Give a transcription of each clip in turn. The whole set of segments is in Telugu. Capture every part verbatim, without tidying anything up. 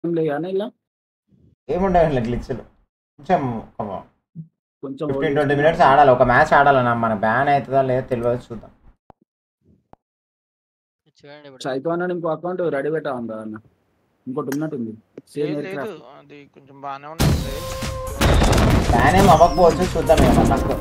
లేగానే ఇలా ఏముండవు ఇట్లా గ్లిచ్లు కొంచెం కొంచెం ఫిఫ్టీన్ ట్వంటీ మినిట్స్ ఆడాలి. ఒక మ్యాచ్ ఆడాలన్నా మన బ్యాన్ అవుతుందా లేదా తెలియదు, చూద్దాం. సైకో అన్న ఇంకో అకౌంట్ రెడీ పెట్టా ఉందా అన్న? ఇంకోటి ఉన్నట్టుంది సేమ్ లేదు లేదు, అది కొంచెం బాగానే ఉంటుంది. బ్యాన్ ఏం అవ్వకపోవచ్చు, చూద్దాం. ఏమన్నా తక్కువ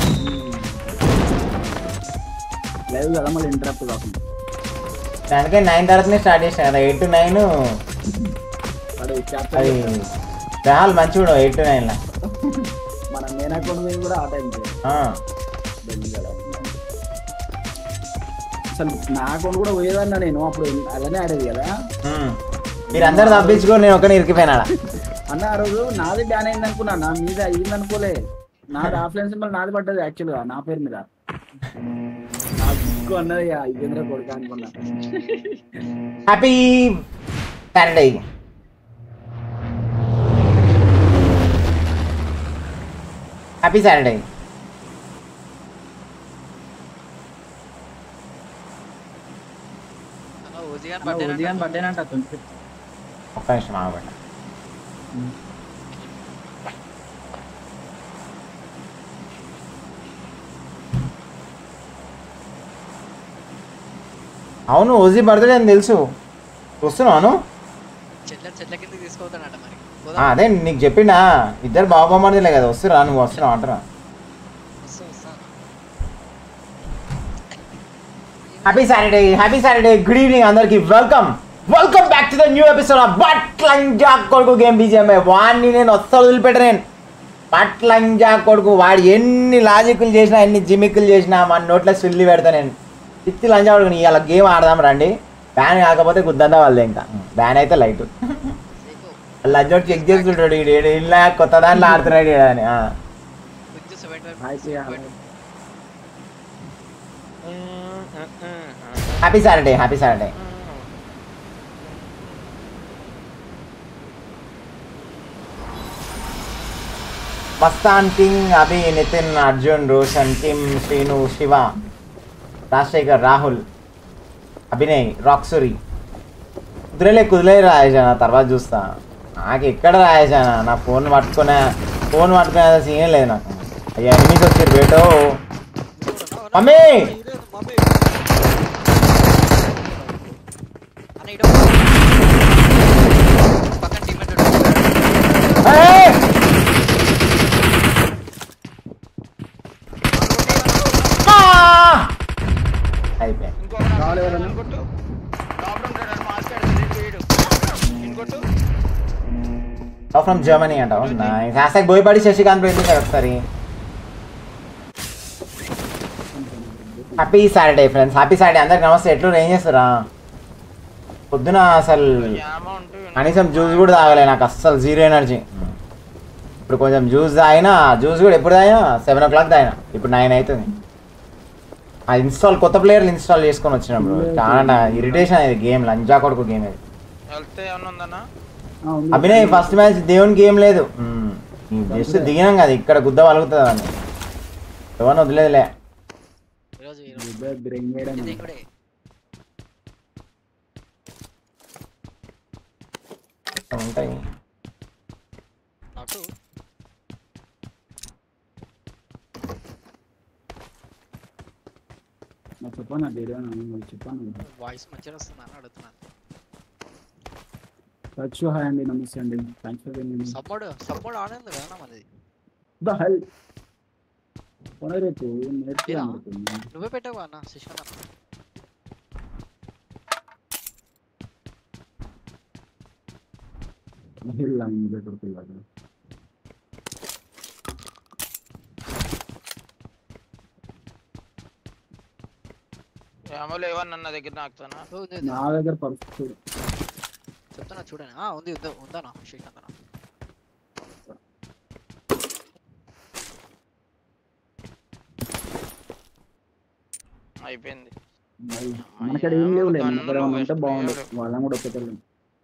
లైవ్ కదా మళ్ళీ ఇంటరప్ట్ కాకుండా. దానికే నైన్ తర్వాతనే స్టార్ట్ చేసాను కదా, ఎయిట్ టు నైన్ అది అది గ్రహాలు మంచి కూడా ఎయిట్ టు నైన్ లా మన మెయిన్ అకౌంట్ మీద కూడా ఆ టైం అసలు నా అకౌంట్ కూడా పోయేదన్నా నేను అప్పుడు అలానే ఆడేది కదా. మీరు అందరు తప్పించుకొని నేను ఒకనే ఇరికిపోయినా అన్న. ఆ రోజు నాది బ్యాన్ అయింది అనుకున్నా, నా మీద అయ్యింది అనుకోలే. నాది ఆఫ్లైన్ సింబల్ నాది పడ్డది యాక్చువల్ గా నా పేరు మీద. నాకు అన్నది ఇదేంద్ర కొడుక అనుకున్నా. Happy Saturday. Happy Saturday. ఉదయం బర్త్డేనంట ట్వంటీ ఫిఫ్త్. ఒక్క నిమిషం ఆగండి. అవును ఓజీ బర్త్డే అని తెలుసు. వస్తున్నాను. అదే నీకు చెప్పిండా, ఇద్దరు బాబమ్మడిలే కదా, వస్తురా నువ్వు వస్తున్నావు అంటారా. Happy Saturday, happy Saturday. Good evening అందరికి. Welcome welcome back to the new episode of బట్లంజా కొడుకు గేమ్ బీజీఎంఐ. వాడిని నేను వస్తాను వదిలిపెట్టను. నేను బట్లంజా కొడుకు వాడు ఎన్ని లాజిక్లు చేసినా ఎన్ని జిమిక్లు చేసినా మన నోట్లో సుల్లి పెడతా నేను. చిత్తి లంజా కొడుకు ఇవాళ గేమ్ ఆడదాం రండి. బ్యాన్ కాకపోతే గుద్దందా వాళ్ళే, ఇంకా బ్యాన్ అయితే లైట్. లంజోడు చెక్ చేస్తుంటాడు ఇలా కొత్త దాంట్లో ఆడుతున్నాడు అని. Happy Saturday, happy Saturday. Mastan, King, Abhi, Nitin, Arjun, Roshan, Kim, Srinu, Shiva, Rajasekhar, Rahul, Abhinay, రాక్సురి. కుదిరేలే కుదిలే రాయేశానా, తర్వాత చూస్తా. నాకు ఎక్కడ రాయేశానా, నా ఫోన్ పట్టుకునే ఫోన్ పట్టుకునే సీనే లేదు నాకు. అయ్యా ఎనిమిది వచ్చారు బేటో. మమ్మీ ఫ్రమ్ జర్మనీ అంటావు. హ్యాష్ బోయపాడి శశికాంత్ పెట్టి ఒకసారి. Happy Saturday friends, happy Saturday అందరికి నమస్తే. ఎట్లు ఏం చేస్తారా? పొద్దున అసలు కనీసం జ్యూస్ కూడా తాగలే, నాకు అస్సలు జీరో ఎనర్జీ. ఇప్పుడు కొంచెం జ్యూస్ తాగినా, జ్యూస్ కూడా ఎప్పుడు తాగినా సెవెన్ ఓ క్లాక్ తాగినా, ఇప్పుడు నైన్ అవుతుంది. ఆ ఇన్స్టాల్ కొత్త ప్లేయర్లు ఇన్స్టాల్ చేసుకొని వచ్చినప్పుడు చాలా ఇరిటేషన్ అయ్యేది గేమ్. లంజా కొడుకు గేమ్ అది. అభినయ్ ఫస్ట్ మ్యాచ్ దేవునికి ఏం లేదు, జస్ట్ దిగినాం కదా ఇక్కడ గుద్ద వలుగుతుంది అని ఎవరిని వదిలేదులే. ఉంటాయి చెప్పాను చెప్పాను వాయిస్ మంచిగా వస్తుందని అడుగుతున్నాను. రక్షు హాయ్ అండి, నమస్తే అండి. Thanks for giving support support ఆడింది కదా మనది. ద హెల్ కొనరేపు నేర్చుకున్నా. నువ్వే పెట్టావా అన్న శిష్ణ? హిల్ లైన్ పెట్టుకోవాలి. అమలు ఏమన్నా నా దగ్గర నాకుతానా? నా దగ్గర పర్ఫెక్ట్ చెప్తానా చూడండి. ఉంది ఉందానా శ్రీకాంత్? అయిపోయింది. మనక్కడ ఏం లేవులే, మనక్కడ ఉంటే బాగుండు. వాళ్ళని కూడా ఒక్కటేళ్ళం.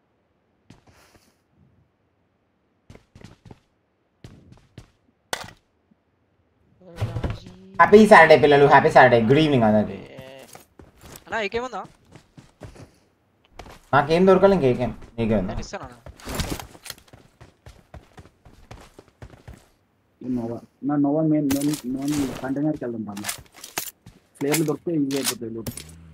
హ్యాపీ సాటర్డే పిల్లలు, హ్యాపీ సాటర్డే. గుడ్ ఈవినింగ్ అందరికి. అన్నా ఏకేముందా? నాకేం దొరకాలి ఇంకేకేం నీకేముందా? ఈ నోవా నా నోవా మెయిన్ మెయిన్ మెయిన్ కంటైనర్కి వెళ్దాం పని ఫ్లేర్లు దొరికితే ఈజీ అయిపోతాయి లోపు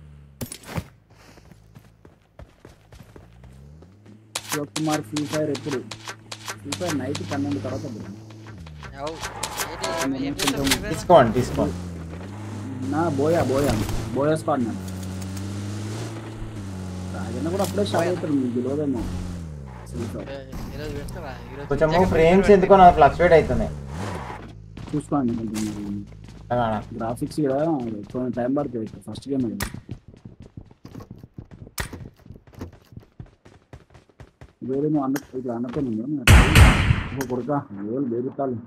శివకుమార్ ఫ్రీ ఫైర్ ఎప్పుడు ఫ్రీ ఫైర్ నైట్ పన్నెండు తర్వాత ఎవ్ ఏంటి ఏం- ఏం చేస్తావు free fire? తీసుకోండి తీసుకోండి. నా బోయా బోయా బోయా స్క్వాడ్ నా రాజన్న కూడా అప్పుడే స్టార్ట్ అవుతారు మీకు తెలియదేమో ఫ్రీ ఫైర్ ఏ, ఈరోజు పెడతారా ఈరోజు కొంచెం నిజంగా free ఫ్రేమ్స్ fire ఎందుకో నాకు ఫ్లక్చువేట్ అవుతున్నాయి. చూసుకోండి కొంచెం తెలంగాణ. గ్రాఫిక్స్ కూడా కొంచెం టైం పడుతుంది ఫస్ట్ గేమ్ అది వేరే నువ్వు అన్న ఇట్లా అనుకున్నాను కొడుక వేలు బేరుతాలు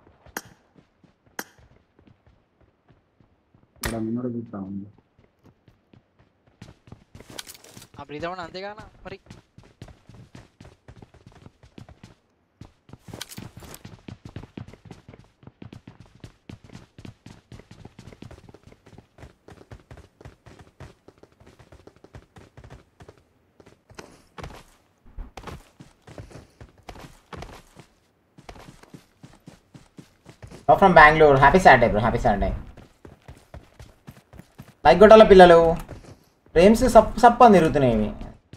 ఇక్కడ ఉన్నాడు చూస్తా ఉంది అప్పుడు ఇదేమన్నా అంతేగానా మరి from Bengaluru. Happy Saturday bro, happy Saturday. Like కొట్టాల పిల్లలు. ఫ్రేమ్స్ సప్ సప్ అని తిరుగుతున్నాయి ఇవి.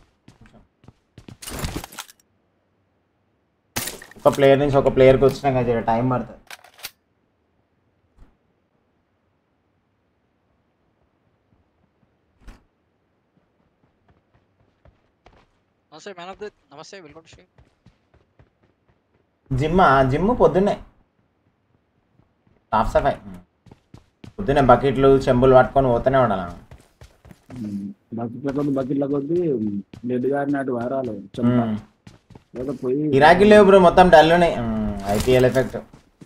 ఒక ప్లేయర్ నుంచి ఒక ప్లేయర్కి వచ్చినాక జర టైం పడుతుంది. నమస్తే మ్యాన్ ఆఫ్ ది నమస్తే వెల్కమ్ టు జిమ్ జిమ్ పొద్దున్నే సాఫ్ సఫాయి పొద్దున్నే బకెట్లు చెంబులు పట్టుకొని పోతూనే ఉండాలి. బకెట్ల కొద్ది బకెట్ల కొద్ది బ్లడ్ గారినట్టు వారాలు చెప్తా లేదా పోయి ఇరాకీ లేవు బ్రో, మొత్తం డల్ ఉన్నాయి. IPL effect.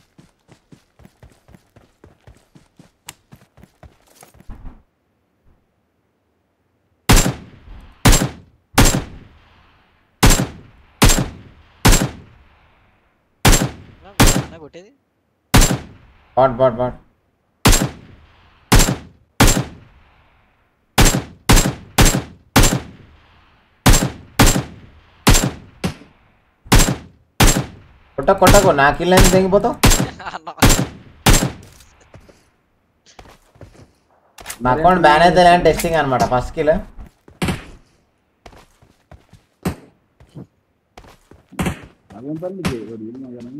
అన్న కొట్టేది బాట్ బాట్ బాట్ కొట్ట కొట్టకు నా కిల్ అని తెగిపోతావు. అన్న నా అకౌంట్ బ్యాన్ అయితే టెస్టింగ్ అనమాట. ఫస్ట్ కిల్ అదేం పని నీకు? ఎవరు ఈయన కానీ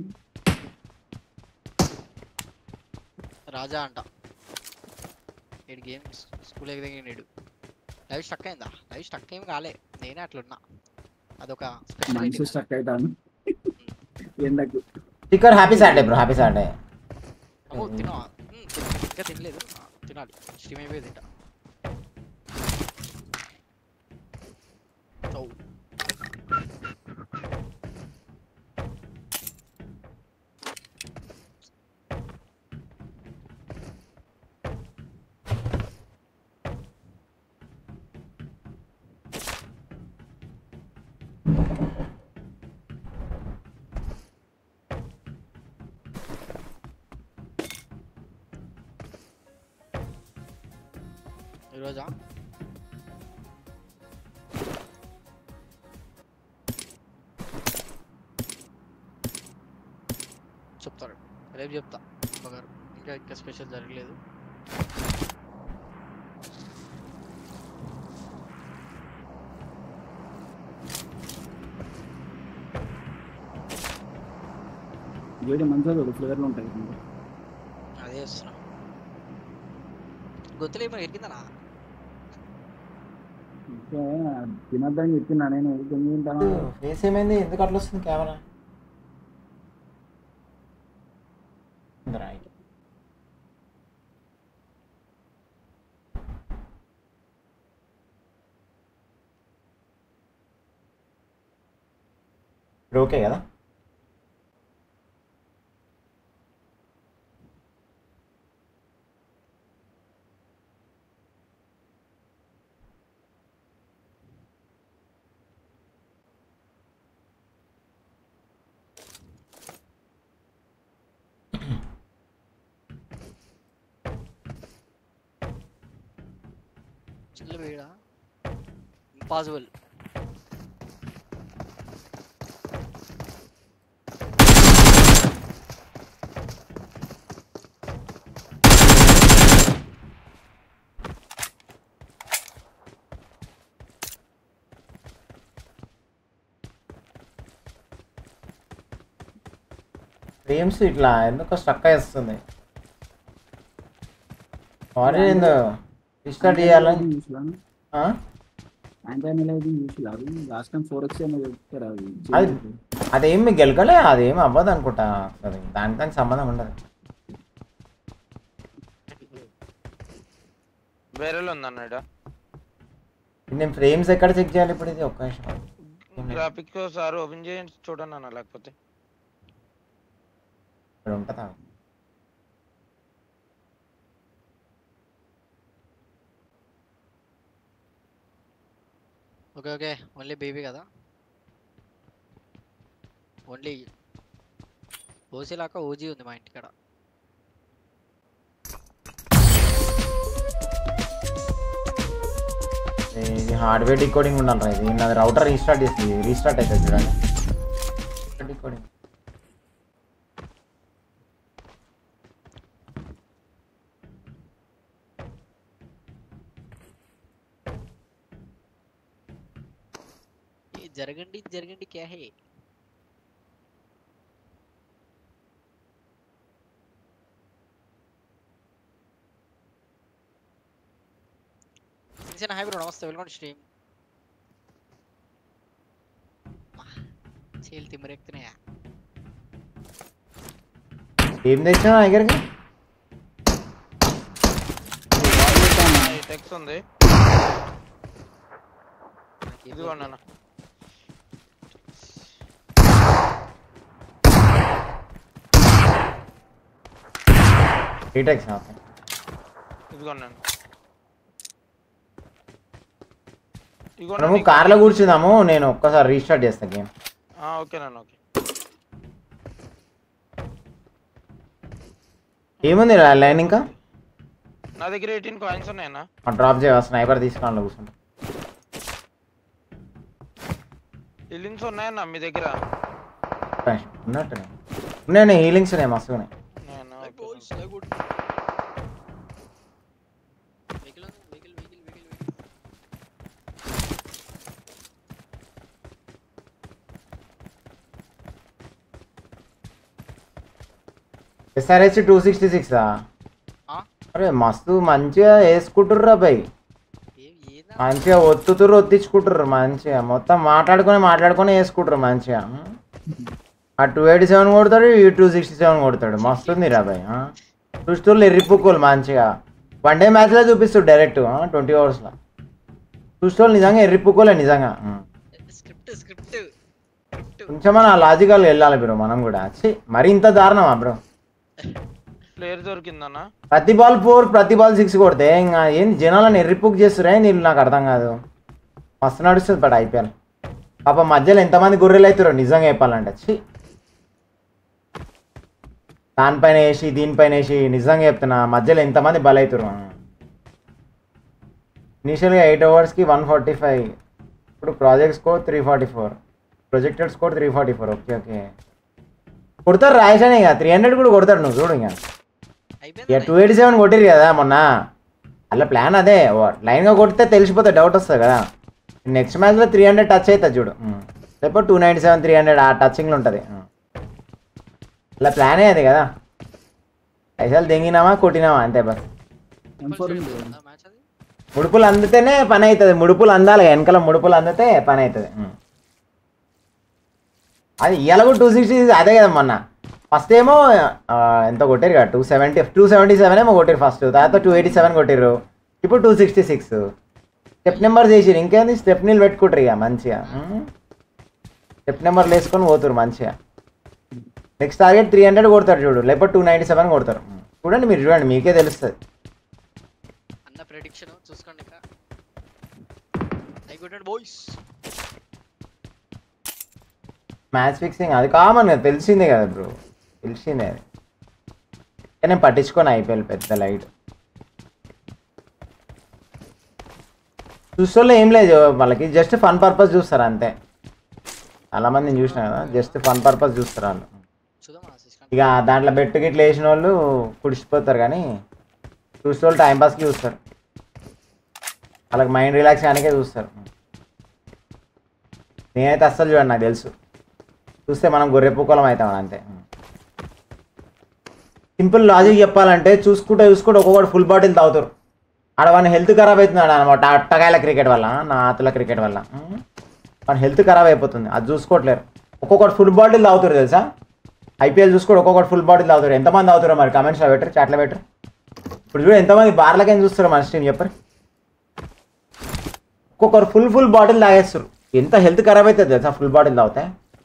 రాజా అంట ఏడు గేమ్ స్కూల్ ఎగదగినాడు. లైవ్ స్టక్ అయిందా? లైవ్ స్టక్ ఏం కాలే, నేనే అట్లున్నా. అదొక మనిషి స్పెషల్ స్టక్ అవుతాను ఎండకు sticker. Happy Saturday bro, happy Saturday. అమ్మో తిన్నావా? ఉమ్, తిన్నా. ఇంకా తినలేదు, ఆ, తినాలి. స్ట్రీమ్ అయిపోయి తింటా. ఓ, ఈరోజా చెప్తాడు, రేపు చెప్తా ఒకరు. ఇంకా ఇంకా స్పెషల్ జరగలేదు. వేడి మంచిగా చూడు ఫ్లేవర్లు ఉంటాయి అదే వస్తున్నా. గొంతులేమో ఎరిగిందనా? ఇంకా తినద్దని చెప్పినా నేను ఎందుకు తింటాను ఫేస్ ఏమైంది? ఎందుకు అట్లా వస్తుంది కెమెరా? రైట్. ఇప్పుడు ఓకే కదా? చిల్ల వేడా ఇంపాసిబుల్. ఫ్రేమ్స్ ఇట్లా ఎందుకో స్టక్ అయ్యేస్తుంది. సారీ ఏందో రీస్టార్ట్ చేయాలని లాస్ట్ టైం ఫోర్ ఎక్స్ చెప్తారు అది అదేమి గెలకలే, అదేమి అవ్వదు అనుకుంటా. అది దానికి దానికి సంబంధం ఉండదు. వేరేలో ఉందన్నాడు. నేను ఫ్రేమ్స్ ఎక్కడ చెక్ చేయాలి ఇప్పుడు? ఇది ఒక్క నిమిషం. గ్రాఫిక్స్ సార్ ఓపెన్ చేయండి చూడండి అన్న, లేకపోతే ఇక్కడ ఉంటుందా? ఓకే ఓకే ఓన్లీ బేబీ కదా, ఓన్లీ ఓసీ లాగా ఓజీ ఉంది మా ఇంటికాడ. ఇది హార్డ్వేర్ డికోడింగ్ ఉండాలి. ఇది నాది రౌటర్ రీస్టార్ట్ చేసి రీస్టార్ట్ అవుతుంది చూడండి. డికోడింగ్ జరగండి జరగండి క్యా హే. హాయ్ బ్రో, నమస్తే, వెల్కమ్ టు స్ట్రీమ్. చేలు తిమ్మరెక్కుతున్నాయా? ఏం తెచ్చా దగ్గరికి? టెక్స్ ఉంది ఇదిగోండి అన్న. రీటెక్స్ ఇదిగోండి అన్న. మనము కార్లో కూర్చుందాము, నేను ఒక్కసారి రీస్టార్ట్ చేస్తా గేమ్. ఓకేనన్న ఓకే. ఏముంది లైన్ ఇంకా? నా దగ్గర ఎయిటీన్ కాయిన్స్ ఉన్నాయన్నా. డ్రాప్ చేయ స్నైపర్ తీసుకున్నాను కూర్చుంటా. హీలింగ్స్ ఉన్నాయన్నా మీ దగ్గర? ఉన్నట్టు ఉన్నాయి హీలింగ్స్ ఉన్నాయి మస్తు ఉన్నాయి. ఎస్ఆర్హెచ్ టూ సిక్స్టీ సిక్సా? అరే మస్తు మంచిగా వేసుకుంటుర్రు అబ్బాయి, మంచిగా ఒత్తుతుర్రు ఒత్తించుకుంటుర్రు మంచిగా. మొత్తం మాట్లాడుకొని మాట్లాడుకొని వేసుకుంటారు మంచిగా. ఆ టూ ఎయిటీ సెవెన్ కొడతాడు, ఈ టూ సిక్స్టీ సెవెన్ కొడతాడు. మస్తుంది రాబాయ్. చూస్తూ ఎర్రిపుక్కులు మంచిగా వన్ డే మ్యాచ్లో చూపిస్తాడు డైరెక్ట్ ట్వంటీ అవర్స్లో. చూస్తూ నిజంగా ఎర్రిపుక్కోలే నిజంగా. కొంచెం మన లాజికల్ వెళ్ళాలి బ్రో మనం కూడా. మరి ఇంత దారుణమా బ్రో? ప్లేయర్ దొరికిందన్నా. ప్రతి బాల్ ఫోర్ ప్రతి బాల్ సిక్స్ కొడితే ఇంకా ఏం జనాలను ఎర్రిపుక్ చేస్తురే నీళ్ళు, నాకు అర్థం కాదు. మస్తు నడుస్తుంది బట్ ఐపీఎల్. పాప మధ్యలో ఎంతమంది గొర్రెలు అవుతారో నిజంగా చెప్పాలంటే. చి దానిపైన వేసి దీనిపైన వేసి నిజంగా చెప్తున్నా మధ్యలో ఎంతమంది బలవుతారు. ఇనీషియల్గా ఎయిట్ అవర్స్కి వన్ ఫార్టీ ఫైవ్ ఇప్పుడు project score three forty four projected score three forty four okay okay కొడతారు రాయసానే. ఇక త్రీ హండ్రెడ్ కూడా కొడతాడు నువ్వు చూడు. ఇంకా ఇక టూ ఎయిటీ సెవెన్ కొట్టిరు కదా మొన్న, అలా ప్లాన్ అదే లైన్గా కొడితే తెలిసిపోతే డౌట్ వస్తుంది కదా. నెక్స్ట్ మ్యాచ్లో త్రీ హండ్రెడ్ టచ్ అవుతుంది చూడు, లేకపోతే two ninety seven three hundred ఆ టచింగ్లో ఉంటుంది. అలా ప్లానే అది కదా. పైసలు దెంగినామా కొట్టినామా అంతే బస్. ముడుపులు అందితేనే పని అవుతుంది, ముడుపులు అందాలి వెనకాల, ముడుపులు అందితే పని అవుతుంది. అది ఇవాళ కూడా టూ సిక్స్టీ అదే కదా మొన్న. ఫస్ట్ ఏమో ఎంత కొట్టారు కదా two seventy two seventy seven ఏమో కొట్టారు ఫస్ట్, తర్వాత టూ ఎయిటీ సెవెన్ కొట్టారు, ఇప్పుడు two sixty six step number చేసిరు. ఇంకేంది స్టెప్ నీళ్ళు పెట్టుకుంటారు ఇక మంచిగా. స్టెప్ నెంబర్లు వేసుకొని పోతారు మంచిగా. నెక్స్ట్ టార్గెట్ త్రీ హండ్రెడ్ కొడతారు చూడు, లేకపోతే టూ నైంటీ సెవెన్ కొడతారు. చూడండి మీరు చూడండి మీకే తెలుస్తుంది. అన్న ప్రెడిక్షన్ చూసుకోండి. మ్యాచ్ ఫిక్సింగ్ అది కామన్ కదా, తెలిసిందే కదా బ్రో, తెలిసిందే అది. నేను పట్టించుకొని ఐపీఎల్ పెద్ద లైట్ చూసుకోలే ఏం లేదు వాళ్ళకి, జస్ట్ ఫన్ పర్పస్ చూస్తారు అంతే. చాలా మందిని చూసినా కదా, జస్ట్ ఫన్ పర్పస్ చూస్తారు వాళ్ళు. ఇక దాంట్లో బెట్టు గిట్ల వేసిన వాళ్ళు కుడిచిపోతారు, కానీ చూసే వాళ్ళు టైంపాస్కి చూస్తారు, వాళ్ళకి మైండ్ రిలాక్స్ కానికే చూస్తారు. నేనైతే అస్సలు చూడండి, నాకు తెలుసు చూస్తే మనం గొర్రె పూకోలం అవుతాం అంతే. సింపుల్ లాజిక్ చెప్పాలంటే చూసుకుంటే చూసుకుంటే ఒక్కొక్కటి ఫుల్ బాటిల్ తాగుతారు. ఆడ వాని హెల్త్ ఖరాబ్ అవుతున్నాడు అనమాట అట్టగాయల క్రికెట్ వల్ల, నా ఆతుల క్రికెట్ వల్ల వాని హెల్త్ ఖరాబ్ అయిపోతుంది. అది చూసుకోవట్లేరు. ఒక్కొక్కటి ఫుల్ బాటిల్ తాగుతారు తెలుసా. ఐపీఎల్ చూసుకోండి ఒక్కొక్కటి ఫుల్ బాటిల్ తాగుతారు. ఎంతమంది తాగుతారో మరి కమెంట్స్లో పెట్టరు, చాట్లో పెట్టరు. ఇప్పుడు చూడు ఎంతమంది బార్లకేం చూస్తారు మన స్ట్రీమ్ చెప్పరు. ఒక్కొక్కరు ఫుల్ ఫుల్ బాటిల్ తాగేస్తారు. ఎంత హెల్త్ ఖరాబ్ అవుతుంది తెలుసా ఫుల్ బాటిల్ తాగితే.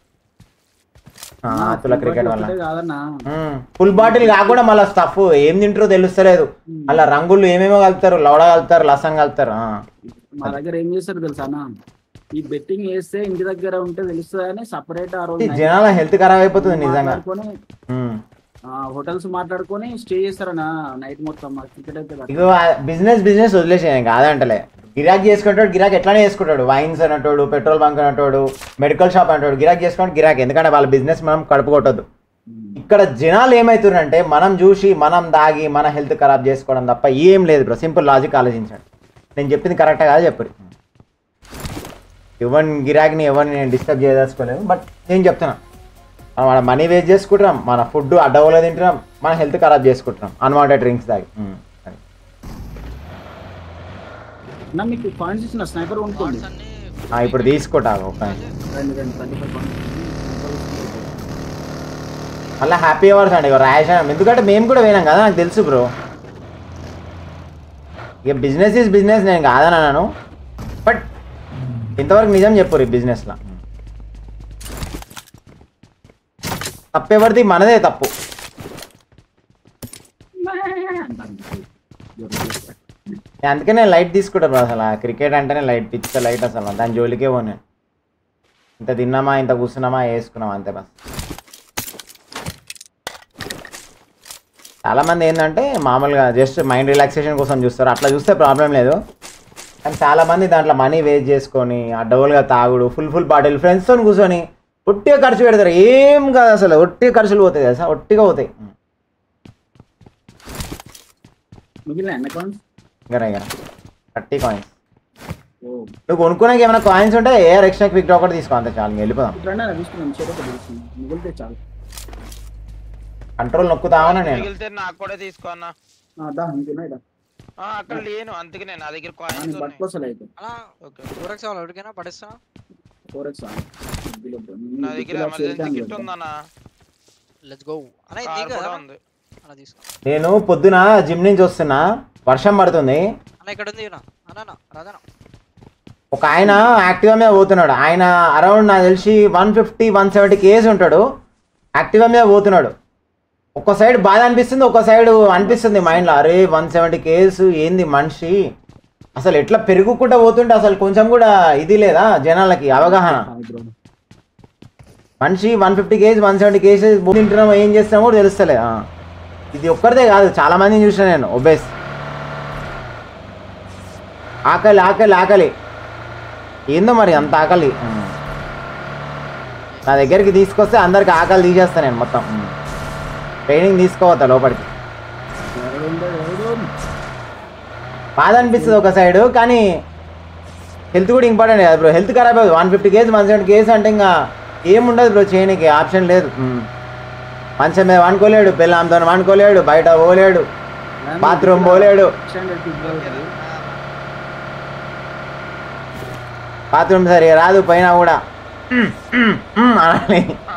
ఆతుల క్రికెట్ వల్ల ఫుల్ బాటిల్ కాకుండా మళ్ళీ స్టఫ్ ఏం తింటారో తెలుస్తలేదు. అలా రంగులు ఏమేమో కలుపుతారు, లవడ కలుపుతారు, లసం కలుపుతారు. మా దగ్గర ఏం చేస్తారు తెలుసా అన్న, ఈ బెట్టింగ్ వేస్తే ఇంటి దగ్గర ఉంటే తెలుస్తుంది అని సపరేట్ ఆ రోజు జనాల హెల్త్ ఖరాబ్ అయిపోతుంది నిజంగా. హోటల్స్ మాట్లాడుకొని స్టే చేస్తారన్నా నైట్ మొత్తం. క్రికెట్ అయితే ఇగో బిజినెస్ బిజినెస్ వదిలేసేయం కాదంటలే. గిరాక్ చేసుకుంటాడు, గిరాక్ ఎట్లానే చేసుకుంటాడు. వైన్స్ అన్నట్టు, పెట్రోల్ బంక్ అన్నట్టు, మెడికల్ షాప్ అంటాడు. గిరాక్ చేసుకుంటాడు గిరాక్, ఎందుకంటే వాళ్ళ బిజినెస్ మనం కడుపు కొట్టద్దు. ఇక్కడ జనాలు ఏమవుతున్నారంటే మనం చూసి మనం దాగి మన హెల్త్ ఖరాబ్ చేసుకోవడం తప్ప ఏం లేదు బ్రో. సింపుల్ లాజిక్ ఆలోచించండి. నేను చెప్పింది కరెక్టా కాదు చెప్పరు. ఎవరిని గిరాక్ని ఎవరిని నేను డిస్టర్బ్ చేయదలుచుకోలేదు. బట్ నేను చెప్తున్నా మన మనీ వేస్ట్ చేసుకుంటున్నాం, మన ఫుడ్ అడ్డవలో తింటున్నాం, మన హెల్త్ ఖరాబ్ చేసుకుంటున్నాం అన్వాంటెడ్ డ్రింక్స్ తాగి. మీకు పాయింట్స్ ఇచ్చిన స్నైపర్ కొనుక్కోండి. ఇప్పుడు తీసుకుంటా ఒక మళ్ళీ హ్యాపీ అవర్స్ అండి రాయసం. ఎందుకంటే మేము కూడా పోయినాం కదా, నాకు తెలుసు బ్రో. ఇక బిజినెస్ ఈజ్ బిజినెస్ నేను కాదన్నాను. బట్ ఇంతవరకు నిజం చెప్పరు ఈ బిజినెస్లో. తప్పెవరిది మనదే తప్పు. అందుకే నేను లైట్ తీసుకుంటాను అసలు. క్రికెట్ అంటేనే లైట్, పిచ్చ లైట్ అసలు. దాని జోలికే పోను. ఇంత తిన్నామా ఇంత కూర్చున్నామా వేసుకున్నామా అంతే బస్. చాలామంది ఏంటంటే మామూలుగా జస్ట్ మైండ్ రిలాక్సేషన్ కోసం చూస్తారు. అట్లా చూస్తే ప్రాబ్లం లేదు. కానీ చాలామంది దాంట్లో మనీ వేస్ట్ చేసుకొని అడ్డవులుగా తాగుడు, ఫుల్ ఫుల్ బాటిల్ ఫ్రెండ్స్తో కూర్చొని ఒట్టిగా ఖర్చు పెడతారు. ఏం కాదు అసలు, ఒట్టిగా ఖర్చులు పోతాయి కదా, ఒట్టిగా పోతాయి. ఇంకా థర్టీ కాయిన్స్ నువ్వు కొనుక్కున్నాక ఏమైనా కాయిన్స్ ఉంటే ఏ ఎక్స్ట్రా క్విక్ డ్రా ఒకటి తీసుకో, అంతే చాలు. వెళ్ళిపోదాం. కంట్రోల్ నొక్కుతావనా నేను నాకు కూడా తీసుకో అన్న. అక్కడ లేను అందుకనే నా దగ్గర కాయిన్స్ నా దగ్గర ఎమర్జెన్సీ కిట్ ఉందన్న. లెట్స్ గో అన్న. ఇది కదా అన్న తీసుకో. నేను పొద్దున జిమ్ నుంచి వస్తున్నా, వర్షం పడుతుంది. అన్న ఇక్కడ ఉంది అన్న రాజన్న. ఒక ఆయన యాక్టివా మీద పోతున్నాడు. ఆయన అరౌండ్ నాకు తెలిసి one fifty one seventy kg ఉంటాడు. యాక్టివా మీద పోతున్నాడు. ఒక్క సైడ్ బాధ అనిపిస్తుంది, ఒక్క సైడ్ అనిపిస్తుంది మైండ్లో, అరే వన్ సెవెంటీ కేజీ ఏంది మనిషి అసలు ఎట్లా పెరుగుకుంటా పోతుంటే అసలు కొంచెం కూడా ఇది లేదా జనాలకి అవగాహన. మనిషి one fifty kg one seventy kg తింటున్నామో ఏం చేస్తున్నామో కూడా తెలుస్తలే. ఇది ఒక్కరిదే కాదు, చాలా మందిని చూసిన నేను. ఒబేస్ ఆకలి ఆకలి ఆకలి ఏందో మరి అంత ఆకలి. నా దగ్గరికి తీసుకొస్తే అందరికి ఆకలి తీసేస్తాను నేను మొత్తం. ట్రైనింగ్ తీసుకోవద్దా లోపలికి. బాధ అనిపిస్తుంది ఒక సైడు, కానీ హెల్త్ కూడా ఇంపార్టెంట్ కదా బ్రో. హెల్త్ ఖరాబ్ అవుతుంది. One fifty kg one seventy kg అంటే ఇంకా ఏముండదు బ్రో, చేయడానికి ఆప్షన్ లేదు. మంచం మీద వండుకోలేడు, పిల్లలతో వండుకోలేడు, బయట పోలేడు, బాత్రూమ్ పోలేడు. బాత్రూమ్ సరిగా రాదు, పైన కూడా అనాలి.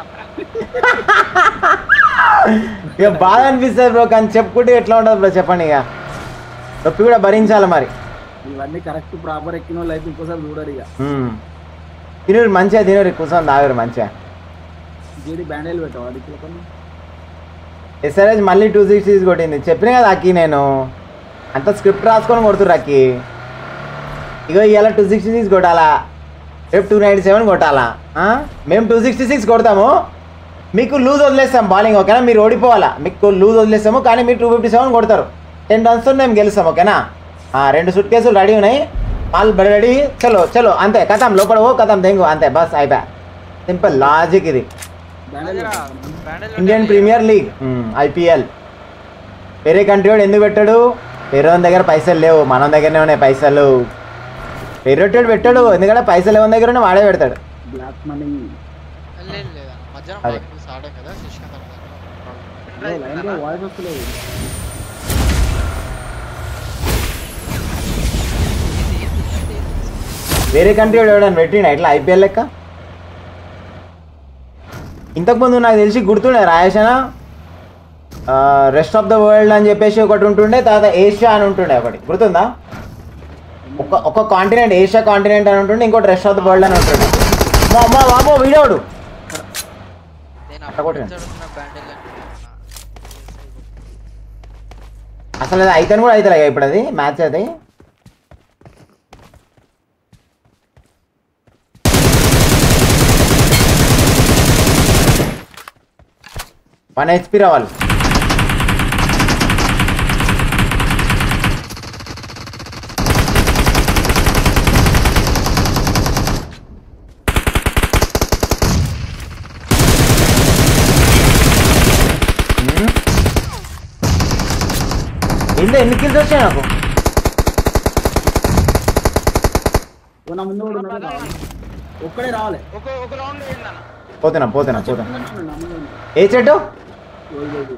ఇక బాధ అనిపిస్తుంది బ్రో, కానీ చెప్పుకుంటే ఎట్లా ఉంటుంది బ్రో చెప్పండి. ఇక నొప్పి కూడా భరించాలి మరి. ఇవన్నీ కరెక్ట్ ప్రాపర్ ఎక్కిన వాళ్ళు అయితే ఇంకోసారి చూడరు. ఇక తినరు మంచిగా, తినరు కూర్చొని తాగరు మంచిగా. బ్యాండేజ్ పెట్టావు అడిగి ఎస్ఆర్ఎస్ మళ్ళీ టూ సిక్స్టీస్ కొట్టింది. చెప్పినా కదా అక్కి, నేను అంత స్క్రిప్ట్ రాసుకొని కొడుతుర్రు అక్కి. ఇగో ఇవాళ టూ సిక్స్టీ సిక్స్ కొట్టాలా, రేపు టూ నైంటీ సెవెన్ కొట్టాలా. మేము టూ సిక్స్టీ సిక్స్ కొడతాము, మీకు లూజ్ వదిలేస్తాం బౌలింగ్, ఓకేనా. మీరు ఓడిపోవాలా, మీకు లూజ్ వదిలేస్తాము, కానీ మీరు టూ ఫిఫ్టీ సెవెన్ కొడతారు. టెన్ రన్స్తో మేము గెలుస్తాం, ఓకేనా. రెండు సూట్ కేసులు రెడీ ఉన్నాయి, వాళ్ళు రెడీ, చలో చలో అంతే. కథం లోపల ఓ కథం దెంగు అంతే, బస్ అయిపోయా. సింపుల్ లాజిక్ ఇది. ఇండియన్ ప్రీమియర్ లీగ్ ఐపీఎల్ వేరే కంట్రీ వాడు ఎందుకు పెట్టాడు? వేరే దగ్గర పైసలు లేవు, మన దగ్గరనే ఉన్నాయి పైసలు. వేరే పెట్టాడు ఎందుకంటే పైసలు ఎవరి దగ్గర వాడే పెడతాడు. రైట్ వాయిస్ వస్తలేదు. వేరే కంట్రీ ఎవడని పెట్టిండ ఇట్లా ఐపీఎల్ లెక్క. ఇంతకుముందు నాకు తెలిసి గుర్తుండే రాయేషన రెస్ట్ ఆఫ్ ద వరల్డ్ అని చెప్పేసి ఒకటి ఉంటుండే, తర్వాత ఏషియా అని ఉంటుండే ఒకటి, గుర్తుందా? ఒక ఒక కాంటినెంట్ ఏషియా కాంటినెంట్ అని ఉంటుండే, ఇంకోటి రెస్ట్ ఆఫ్ ద వరల్డ్ అని ఉంటుండే. మా అమ్మ బాబో వీడియోడు అసలు అది అయితేనే కూడా అవుతలే ఇప్పుడు అది మ్యాచ్ అది. వన్ హెచ్పి రావాలి. ఇంత ఎన్ని కిల్స్ వచ్చాయి నాకు? నా ముందు కూడా ఉన్నాడు. ఒక్కడే రావాలి. ఒక ఒక రౌండ్ వేయండి అన్న. పోతున్నా పోతున్నా పోతున్నా. నా ముందు ఉన్నాడు. ఏ చెట్టు? ఓయ్ ఓయ్.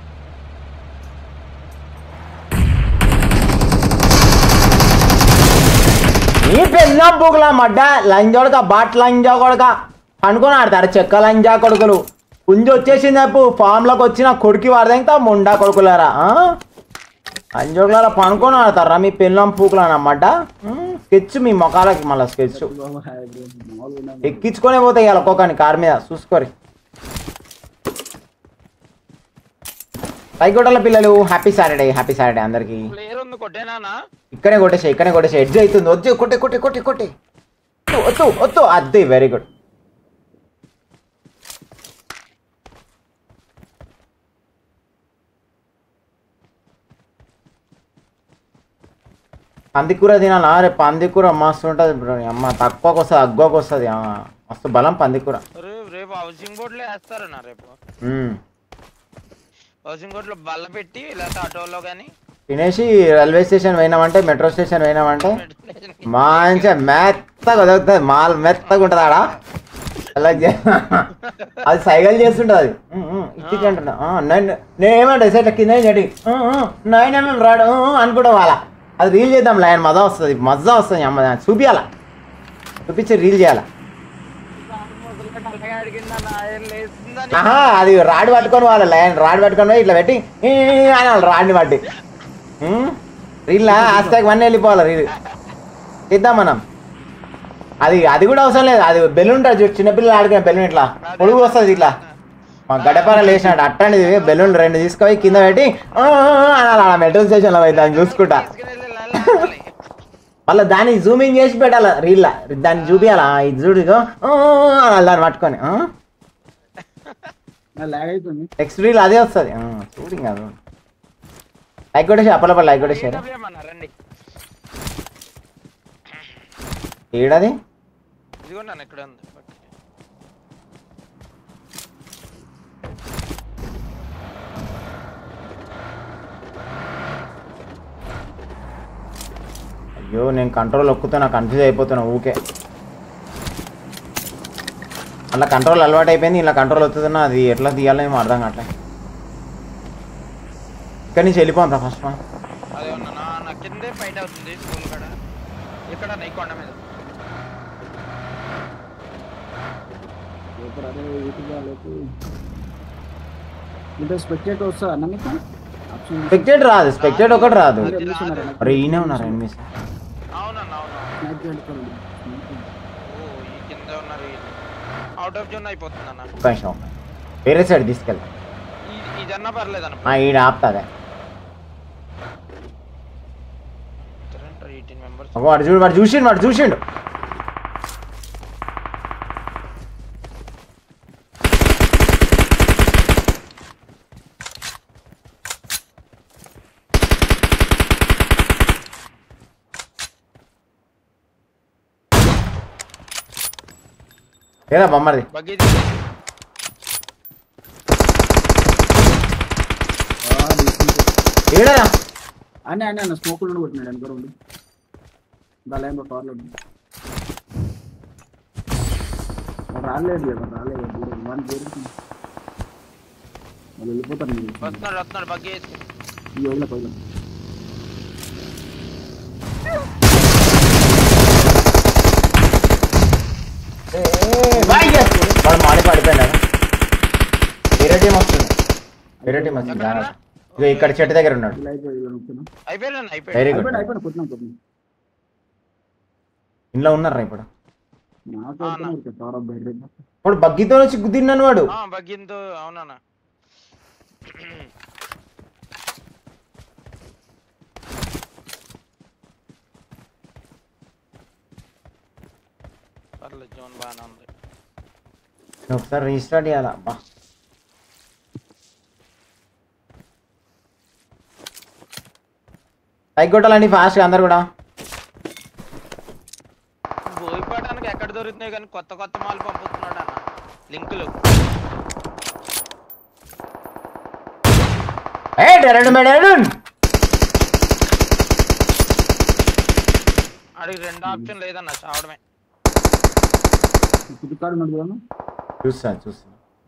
నీ పెళ్ళ బుగులా మడ్డ లంజోడక బాట్ లంజా కొడక అనుకొని ఆడతారు చెక్క లంజా కొడుకులు. పుంజి వచ్చేసింది అప్పు ఫామ్లోకి వచ్చిన కొడుకు వాడదా ముండా కొడుకులారా. లంజోడులారా పనుకొని ఆడతారా మీ పెళ్ళం పూకులు అన్నమాట. స్కెచ్ మీ మొఖాలకి మళ్ళీ స్కెచ్ ఎక్కించుకొనే పోతాయి ఇవాళ ఒక్కొక్కని కార్ మీద చూసుకోరి. పైకోటల పిల్లలు హ్యాపీ సాటర్డే, హ్యాపీ సాటర్డే అందరికి. ఇక్కడే కొట్టేసా ఇక్కడే కొట్టేసా ఎడ్జ్ అవుతుంది. వద్దు కొట్టే కొట్టే కొట్టే కొట్టే వద్దు వద్దు అద్దు. Very good. పందికూర తినాలా? రేపు పందికూర మస్తు ఉంటుంది బ్రో. అమ్మ తక్కువకి వస్తుంది, అగ్గోకి వస్తుంది. మస్తు బలం పందికూర. రేపు హౌసింగ్ బోర్డ్ లో వేస్తారన్నా. రేపు హౌసింగ్ బోర్డ్ లో బల్ల పెట్టి లేకపోతే ఆటోలో కానీ తినేసి రైల్వే స్టేషన్ పోయినామంటే, మెట్రో స్టేషన్ పోయినామంటే మంచిగా మెత్తగా దొరుకుతుంది. మాల్ మెత్తగా ఉంటుంది ఆడ. అలా అది సైకిల్ చేస్తుంటుంది. అది ఇచ్చి అంటున్నా నేను ఏమంటా సెట్ కింద చెడి నైన్ ఎంఎం రాడు అనుకుంటాం. వాళ్ళ అది రీల్ చేద్దాం. లైన్ మజా వస్తుంది, మజా వస్తుంది. అమ్మ చూపించాలా, చూపించి రీల్ చేయాలా. ఆహా అది రాడ్ పట్టుకొని వాళ్ళ లైన్ రాడ్ పట్టుకొని ఇట్లా పెట్టి అనాలి రాడ్ని పట్టి రీల్లా హ్యాష్ వన్ వెళ్ళిపోవాలి. రీల్ ఇద్దాం మనం. అది అది కూడా అవసరం లేదు. అది బెలూన్ ఉంటుంది చూడు, చిన్నపిల్లలు ఆడుకునే బెలూన్ ఇట్లా పొడుగు వస్తుంది. ఇట్లా మా గడపార లేచినాడు అట్టండి బెలూన్ రెండు తీసుకొని కింద పెట్టి అనాలి. ఆడ మెట్రో స్టేషన్లో పోయి దాన్ని చూసుకుంటా. మళ్ళీ దాన్ని జూమింగ్ చేసి పెట్టాలి రీల్లా. దాన్ని చూపించాలా ఇది చూడుగో అనాలి దాన్ని పట్టుకొని. నెక్స్ట్ రీల్ అదే వస్తుంది. చూడింగ్ కాదు. లైక్ కొట్టేసి అప్పలపల్లి లైక్ కొట్టేసారు. ఏడది అయ్యో నేను కంట్రోల్ ఒక్కుతున్నా, కన్ఫ్యూజ్ అయిపోతున్నా ఊకే. అలా కంట్రోల్ అలవాటు అయిపోయింది, ఇలా కంట్రోల్ వస్తుందన్నా అది ఎట్లా తీయాలో ఏమో అర్థం కావట్లే. ఇక్కడ నుంచి వెళ్ళిపోండి ఫస్ట్. స్పెక్టేట్ రాదు, స్పెక్టేట్ ఒకటి రాదు. అరే ఈయనే ఉన్నారు ఎనిమిస్. వేరే సైడ్ తీసుకెళ్ళి ఈయన ఆపుతాదే. వాడు చూడు, వాడు చూసిండు, వాడు చూసిండు. ఏరా బొమ్మది ఏడరా అన్నీ అన్నీ అన్న స్మోకులు కొట్టినాడు అనుకో. దాని కార్లో రాలేదు కదా, రాలేదు. వాళ్ళు వెళ్ళిపోతారు మీరు. వస్తున్నాడు వస్తున్నాడు బగ్గి వేసి ఈ వదిలే వదిలే. వాడు మాడి పడిపోయినాడు. వేరే టీం వస్తుంది వేరే టీం వస్తుంది జాగ్రత్త. ఇగో ఇక్కడ చెట్టు దగ్గర ఉన్నాడు. ఇలా అయిపోయి ఇలా నొక్కుతున్నా. అయిపోయాడు వెరీ అయిపోయాడు గుడ్. అయిపోయినా అయిపోయినా కొట్టినా కొట్టినా. ఇంట్లో ఉన్నారా ఇప్పుడు? నాకు అయితే ఊరికే పవర్ ఆఫ్ బయట రేపు. వాడు బగ్గితో వచ్చి గుద్దిన్నాను వాడు. ఆ, బగ్గింతో అవునా పర్లేదు జోన్ బాగానే ఉంది. ఒకసారి రీస్టార్ట్ చేయాలా? బా పైకి కొట్టాలండి ఫాస్ట్గా అందరు కూడా. బోయిపడడానికి ఎక్కడ దొరుకుతున్నాయి కానీ కొత్త కొత్త మాలు పంపుతున్నాడు అన్న లింకులు. ఏ డెరడు మెడడు అడిగి రెండు ఆప్షన్ లేదన్న చావడమే. పుట్టుకాడు ఉన్నాడు కదా. చూస్తాను చూస్తాను.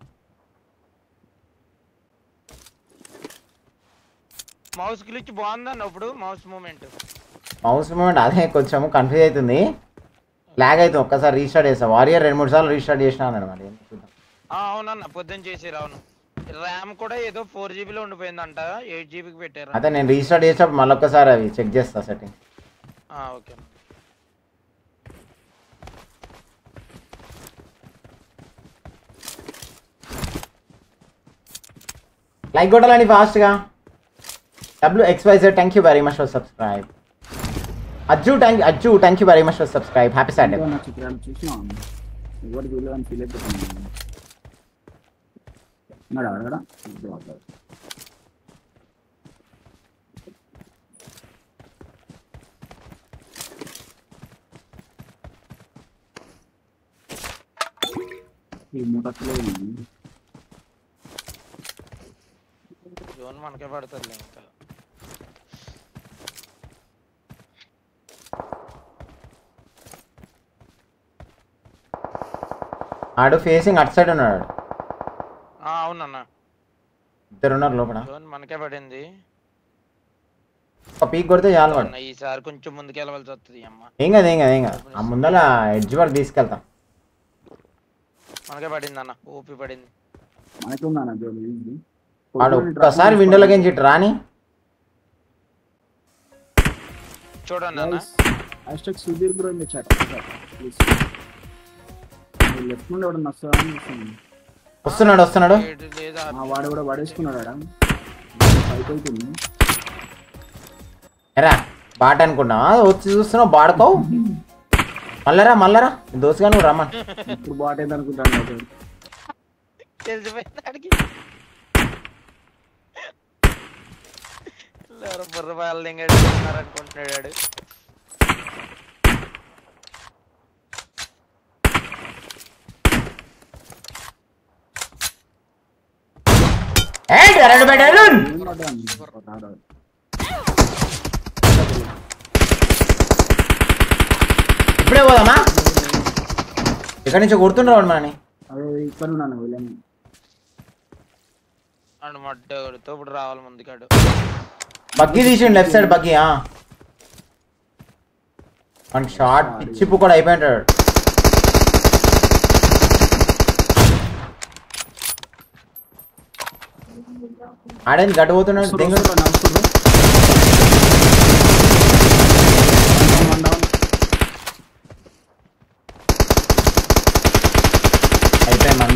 మౌస్ గ్లిచ్ బాగుందన్న ఇప్పుడు మౌస్ మూమెంట్. మౌస్ మూమెంట్ అదే కొంచెం కన్ఫ్యూజ్ అవుతుంది, లాగ్ అవుతుంది. ఒక్కసారి రీస్టార్ట్ చేస్తా. వారియర్ రెండు మూడు సార్లు రీస్టార్ట్ చేసినా అన్నాడు మరి. చూద్దాం. అవునన్న పొద్దున్న చేసి రావును. ర్యామ్ కూడా ఏదో ఫోర్ జీబీలో ఉండిపోయిందంట, ఎయిట్ జీబీకి పెట్టారు. అదే నేను రీస్టార్ట్ చేసినప్పుడు మళ్ళీ ఒక్కసారి అవి చెక్ చేస్తా సెట్టింగ్. ఓకే లైక్ కొట్టాలండి ఫాస్ట్గా. W X Y Z thank you very much for subscribe. Ajju thank Ajju thank you very much for subscribe. Happy Saturday. నా చిత్రాలు చూసినా ఎవరు చూడలేదని ఫీల్ అయిపోతున్నాను. ఉన్నాడా అక్కడ ఈ మూటలో జోన్ మనకే పడుతుంది ఇంకా. ఆడు ఫేసింగ్ అట్ సైడ్ ఉన్నాడు. అవునన్నా ఇద్దరు ఉన్నారు లోపల. జోన్ మనకే పడింది. ఒక పీక్ కొడితే చాలు వాడు. ఈసారి కొంచెం ముందుకు వెళ్ళవలసి వస్తుంది అమ్మ. ఏం కదా ఏం కదా ఏం కదా ఆ ముందర ఎడ్జ్ వరకు తీసుకెళ్తాం. మనకే పడింది అన్న, ఓపి పడింది. మనకి ఉందా వాడు ఒక్కసారి విండోలోకి ఏం చెట్టు రాని చూడండి అన్న. Hashtag Sudheer bro in chat please. Left నుండి ఎవడన్నా వస్తాడా అని చూస్తాను. వస్తున్నాడు వస్తున్నాడు. లేదా వాడు కూడా పడేసుకున్నాడు ఆడ పైకి అవుతుంది. ఎరా బాట అనుకున్నా వచ్చి చూస్తున్నావు బాడుకోవు. మళ్ళరా మళ్ళరా దోసుగా నువ్వు రమ్మని. ఇప్పుడు బాగుంటుంది అనుకుంటాను. తెలిసిపోయింది అడిగి బుర్ర వాళ్ళు అనుకుంటున్నాడు. ఇప్పుడే పోదామా? ఇక్కడ నుంచి కొడుతుండ్రాడు మనని. అదే ఇక్కడ ఉన్నాను వెళ్ళాను. అండ్ మడ్డతో ఇప్పుడు రావాలి ముందుకాడు. బగ్గి తీసిండు left side buggy. One shot పిచ్చిప్పు కూడా అయిపోయింటాడు. ఆడేది గడ్డ పోతున్నాడు. అయిపోయి మన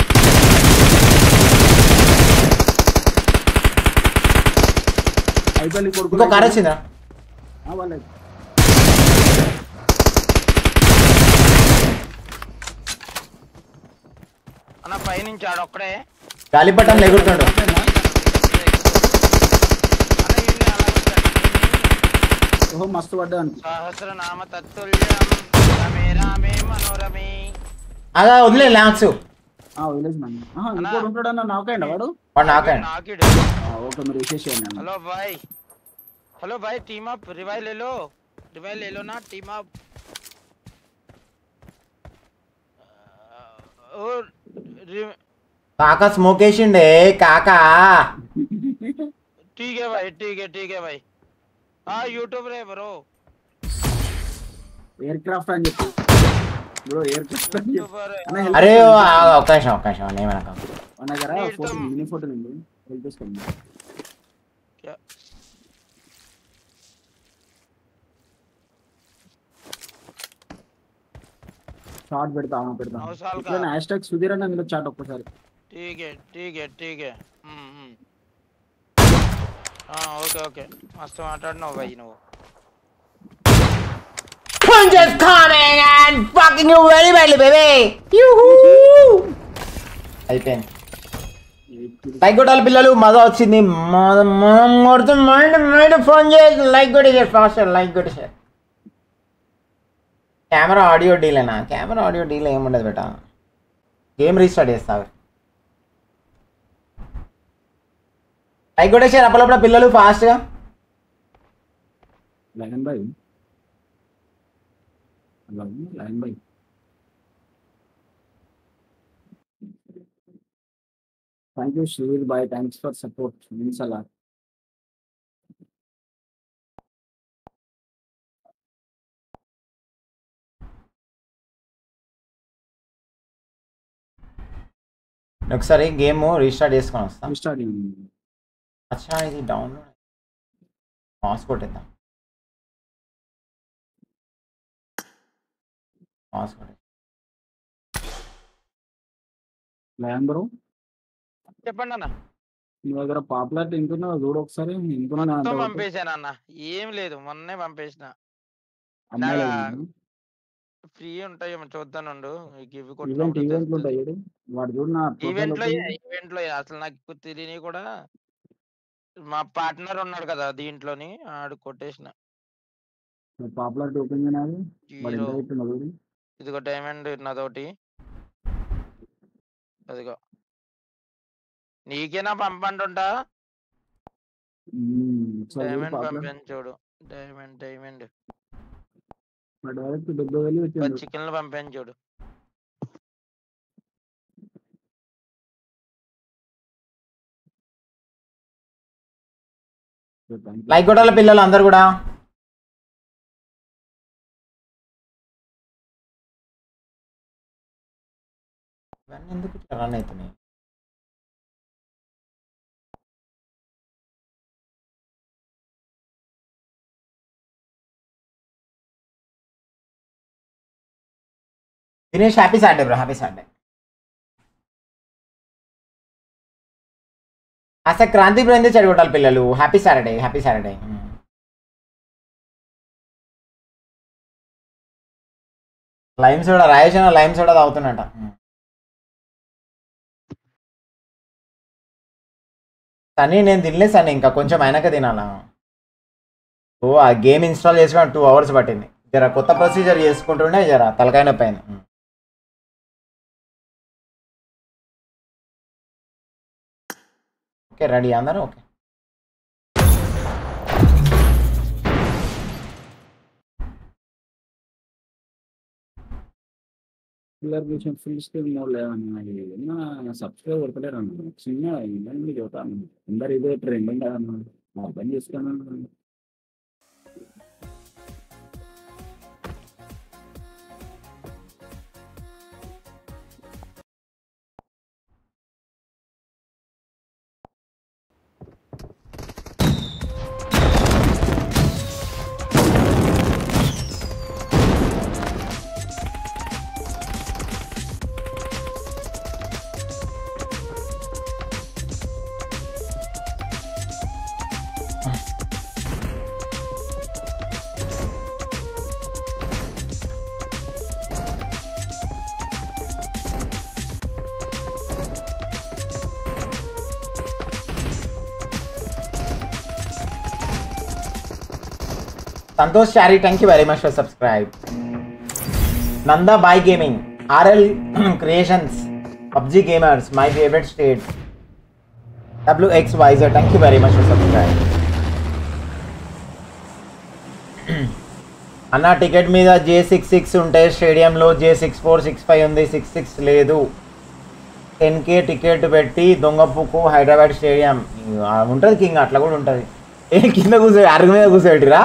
ఇంకో కార్ వచ్చిందా? అన్న పైనుంచి ఆడొక్కడే గాలిపటం ఎగురుతాడు. మస్తు పడ్డా సహస్రనామ తత్తుల్యం రమే రామే మనోరమే. అలా వదిలే ల్యాక్స్ ఉంటాడన్న నాకండి వాడు వాడు నాకండి. ఓకే మీరు వేసేసేయండి. हेलो भाई हेलो भाई टीम अप रिवाइव ले लो रिवाइव ले लो ना टीम अप. और కాకా స్మోక్ వేసిండే కాకా. ठीक है भाई ठीक है ठीक है भाई हाँ यूट्यूब रे ब्रो ఎయిర్ క్రాఫ్ట్ అని చెప్పి బ్రో ఎయిర్ క్రాఫ్ట్ అని చెప్పి यूट्यूबर అన్న help అరే చేయండి. ఒక్క నిమిషం ఒక్క నిమిషం నేమనక మన దగ్గర నీతో- ఫోటో మినీ ఫోటో ఉంది హెల్ప్ చేసుకోండి. क्या షార్ట్ పెడతా ఆమె పెడతా नौ साल का ఇట్లా హ్యాష్ ట్యాగ్ సుధీర్ అన్న మీద చాట్ ఒక్కసారి. ठीक है ठीक है ठीक है हम्म हम्म हाँ ओके ओके मस्त మాట్లాడినావు भाई నువ్వు Punches coming and fucking you very badly baby. Yoo-hoo! అయిపోయింది. లైక్ కొట్టాలి పిల్లలు, మజా వచ్చింది. మొత్తం మైండ్ మైండ్ ఫోన్ చేసి లైక్ కొట్టేసారు ఫాస్ట్ లైక్ కొట్టేసారు. కెమెరా ఆడియో డీలేనా? కెమెరా ఆడియో డీల్ ఏముండదు బేటా. గేమ్ రీస్టార్ట్ చేస్తావు. లైక్ కొట్టేసారు అప్పుడప్పుడు పిల్లలు ఫాస్ట్గా. Lion boy lion boy thank you Sudheer boy, thanks for support means అలా. ఒకసారి గేమ్ రీస్టార్ట్ చేసుకొని వస్తాం. స్టార్ట్ అచ్చా ఇది డౌన్లోడ్ పాస్ కొట్టేద్దాం. పాస్ కొట్టే లయన్ బ్రో చెప్పండి అన్న నీ దగ్గర పాపులారిటీ ఇంటున్నావు చూడు ఒకసారి. మొత్తం ఇంటున్నా పంపేశాను అన్న ఏం లేదు మొన్నే పంపేసిన అమ్మాయి ఫ్రీ ఉంటాయేమో చూద్దానుండు ఇవి ఈవెంట్ ఈవెంట్లు ఉంటాయి చూడు వాడు చూడు నా ఈవెంట్ లో ఈవెంట్ లో అసలు నాకు తెలియని కూడా మా పార్ట్నర్ ఉన్నాడు కదా దీంట్లోని ఆడు కొట్టేసిన పాపులారిటీ ఓపెన్ చేయనాలి వాడు జీరో ఎంత పెట్టున్నావు చూడు. ఇదిగో డైమండ్ నాదోటి అదిగో నీకేనా పంపంటుంటా మ్మ్. ఒకసారి చూడు డైమండ్ పాపులారిటీ. పంపాను చూడు డైమండ్ డైమండ్ వాడు డైరెక్ట్ డెబ్బై వేలు పెట్టిండు. చికెన్లు పంపాను చూడు లైక్ కొట్టాలి పిల్లలు అందరు కూడా. ఇవన్నీ ఎందుకు ఇట్లా రన్ అవుతున్నాయి? Dinesh happy Saturday bro, happy Saturday. అసలు క్రాంతి బ్రో ఎందుకు చెడగొట్టాలి పిల్లలు? Happy Saturday, happy Saturday. Lime soda Rayesh lime soda తాగుతున్నట. సన్నీ నేను తినలేదు సన్నీ, ఇంకా కొంచెం అయినాక తినాలా. ఓ ఆ గేమ్ ఇన్స్టాల్ చేసుకుని టూ అవర్స్ పట్టింది. జర కొత్త ప్రొసీజర్ చేసుకుంటుండే జర తలకాయ నొప్పి అయింది. ఓకే రెడీ అందరూ? ఓకే పిల్లర్ విషయం ఫుల్ స్క్రీన్ మోడ్ లేదన్న సబ్స్క్రైబ్ కొడతలేరు అన్న చిన్న ఇవన్నీ చూస్తాను అందరు ఇదే ట్రెండ్ కదన్న అర్థం చేసుకోను. Santosh Chari, thank you very much for subscribe. Nanda Bhai Gaming, R L Creations, P U B G Gamers, my favorite state. W X Y Z, thank you very much for subscribe. అన్న టికెట్ మీద జే సిక్స్ సిక్స్ ఉంటే స్టేడియంలో J six four six five ఉంది, సిక్స్ సిక్స్ లేదు. టెన్ కే టికెట్ పెట్టి దొంగపుకు హైదరాబాద్ స్టేడియం ఉంటుంది కింగ్, అట్లా కూడా ఉంటుంది. ఏ కింద కూర్చో అరుగు మీద కూర్చోబెట్టిరా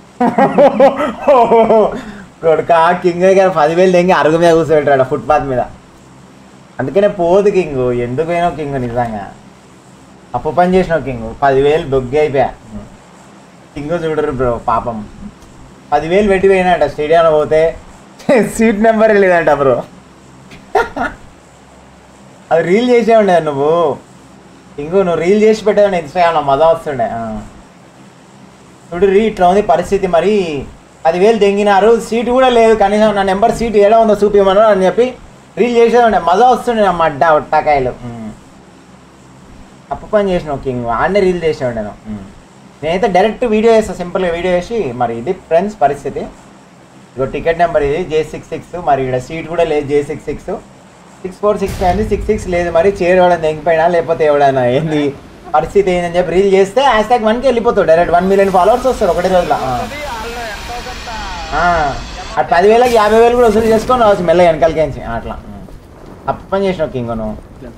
కొడుక కింగ్ దగ్గర పదివేలు తెంగి అరుగు మీద కూర్చోబెట్టాడు ఫుట్పాత్ మీద. అందుకనే పోదు కింగ్, ఎందుకు పోయినావు కింగ్, నిజంగా అప్పు పని చేసినావు కింగ్. పదివేలు దొగ్గి అయిపోయా కింగ్. చూడరు బ్రో పాపం, పదివేలు పెట్టి పోయినాట స్టేడియంలో పోతే సీట్ నెంబర్ లేదంట బ్రో. అది రీల్ చేసే ఉండే నువ్వు కింగ్, నువ్వు రీల్ చేసి పెట్టావు ఇన్స్టాగ్రామ్లో, మజా వస్తుండే. చూడు రీ ఇట్లా ఉంది పరిస్థితి. మరి పదివేలు తెంగినారు, సీటు కూడా లేదు కనీసం, నా నెంబర్ సీట్ ఏడా ఉందో చూపించమను అని చెప్పి రీల్ చేసే ఉండే, మజా వస్తుండే నా మడ్డ ఉట్టాకాయలు. అప్పు పని చేసినావు కింగ్, ఆడనే రీల్ చేసే ఉండే నువ్వు. నేనైతే డైరెక్ట్ వీడియో చేస్తాను, సింపుల్గా వీడియో చేసి. మరి ఇది ఫ్రెండ్స్ పరిస్థితి. ఇగో టికెట్ నెంబర్ ఇది జే సిక్స్ సిక్స్. మరి ఇక్కడ సీట్ కూడా లేదు, J six six six four six five six six లేదు. మరి చైర్ ఎవడైనా తెగిపోయినా లేకపోతే ఎవడైనా ఏంది పరిస్థితి ఏందని చెప్పి రీల్ చేస్తే హ్యాష్ ట్యాగ్ వన్కి వెళ్ళిపోతాడు డైరెక్ట్. వన్ మిలియన్ ఫాలోవర్స్ వస్తారు ఒకటే రోజులో. అటు పదివేలకి యాభై వేలు కూడా వసూలు చేసుకొని రావచ్చు మెల్ల వెనకాలకేంచి అట్లా. అప్పు పని చేసినావు కింగ్ నువ్వు.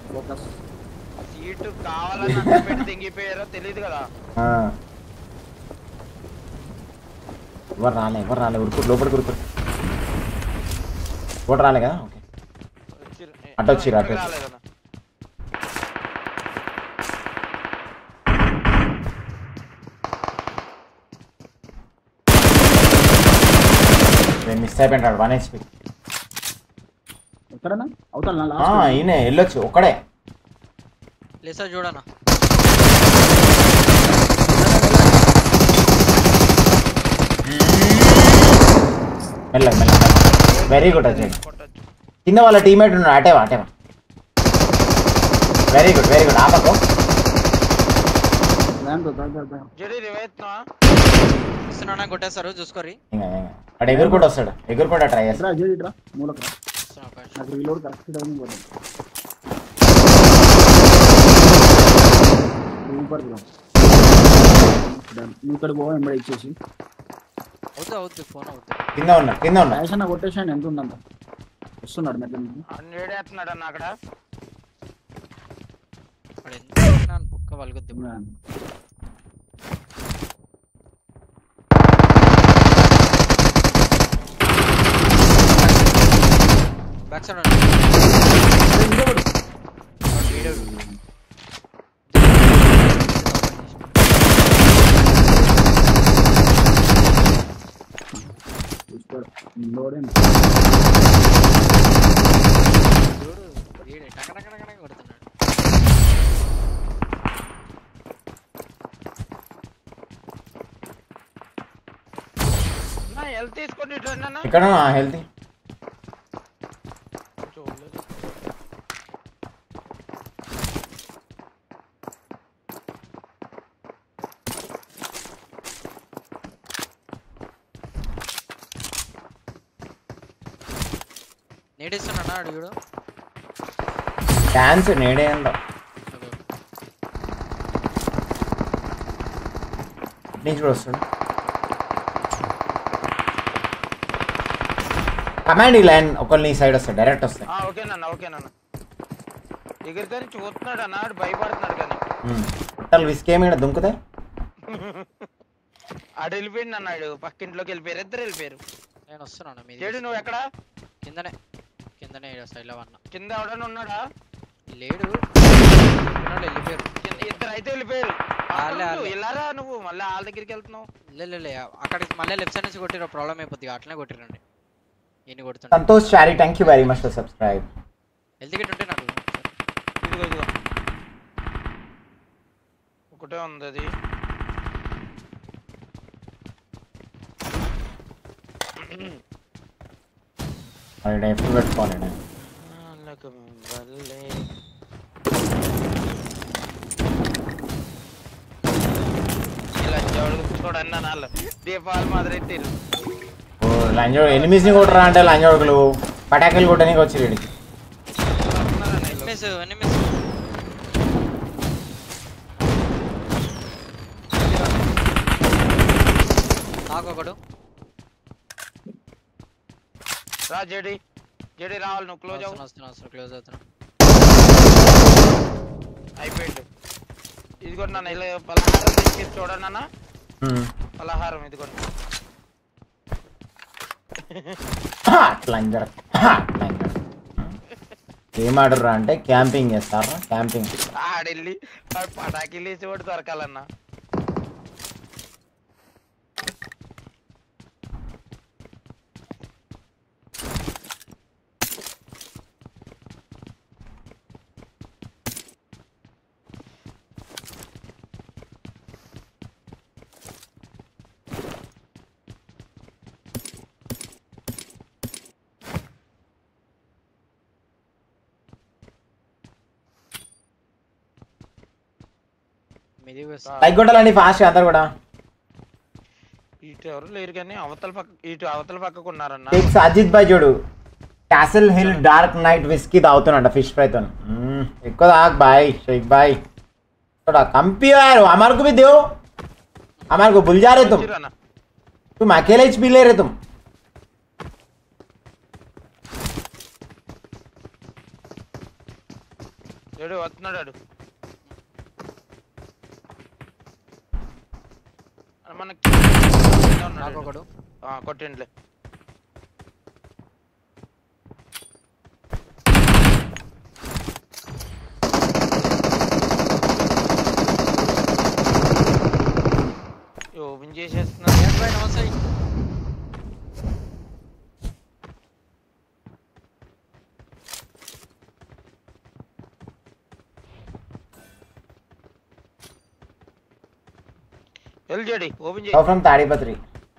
ఎవరు రాలే ఎవరు రాలే ఉరుకు లోపలికి ఉరుకు. ఓటు రాలే కదా, ఓకే అటు వచ్చిర్రు అటు వచ్చి. మిస్ అయిపోయింటాడు వన్ హెచ్పి. ఈయన వెళ్ళొచ్చు ఒక్కడే. లేసా చూడనా మెల్ల మెల్ల వెరీ గుడ్ అజయ్. కింద వాళ్ళ టీమేట్ ఉన్నాడు, అటేవా అటేవా. Very good very good. ఆపకు కొట్టేస్తారు చూసుకోరి. అక్కడ ఎగురుకుంటూ వస్తాడు, ఎగురుకుంటా ట్రై చేస్తాడు. కింద ఉన్నా కింద ఉన్నా కొట్టేసాను. ఎంత ఉందంట వస్తున్నాడు అక్కడ బుక్క వలుగుద్ది. బ్యాక్ సైడ్ హెల్త్ తీసుకోండి. ఇక్కడ హెల్తీ నేడిస్తున్నా అడుగుడు డాన్స్ నేడే ఉందో నుంచి కూడా వస్తాడు. కమాండ్ ఈ లైన్ ఒకళ్ళు నీ సైడ్ వస్తాడు, డైరెక్ట్ వస్తాడు. ఓకేనన్నా ఓకేనన్నా. ఎగిరితే చూస్తున్నాడు అన్నాడు, భయపడుతున్నాడు కానీ పుట్టలు విసికేమి దుంకుతే ఆడు వెళ్ళిపోయింది అన్నాడు, పక్కింట్లోకి వెళ్ళిపోయారు, ఇద్దరు వెళ్ళిపోయారు. నేను వస్తున్నాను మీ లేడు. నువ్వు ఎక్కడ? కిందనే కిందనే సైడ్ లో అన్న. కింద ఎవడన్నా ఉన్నాడా? లేడు, వెళ్ళిపోయారు. ఇద్దరు అయితే వెళ్ళిపోయారు. వెళ్ళారా నువ్వు మళ్ళీ వాళ్ళ దగ్గరికి వెళ్తున్నావు? లే అక్కడికి మళ్ళీ లెఫ్ట్ సైడ్ నుంచి కొట్టిన ప్రాబ్లం అయిపోద్ది, అట్లనే కొట్టిరండి. ఎన్ని కొడుతున్నా Santosh Chary, thank you very much for subscribe. Health kit ఉంటే నాకు ఇదిగో ఇదిగో ఒకటే ఉంది అది. అది ఎప్పుడు పెట్టుకోవాలి నేను దీపాలు మాదిరెట్టారు. లంజో ఎనిమిస్ ని కొట్టరా అంటే లంజోడుకులు పటాకులు కొట్టడానికి వచ్చి వీడికి ఒకడు రా జేడి జేడి రావాలి, నువ్వు క్లోజ్ అవ్వు. వస్తున్నా వస్తున్నా క్లోజ్ అవుతున్నా. ఇదిగోండి నాన్న ఇలా పలహారం తెచ్చి చూడండి అన్న పలహారం ఇదిగోండి ఏం ఆర్డర్ అంటే క్యాంపింగ్ చేస్తారా క్యాంపింగ్ ఆడెళ్ళి పటాకీలు వేసి ఒకటి దొరకాలన్నా లైక్ కొట్టాలండి ఫాస్ట్ అందరు కూడా. ఇటు ఎవరు లేరు కానీ అవతల పక్క ఇటు అవతల పక్కకు ఉన్నారన్న. అజిత్ భాయ్ చూడు castle hill dark night whisky తాగుతున్నట ఫిష్ ఫ్రై తో. ఎక్కువ తాగ బాయ్ షేక్ బాయ్ थोड़ा कम पियो यार हमारे को भी दो हमारे को भूल जा रहे तुम तुम अकेले ही पी ले रहे तुम. ఏడు వస్తున్నాడు మనకి ఒకడు కొట్టిండ్లే. ఓపెన్ చేసేస్తున్నా ఎల్జేడి ఓపెన్ చేయి. ఫ్రమ్ తాడిపత్రి.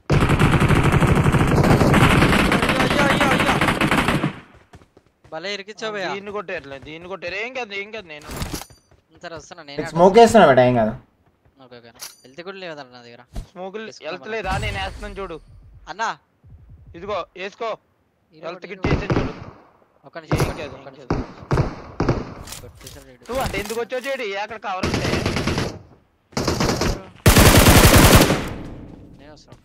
భలే ఇరికిచ్చావు భయ్యా. దీన్ని కొట్టేట్లే దీన్ని కొట్టారు ఏం కాదు ఏం కాదు నేను ఇంతర వస్తున్నా నేను స్మోక్ వేస్తున్నా బేటా ఏం కాదు. ఓకే ఓకే హెల్త్ కూడా లేదన్న నా దగ్గర. స్మోక్ వెళ్తలేదా నేను వేస్తున్నాను చూడు అన్నా ఇదిగో వేసుకో హెల్త్ కిట్ చేసి చూడు. ఒక్క నిమిషం ఒక్క నిమిషం నువ్వు అంటే ఎందుకు వచ్చావు చేడి అక్కడ కవర్ ఉంటే నేను వస్తాను.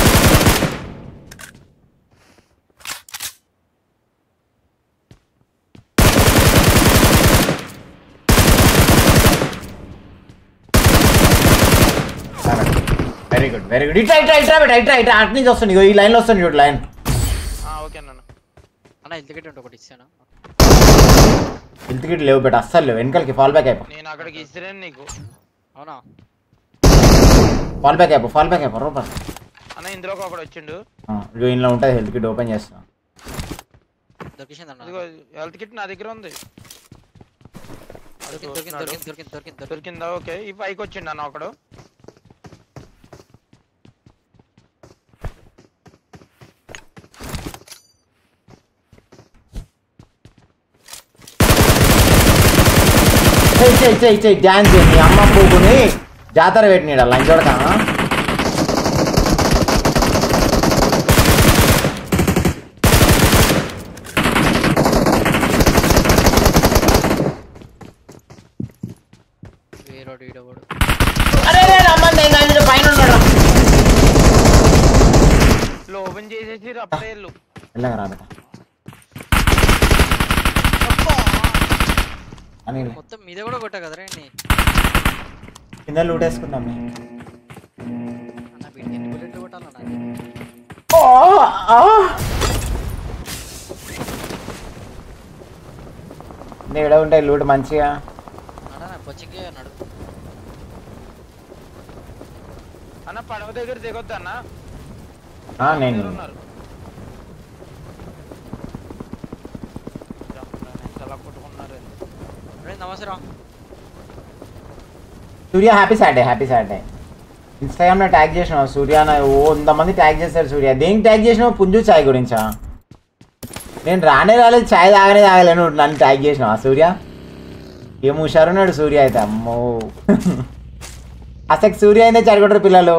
వెరీ గుడ్ వెరీ గుడ్ ఇట్లా ఇట్లా ఇట్లా బేటా ఇట్లా ఇట్లా అటు నుంచి వస్తుంది ఈ లైన్ లో వస్తుంది చూడు లైన్. ఓకే అన్న అన్న హెల్త్ కిట్ ఉంటే ఒకటి ఇస్తాను. హెల్త్ కిట్ లేవు బేటా అస్సలు లేవు వెనకాలకి ఫాల్ బ్యాక్ అయిపో. నేను అక్కడికి ఇస్తాను నీకు. అవునా ఫాల్ బ్యాక్ అయిపో ఫాల్ బ్యాక్ అయిపో రూపా అన్న ఇందులోకి ఒకడు వచ్చిండు ఇంట్లో ఉంటుంది హెల్త్ కిట్ ఓపెన్ చేస్తా. దొరికింది అన్న ఇదిగో హెల్త్ కిట్ నా దగ్గర ఉంది. దొరికింది దొరికింది దొరికింది దొరికింది దొరికిందా ఓకే ఈ పైకి వచ్చిండు అన్న ఒకడు. చెయ్యి చెయ్యి చెయ్యి డ్యాన్స్ చేయి అమ్మ పోకుని జాతర పెట్టినాడు అలా చూడతా. వేరోడు ఈడోడు అరే రమ్మంది పైన ఉన్నాడు. ఓపెన్ చేసేసి అప్పుడే వెళ్ళు వెళ్ళగా రా బేటా అని మొత్తం మీద కూడా కొట్టా కదరా కింద లూటేసుకుందాం. అన్న వీడికి ఎన్ని బుల్లెట్లు కొట్టాలన్నా ఎడ ఉంటాయి లూట్ మంచిగా అన్న కొచ్చికే అన్నాడు. అన్న పడవ దగ్గర దిగొద్దు అన్న నేను ఉన్నారు చాలా కొట్టుకున్నారు. నమస్తే రా Surya happy Saturday happy Saturday. ఇన్స్టాగ్రామ్లో ట్యాగ్ చేసినావు సూర్య ఓ వంద మంది ట్యాగ్ చేస్తారు సూర్య. దేనికి ట్యాగ్ చేసినావు పుంజు ఛాయ్ గురించా? నేను రానే రాలేదు ఛాయ్ తాగనే తాగలేను నన్ను ట్యాగ్ చేసినావా సూర్య? ఏం హుషారున్నాడు సూర్య అయితే అమ్మో. అసలు సూర్య అయితే చరగొట్టరు పిల్లలు.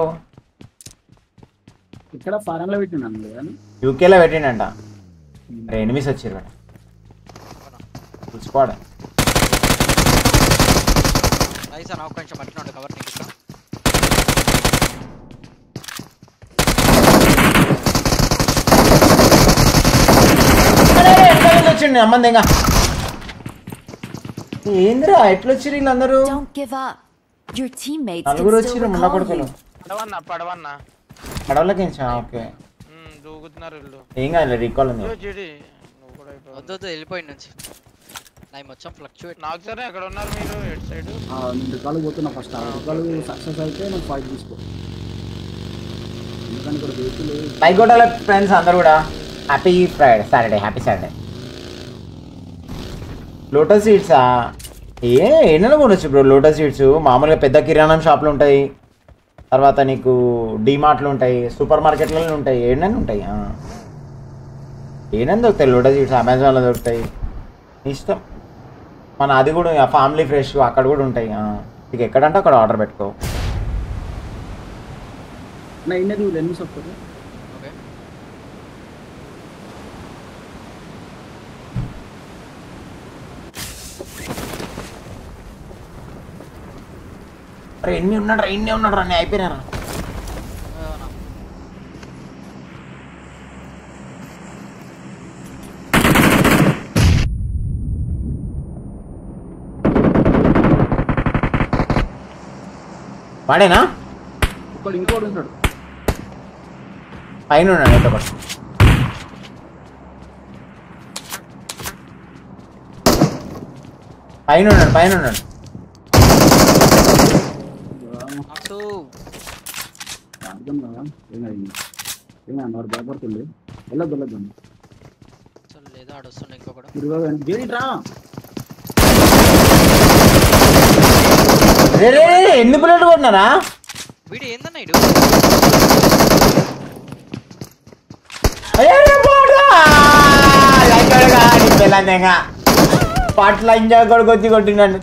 ఇక్కడ ఫారెన్ లో పెట్టినాను యూకేలో పెట్టిండంట. అరే ఎనిమిస్ వచ్చారు చూసుకోవాలి. నైస్ అన్న ఒక్క నిమిషం పట్టిన కవర్ నీకు ఇస్తా. వచ్చిండి అమ్మంది ఇంకా ఏంద్రా ఎట్లా వచ్చారు వీళ్ళందరూ? Your teammates can నలుగురు still వచ్చిర్రు మున్న recall కొడుకులు you. పడవన్నా పడవన్నా పడవలకించా ఓకే ఉమ్, దూకుతున్నారు వీళ్ళు ఏం కాదు రీకాల్ ఉంది ఇదిగో జిడి నువ్వు కూడా అయిపోయావు. వద్దు వద్దు వెళ్ళిపోయింది నుంచి నా మొత్తం ఫ్లక్చువేట్. నాకు సరే ఎక్కడ ఉన్నారు మీరు ఎటు సైడ్ నేను రికాల్ పోతున్నా ఫస్ట్ ఆ రికాల్ సక్సెస్ అయితే నాకు ఫైట్ తీసుకో ఎందుకంటే ఇక్కడ వెహికల్ లైక్ కొట్టాల ఫ్రెండ్స్ అందరు కూడా happy Friday Saturday happy Saturday lotus సీడ్సా ఏ ఎన్నెల కొనొచ్చు బ్రో లోటస్ సీడ్స్ మామూలుగా పెద్ద కిరాణం షాపులు ఉంటాయి తర్వాత నీకు డీమార్ట్లు ఉంటాయి సూపర్ మార్కెట్లలో ఉంటాయి ఏడైనా ఉంటాయి ఏమైనా దొరుకుతాయి లోటస్ సీడ్స్ అమెజాన్లో దొరుకుతాయి ఇష్టం మన అది కూడా ఫ్యామిలీ ఫ్రెష్ అక్కడ కూడా ఉంటాయి నీకు ఎక్కడంటే అక్కడ ఆర్డర్ పెట్టుకో నా ఇన్నది రెండు సపోర్ట్ ఓకే అరే ఎన్ని ఉన్నాడు రా ఎన్ని ఉన్నాడు రా నేను అయిపోయినారా వాడేనా ఇక్కడ ఇంకోటి ఉంటాడు పైన ఉన్నాడు అయితే ఒకటి పైన ఉన్నాడు పైన ఉన్నాడు నాకు అర్థం కదా ఏమైంది ఏమైనా వాడు భయపడుతుంది వెళ్ళొద్దు వెళ్ళొద్దు అసలు లేదా ఆడొస్తుండే ఇంకొకడు. తిరుగు గేరిట్రా రే రే రే, ఎన్ని బుల్లెట్ కొట్టినారా వీడు ఏందన్నా ఇడు పిల్లగా పాటలు ఎంజాయ్ కొడుకు వచ్చి కొట్టినాను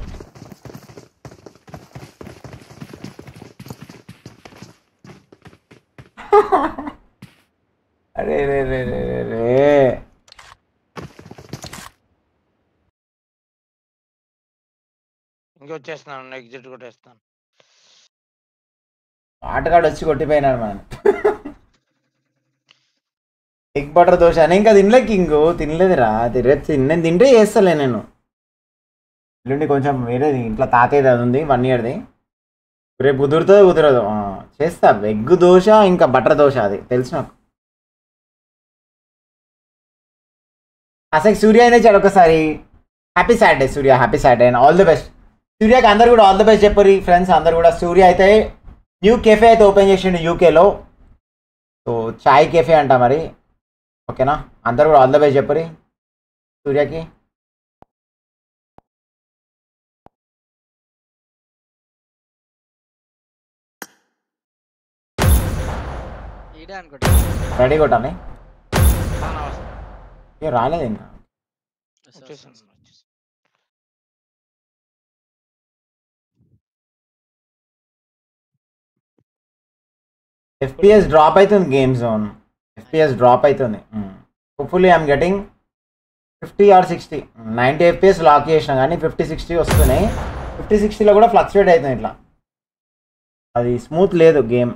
అరే రే రే రే రే రే ఇంకొచ్చేస్తున్నాను ఎగ్జిట్ కొట్టేస్తాను. ఆటగాడు వచ్చి కొట్టిపోయినాడు మనం ఎగ్ బటర్ దోశ అని ఇంకా తినలే కింగ్ తినలేదురా రేపు తిన్న తింటే చేస్తలే నేను ఎల్లుండి కొంచెం వేరేది ఇంట్లో తాతయ్యది అది ఉంది వన్ ఇయర్ది రేపు కుదురుతుందో కుదరదు చేస్తా ఎగ్ దోశ ఇంకా బటర్ దోశ అది తెలుసు నాకు అసలు సూర్య అయినా చాలు ఒకసారి happy Saturday Surya happy Saturday and all the best సూర్యకి అందరు కూడా ఆల్ ది బెస్ట్ చెప్పరు ఫ్రెండ్స్ అందరు కూడా సూర్య అయితే న్యూ కెఫే అయితే ఓపెన్ చేసిండు యూకేలో సో చాయ్ కెఫే అంట మరి ఓకేనా అందరు కూడా ఆల్ ద బెస్ట్ చెప్పరి సూర్యకి ఈడే అనుకుంటా. రెడీ కొట్టాలి చాలా అవసరం. ఏ రాలేదు ఇంకా వస్తా, వచ్చేసాను, వస్తా. వచ్చేసాను. ఎఫ్పిఎస్ డ్రాప్ అవుతుంది గేమ్ జోన్ ఎఫ్పిఎస్ డ్రాప్ అవుతుంది hopefully I'm getting fifty or sixty ninety FPS lock చేసినా కానీ ఫిఫ్టీ సిక్స్టీ వస్తున్నాయి ఫిఫ్టీ సిక్స్టీలో కూడా ఫ్లక్చువేట్ అవుతుంది ఇట్లా అది స్మూత్ లేదు గేమ్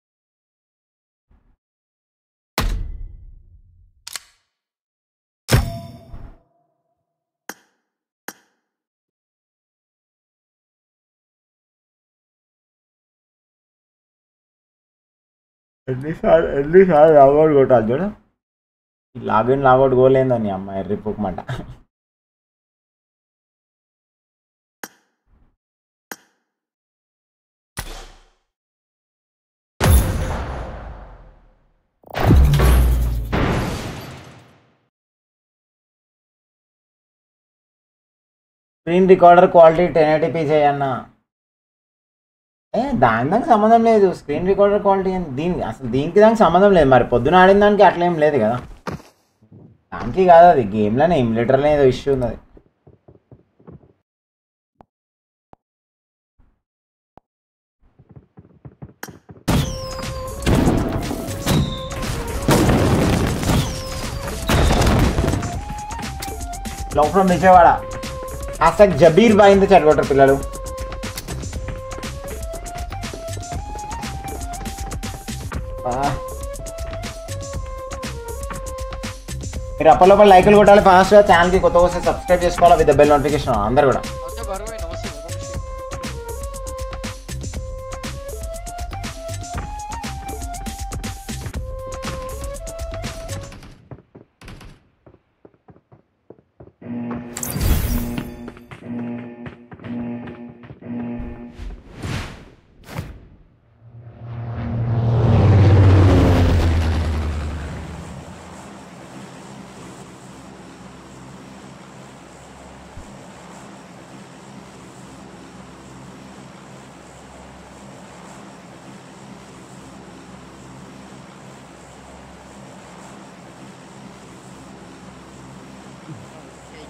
ఎన్నిసార్లు ఎన్నిసార్లు లాగౌట్ కొట్టాలి చూడు లాగిన్ లాగౌట్ గోలేందని అమ్మాయి ఎర్రిపోకమాట screen recorder quality ten eighty P చేయన్నా ఏ దాని దానికి సంబంధం లేదు స్క్రీన్ రికార్డర్ క్వాలిటీ దీనికి అసలు దీనికి దానికి సంబంధం లేదు మరి పొద్దున ఆడిన దానికి అట్లా ఏం లేదు కదా దానికి కాదు అది గేమ్లోనే ఎమ్యులేటర్లో ఏదో ఇష్యూ ఉంది అది love from Vijayawada hash Jabeer boy ఇంత చదవటరు పిల్లలు మీరు అప్పటిలోపల లైకులు కొట్టాలి ఫాస్ట్గా ఛానల్కి కొత్త వస్తే సబ్స్క్రైబ్ చేసుకోవాలి విత్ బెల్ నోటిఫికేషన్ అందరు కూడా ఓకే, బరువే, నమస్తే, నమస్తే.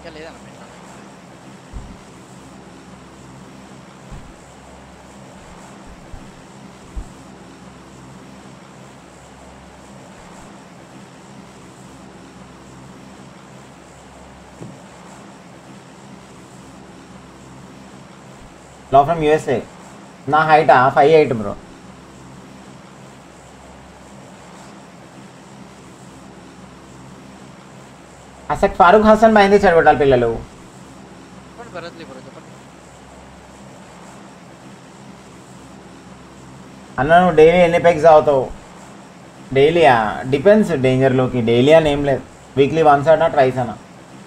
ఇంకా లేదన్న పెట్టాను. Hello from U S A. నా హైట్ ఫైవ్ ఎయిట్ బ్రో. అసలు ఫారూక్ హసన్ మైంది చెడగొట్టాలి పిల్లలు. చెప్పండి భరత్ బ్రో చెప్పండి. అన్న నువ్వు డైలీ ఎన్ని పెగ్స్ అవుతావు? డైలీయా? డిపెండ్స్ డేంజర్లోకి. డైలీ అని ఏం లేదు, వీక్లీ వన్స్ అన్నా ట్రైస్ అన్న.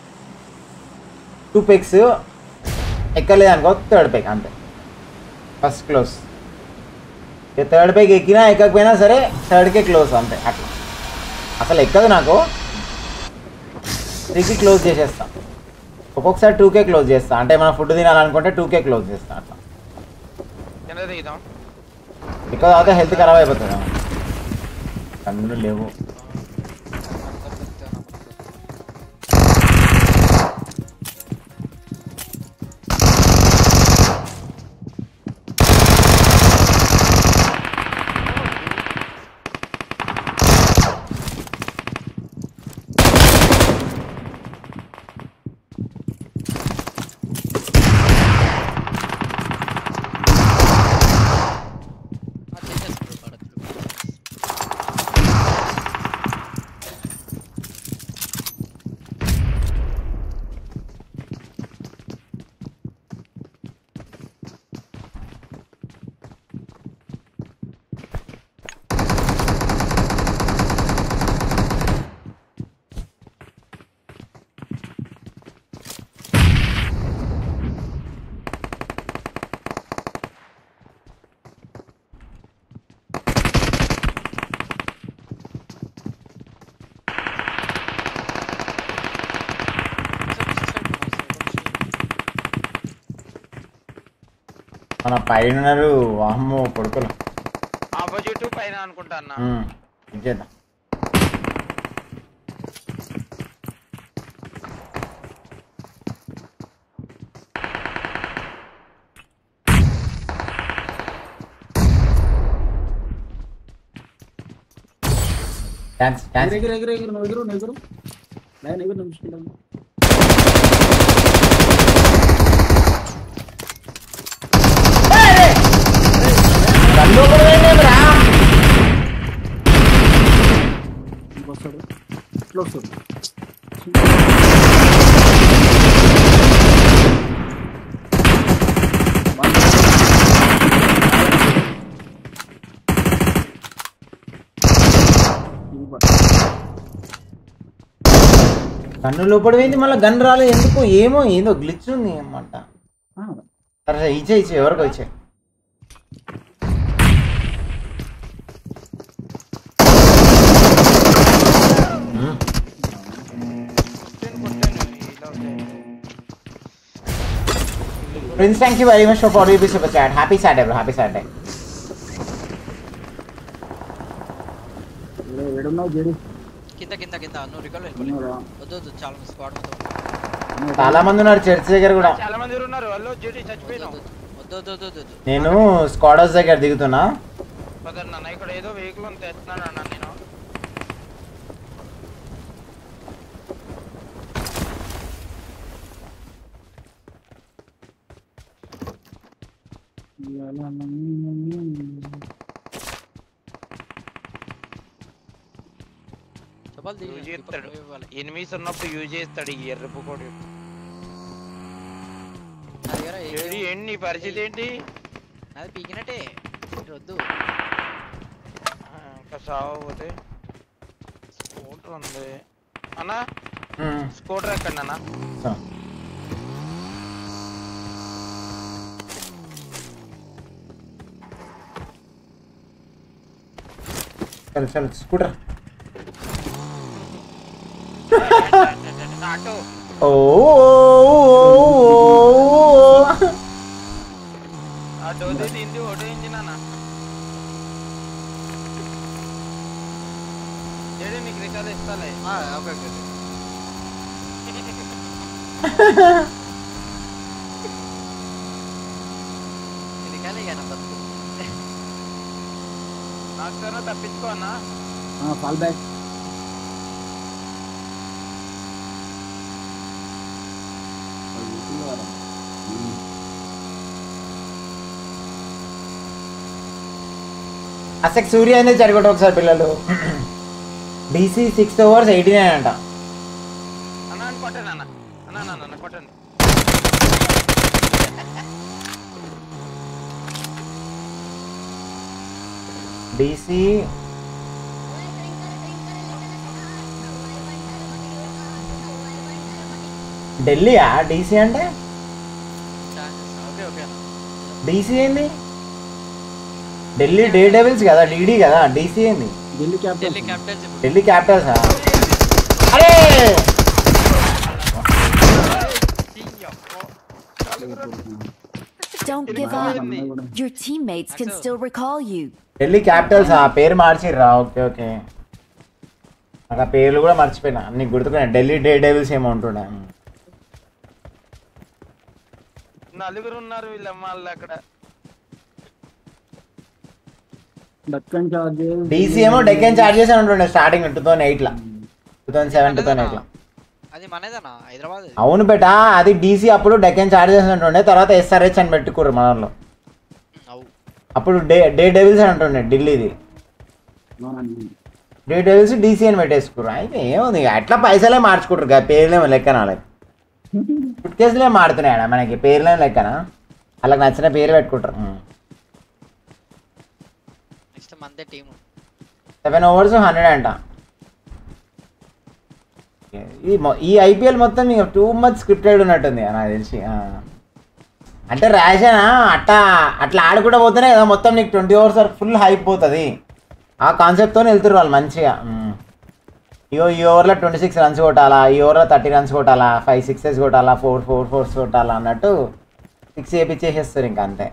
టూ పెగ్స్ ఎక్కలేదు అనుకో, థర్డ్ పెగ్ అంతే, ఫస్ట్ క్లోజ్. థర్డ్ పెగ్ ఎక్కినా ఎక్కకపోయినా సరే థర్డ్కే క్లోజ్ అంతే. అట్లా అసలు ఎక్కదు నాకు, త్రీకి క్లోజ్ చేసేస్తా. ఒక్కొక్కసారి టూకే క్లోజ్ చేస్తా, అంటే మనం ఫుడ్ తినాలనుకుంటే టూకే క్లోజ్ చేస్తా. అట్లా ఎక్కువ తాగితే హెల్త్ ఖరాబ్ అయిపోతుంది. కన్నులు లేవు. మన పైన ఉన్నారు. అమ్మో కొడుకులు ఆపోజిట్ పైన అనుకుంటా అన్న. ఇచ్చేద్దాం. Thanks thanks. ఎగురు ఎగురు ఎగురు నువ్వు ఎగురు నువ్వు ఎగురు నేను ఎగురు నిమిషం. వస్తాడు ఇట్లా వస్తాడు. కన్ను లోపడి పోయింది, మళ్ళీ గన్ రాలేదు ఎందుకు ఏమో, ఏదో గ్లిచ్ ఉంది అన్నమాట. సరే ఇచ్చే ఇచ్చే ఎవరికో ఇచ్చే. Prince, thank you very much for forty rupees super chat. Happy Saturday bro, happy Saturday. ఏడున్నావు జేడి? కింద కింద కింద నువ్వు రికార్డ్ వెళ్ళిపోలే. వద్దు వద్దు చాలా స్క్వాడ్ మొత్తం చాలా మంది ఉన్నారు చర్చ్ దగ్గర కూడా. చాలా మంది ఉన్నారు. వాళ్ళు జేడి చచ్చిపోయినావు. వద్దు వద్దు వద్దు వద్దు. నేను స్క్వాడ్ హౌస్ దగ్గర దిగుతున్నా. పదర్ నాన్న ఇక్కడ ఏదో వెహికల్ ఉంది తెస్తున్నాను అన్న నేను. యూజ్ చేస్తాడు ఎనిమిస్ ఉన్నప్పుడు యూజ్ చేస్తాడు ఈ ఎర్రపు కోడి. ఏంటి నీ పరిస్థితి ఏంటి? అది పీకినట్టే వద్దు ఇంకా సావపోతే. స్కూటర్ ఉంది అన్న, స్కూటర్ ఎక్కండి అన్న. చల్ చల్ స్కూటర్. ఓ అటోది తింది ఒకటో ఇంజిన్ అన్న. ఏడే నీకు రికార్డు ఇస్తాలే. ఓకే ఓకే ఎందుకని ఇక నా బతుకు. నాకు తప్పించుకో అన్నా. Fall back. అసలు సూర్య అనేది చెడగొట్టు ఒకసారి పిల్లలు. DC six overs eighty nine అంట. అన్న అని కొట్టండి అన్న అన్న అన్న అన్న కొట్టండి. డీసీ ఢిల్లీయా డీసీ అంటే? ఓకే ఓకే అన్న. డీసీ ఏంది? ఢిల్లీ డే డెవిల్స్ కదా, డీడీ కదా. డీసీ ఏంది? ఢిల్లీ ఢిల్లీ క్యాపిటల్. క్యాపిటల్స్ ఇప్పుడు. ఢిల్లీ క్యాపిటల్సా? అరే Don't give up. Your teammates can still recall you. Delhi capitals ఆ పేరు మార్చిర్రా? ఓకే ఓకే, నాకు ఆ పేర్లు కూడా మర్చిపోయినా, అన్ని గుర్తుకున్నా. ఢిల్లీ డే డెవిల్స్ ఏమో ఉంటుండే. నలుగురు ఉన్నారు వీళ్ళ వాళ్ళు అక్కడ. డక్కన్ చార్జెస్. డీసీ ఏమో డెక్కన్ చార్జెస్ అని ఉంటుండే స్టార్టింగ్ టూ థౌసండ్ ఎయిట్ లా, two thousand seven two thousand eight లా. అది మనదేనా హైదరాబాద్? అవును బేటా, అది డీసీ అప్పుడు డెక్కన్ చార్జెస్ అంటుండే, తర్వాత ఎస్ఆర్హెచ్ అని పెట్టుకుర్రు మనలో. అప్పుడు డే డే డెవిల్స్ అని ఉంటుండే ఢిల్లీది. డే డెవిల్స్ డీసీ అని పెట్టేసుకుర్రు. అయితే ఏముంది అట్లా పైసలే మార్చుకుంటారు కదా, పేర్లేమో లెక్కన. వాళ్ళకి ఫుడ్ కేసులే మారుతున్నాయా మనకి, పేర్లేమో లెక్కన. వాళ్ళకి నచ్చిన పేరు పెట్టుకుంటారు. నెక్స్ట్ మందే టీము. సెవెన్ ఓవర్స్ హండ్రెడ్ అంట. ఈ ఈ ఐపీఎల్ మొత్తం ఇక టూ మచ్ స్క్రిప్టెడ్ ఉన్నట్టుంది నాకు తెలిసి. అంటే రేషన్ అట్లా అట్లా ఆడుకుంటూ పోతేనే కదా మొత్తం నీకు ట్వంటీ ఓవర్స్ వరకు ఫుల్ హైప్ పోతుంది. ఆ కాన్సెప్ట్తో వెళ్తున్నారు వాళ్ళు మంచిగా. ఇయో ఈ ఓవర్లో ట్వంటీ సిక్స్ రన్స్ కొట్టాలా, ఈ ఓవర్లో థర్టీ రన్స్ కొట్టాలా, ఫైవ్ సిక్సెస్ కొట్టాలా, ఫోర్ ఫోర్ ఫోర్స్ కొట్టాలా అన్నట్టు సిక్స్ వేపించేసేస్తారు ఇంకా అంతే.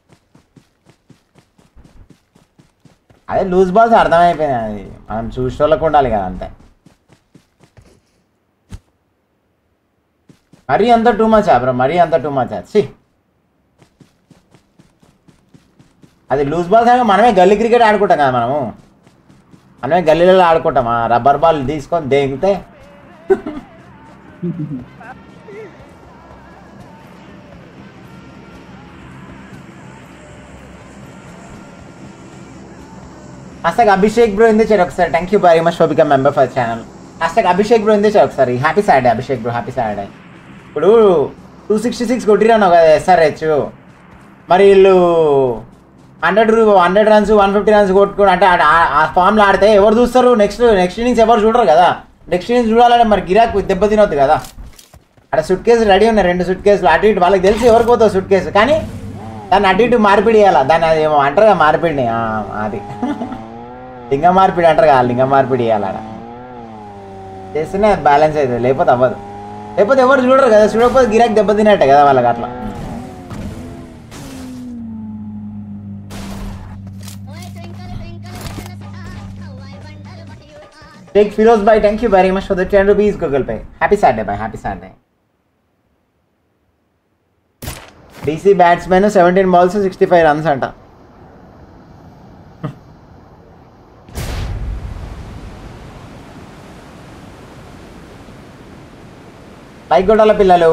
అదే లూజ్ బాల్స్ అర్థమైపోయినాయి, అది మనం చూసే వాళ్ళకు ఉండాలి కదా అంతే. మరీ అంత టూ మచ్ బ్రో, మరీ అంత టూ మచ్ సి. అది లూజ్ బాల్స్ అంటే మనమే గల్లీ క్రికెట్ ఆడుకుంటాం కదా, మనము మనమే గల్లీలలో ఆడుకుంటాం. రబ్బర్ బాల్ తీసుకొని దేగితే hashtag అభిషేక్ బ్రో ఇందే చేరు ఒకసారి. Thank you very much for become member for channel. hashtag Abhishek bro ఇందే చేరు ఒకసారి. Happy Saturday Abhishek bro, happy Saturday. ఇప్పుడు టూ సిక్స్టీ సిక్స్ కొట్టిరాను కదా ఎస్ఆర్హెచ్, మరి వీళ్ళు hundred hundred runs one fifty runs కొట్టుకుని అంటే ఆ ఫామ్లో ఆడితే ఎవరు చూస్తారు? నెక్స్ట్ నెక్స్ట్ ఇన్నింగ్స్ ఎవరు చూడరు కదా. నెక్స్ట్ ఇన్నింగ్స్ చూడాలంటే మరి గిరాక్ దెబ్బ తినొద్దు కదా. అక్కడ సుట్ కేసులు రెడీ ఉన్నాయి, రెండు సుట్ కేసులు అటు ఇటు. వాళ్ళకి తెలిసి ఎవరికి పోతావు సుట్ కేసు, కానీ దాన్ని అటు ఇటు మార్పిడి చేయాలా. దాన్ని అది ఏమో అంటారు కదా మార్పిడిని, అది లింగ మార్పిడి అంటారు కదా, లింగ మార్పిడి చేయాలి. అక్కడ చేస్తేనే అది బ్యాలెన్స్ అవుతుంది, లేకపోతే అవ్వదు. లేకపోతే ఎవరు చూడరు కదా, చూడకపోతే గిరాక్ దెబ్బ తినట్టే కదా వాళ్ళకి. అట్లా Take Firoz bhai, thank you very much for the ten rupees Google Pay. Happy Saturday bhai, happy Saturday. D C batsman seventeen balls sixty-five runs anta. Like godala pillalu.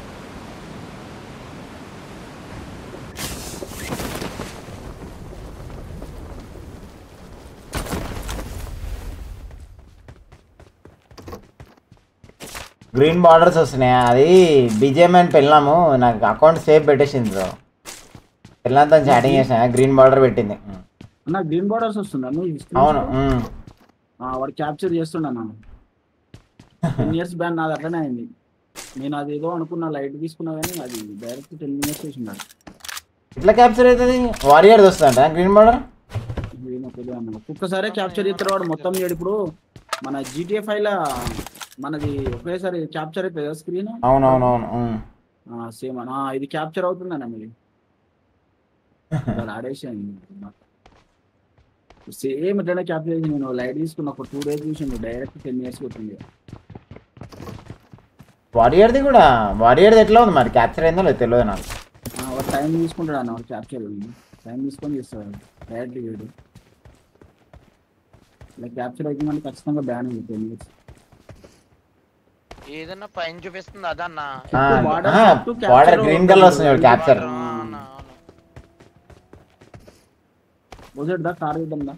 Green borders వస్తున్నాయి. అది బీజేఎంఎన్ పెళ్ళాము, నాకు అకౌంట్ సేఫ్ పెట్టేసింది బ్రో. పెళ్ళంతా చాటింగ్ చేసిన గ్రీన్ బార్డర్ పెట్టింది. అన్న గ్రీన్ బార్డర్స్ వస్తుందా? అవును, వాడు క్యాప్చర్ చేస్తుండ. టెన్ ఇయర్స్ బ్యాన్ నాది అట్లనే అయింది. నేను అది ఏదో అనుకున్నా, లైట్ తీసుకున్నా కానీ అది డైరెక్ట్ టెన్ మినిట్స్ చేసిండాడు. ఇట్లా క్యాప్చర్ అవుతుంది? వారియర్ వస్తుందంట గ్రీన్ బార్డర్. ఒక్కసారే క్యాప్చర్ చేస్తారు వాడు మొత్తం. ఇప్పుడు మన జీటీఏ ఫైవ్ లా మనది ఒకేసారి క్యాప్చర్ అయిపోయి కదా స్క్రీన్. అవునవునవును, సేమ్ అన్న ఇది క్యాప్చర్ అవుతుందన్న మీరు ఆడేసాను. సేమ్ ఇట్లనే క్యాప్చర్ చేసి నేను లైట్ తీసుకున్న ఒక టూ డేస్ చూసాను, డైరెక్ట్ టెన్ ఇయర్స్ వచ్చింది. వారియర్ది కూడా వారియర్ది ఎట్లా ఉంది మరి క్యాప్చర్ అయిందో లేదు తెలియదు నాకు. వాడు టైం తీసుకుంటాడు అన్న వాడు క్యాప్చర్ టైం తీసుకొని చేస్తాడు డైరెక్ట్ వీడు ఇలా క్యాప్చర్ అయితే ఖచ్చితంగా బ్యాన్ ఉంది టెన్ మినిట్స్. ఏదన్నా పైన చూపిస్తుంది అదన్నా బార్డర్ గ్రీన్ కలర్ వస్తుంది క్యాప్చర్. దా కార్ ఇద్దాందా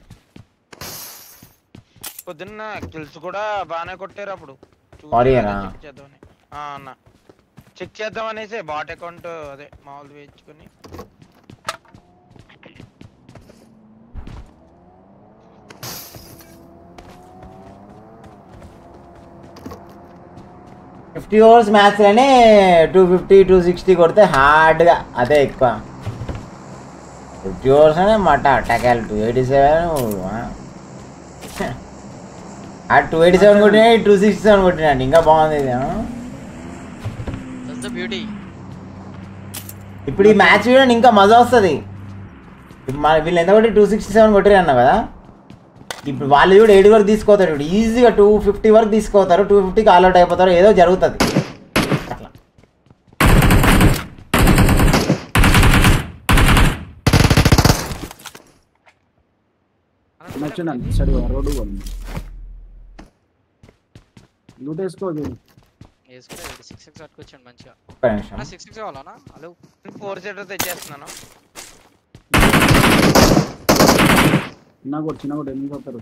పొద్దున్న కిల్స్ కూడా బాగానే కొట్టారు అప్పుడు చెక్ చేద్దామని అన్న చెక్ చేద్దాం అనేసి బాట్ అకౌంట్ అదే మామూలు వేయించుకొని ఫిఫ్టీ ఓవర్స్ మ్యాచ్ లోనే టూ ఫిఫ్టీ టూ సిక్స్టీ కొడితే హార్డ్గా అదే ఎక్కువ. ఫిఫ్టీ ఓవర్స్ అనే మాట టకాల్ టూ ఎయిటీ సెవెన్ ఆ టూ ఎయిటీ సెవెన్ కొట్టినా టూ సిక్స్టీ సెవెన్ కొట్టినండి ఇంకా బాగుంది ఇది. ఇప్పుడు ఈ మ్యాచ్ చూడండి ఇంకా మజా వస్తుంది. మన వీళ్ళు ఎంత కొట్టి టూ సిక్స్టీ సెవెన్ కొట్టిరు అన్నా కదా, ఇప్పుడు వాళ్ళు కూడా ఎయిట్ వరకు తీసుకోతారు. ఇప్పుడు ఈజీగా టూ ఫిఫ్టీ వరకు తీసుకోతారు, టూ ఫిఫ్టీకి ఆల్అౌట్ అయిపోతారు, ఏదో జరుగుతుంది అట్లా. నచ్చిందండి సరే రోడ్డు లూట్ వేసుకోవచ్చు. ఫోర్ సీటర్ తెచ్చేస్తున్నాను. చిన్న కూడా చిన్న కూడా ఎన్ని కొడతారు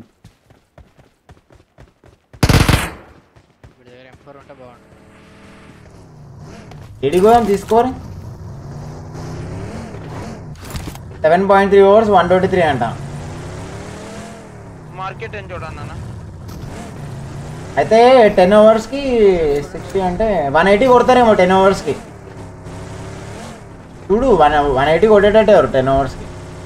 ఎడిగోయం తీసుకోరు. Seven point three overs one twenty three అంట. మార్కెట్ ఏం చూడన్నా అయితే టెన్ ఓవర్స్కి సిక్స్టీ అంటే వన్ ఎయిటీ కొడతారేమో టెన్ ఓవర్స్కి. చూడు వన్ వన్ ఎయిటీ కొట్టేటట్టే ఎవరు టెన్ ఓవర్స్కి.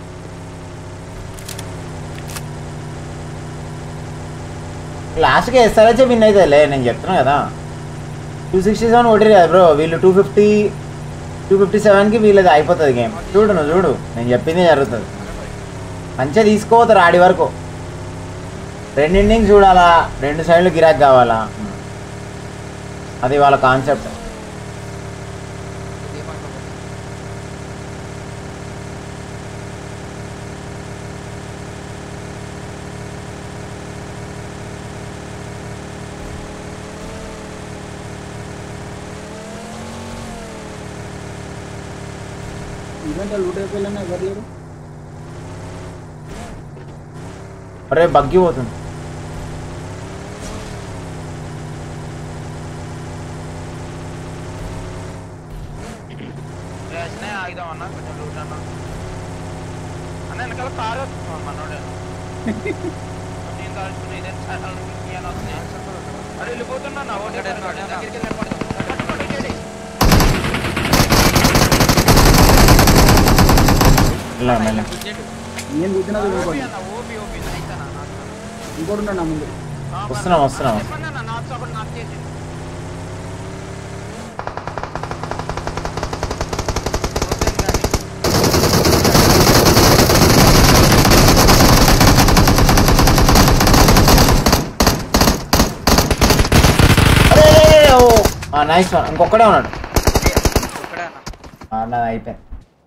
లాస్ట్కి ఎస్ఆర్హెచ్ విన్ అవుతుందిలే నేను చెప్తున్నాను కదా. టూ సిక్స్టీ సెవెన్ కొట్టిరు కదా బ్రో, వీళ్ళు టూ ఫిఫ్టీ టూ ఫిఫ్టీ సెవెన్కి వీళ్ళది అయిపోతుంది గేమ్. చూడు నువ్వు చూడు నేను చెప్పిందే జరుగుతుంది. మంచిగా తీసుకోపోతారు ఆడి వరకు. రెండు ఇన్నింగ్స్ చూడాలా, రెండు సైడ్లు గిరాక్ కావాలా, అది వాళ్ళ కాన్సెప్ట్. ఈవెంట్ లూట్ అయిపోయినా ఎవరు లేరు. అరే బగ్గి పోతుంది. ఆగిదాం అన్న కొంచెం లూట్ అన్న అన్న వెనకాల కారు వస్తున్నాం మనోడే నేను కాల్చుకున్నా ఇదే అరే వెళ్ళిపోతున్నా నేను కూర్చున్నా ఇంకోటి ఉన్నా నా ముందు వస్తున్నాం వస్తున్నాం. నైస్ వన్, ఇంకొక్కడే ఉన్నాడు. నాది అయిపోయింది.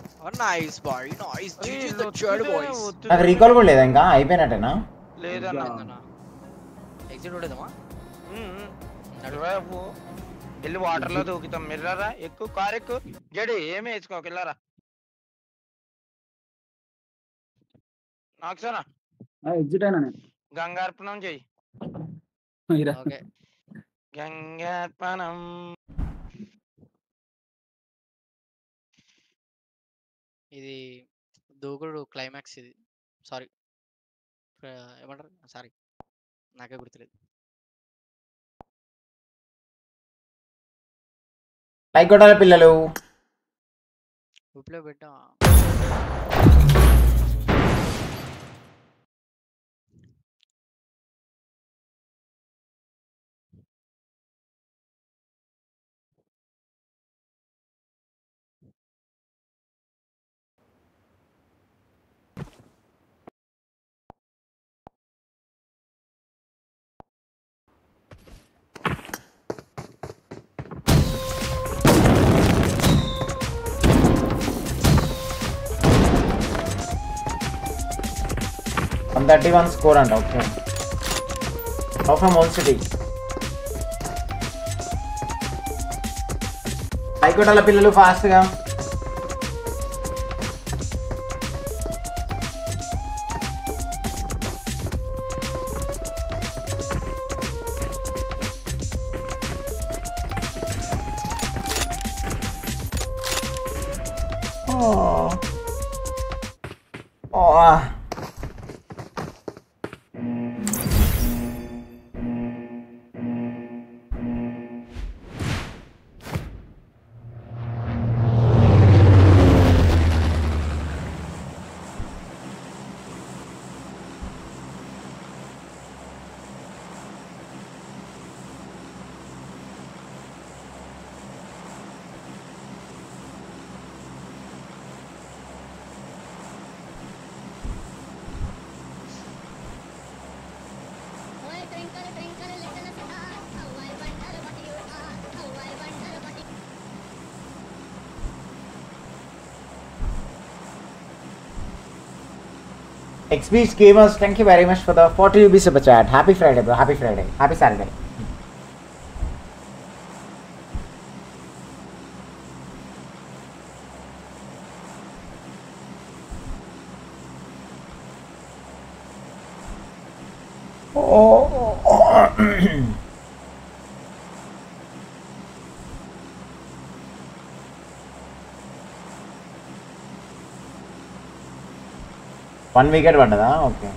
నాకు రీకాల్ కూడా లేదా ఇంకా అయిపోయినట్టేనా? వెళ్ళి వాటర్ లో దూకుతాం. మిర్రారా ఎక్కువ కార్ ఎక్కువ జడి ఏమి వేసుకోక వెళ్ళారా నాకుసానా ఎగ్జిట్ అయినా నేను గంగార్పణం చెయ్యి. గంగార్పణం ఇది దూకుడు క్లైమాక్స్. ఇది సారీ ఏమంటారు సారీ నాకే గుర్తులేదు. లైక్ కొట్టాలి పిల్లలు. ఊపిలో పెట్టా thirty-one స్కోర్ అంట. ఓకే. From old city. హైకోటాల పిల్లలు ఫాస్ట్గా. X Beach Gamers, thank you very much for the forty rupees super chat. Happy Friday, bro. Happy Friday. Happy Saturday. Oh. One wicket పడ్డదా? ఓకే.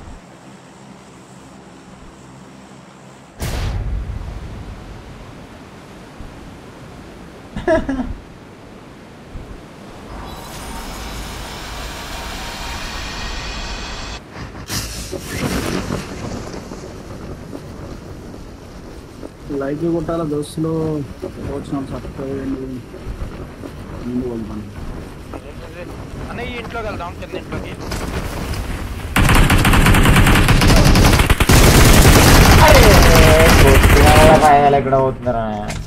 లైక్ కొట్టాల దోస్తులు వచ్చినాం సబ్స్క్రైబ్ చేయండి ముందు పంపండి అన్న ఈ ఇంట్లోకి వెళ్దాం కింద ఇంట్లోకి ఎక్కడ పోతున్నారా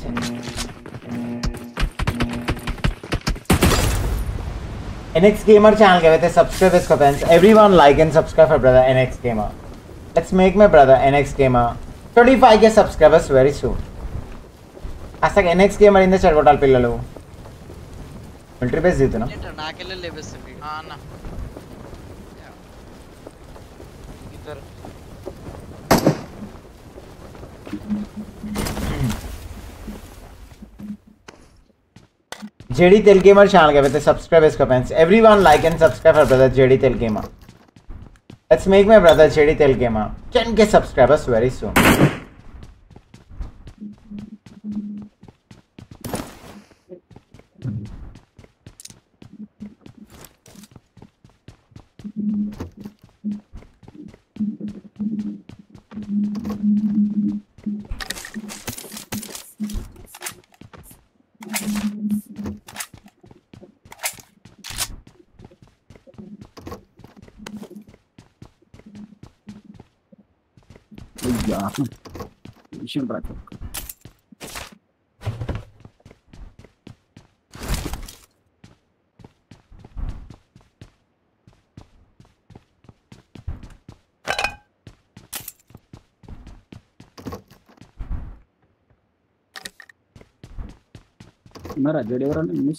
N X Gamer channel के वैसे subscribe इसको friends everyone like and subscribe for brother N X Gamer. Let's make my brother N X Gamer twenty-five k subscribers very soon. आज तक N X Gamer इंदे चल कोटाल पिल्ललू मिलिट्री बेस जीतो ना నాకెళ్ళే లేబేస్తుంది ఆ అన్న ఇద్దరు J D Tel Gamer channel के वैसे subscribe इसको friends everyone like and subscribe for brother J D Tel Gamer. Let's make my brother J D Tel Gamer ten k subscribers very soon. అయ్యా విషయం రాక ఉన్నారా జడ ఎవరన్నా miss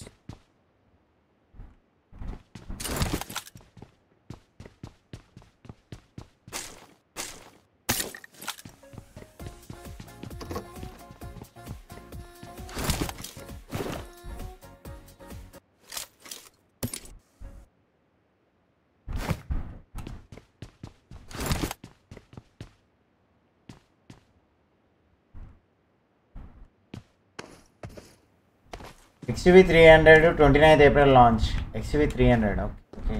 X U V three hundred to twenty-ninth April launch. X U V three hundred, okay.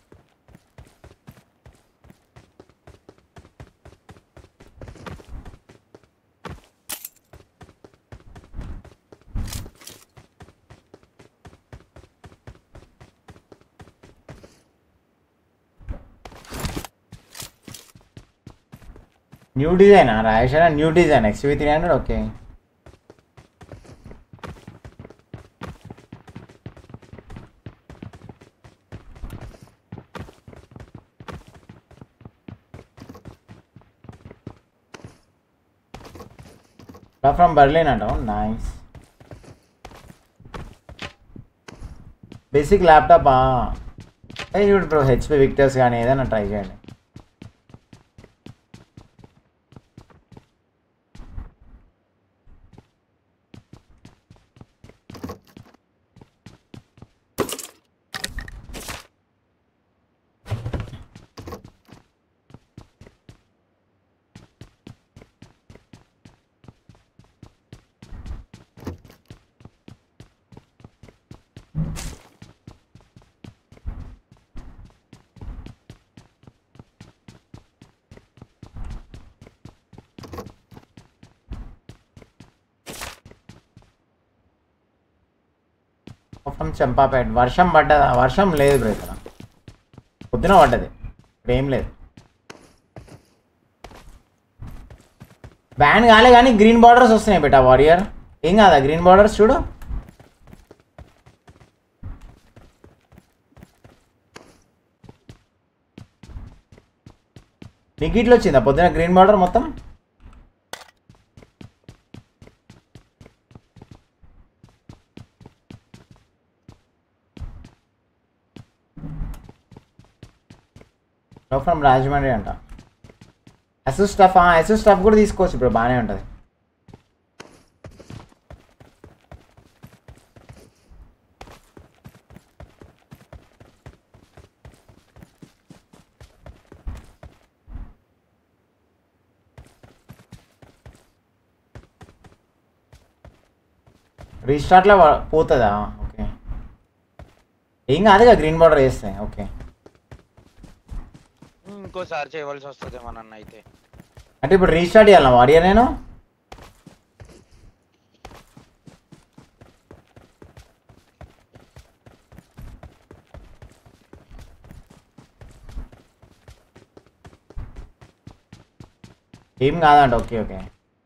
New design, ah, Rajesh, new design. X U V three hundred, okay. From Berlin అంటావు. నైస్. బేసిక్ ల్యాప్టాపా? ఏ చూడు బ్రో, హెచ్పి విక్టర్స్ కానీ ఏదైనా ట్రై చేయండి. చంపాపేట వర్షం పడ్డదా? వర్షం లేదు బ్రో ఇక్కడ, పొద్దున పడ్డది, ఇప్పుడు ఏం లేదు. బ్యాన్ కాలే కానీ గ్రీన్ బార్డర్స్ వస్తున్నాయి బేటా వారియర్. ఏం కాదా గ్రీన్ బార్డర్స్? చూడు నీకు ఇట్లా వచ్చిందా పొద్దున గ్రీన్ బార్డర్ మొత్తం? ఫ్రమ్ రాజమండ్రి అంట. అసూస్ స్టఫ్ అసూస్ స్టఫ్ కూడా తీసుకోవచ్చు ఇప్పుడు, బాగానే ఉంటుంది. రీస్టార్ట్లో పోతుందా? ఓకే ఏం కాదుగా గ్రీన్ బార్డర్ వేస్తే. ఓకే ఇంకోసారి చేయవలసి వస్తుంది మన అన్న అయితే. అంటే ఇప్పుడు రీస్టార్ట్ చేయాలా వారియర్ నేను? ఏం కాదంట. ఓకే ఓకే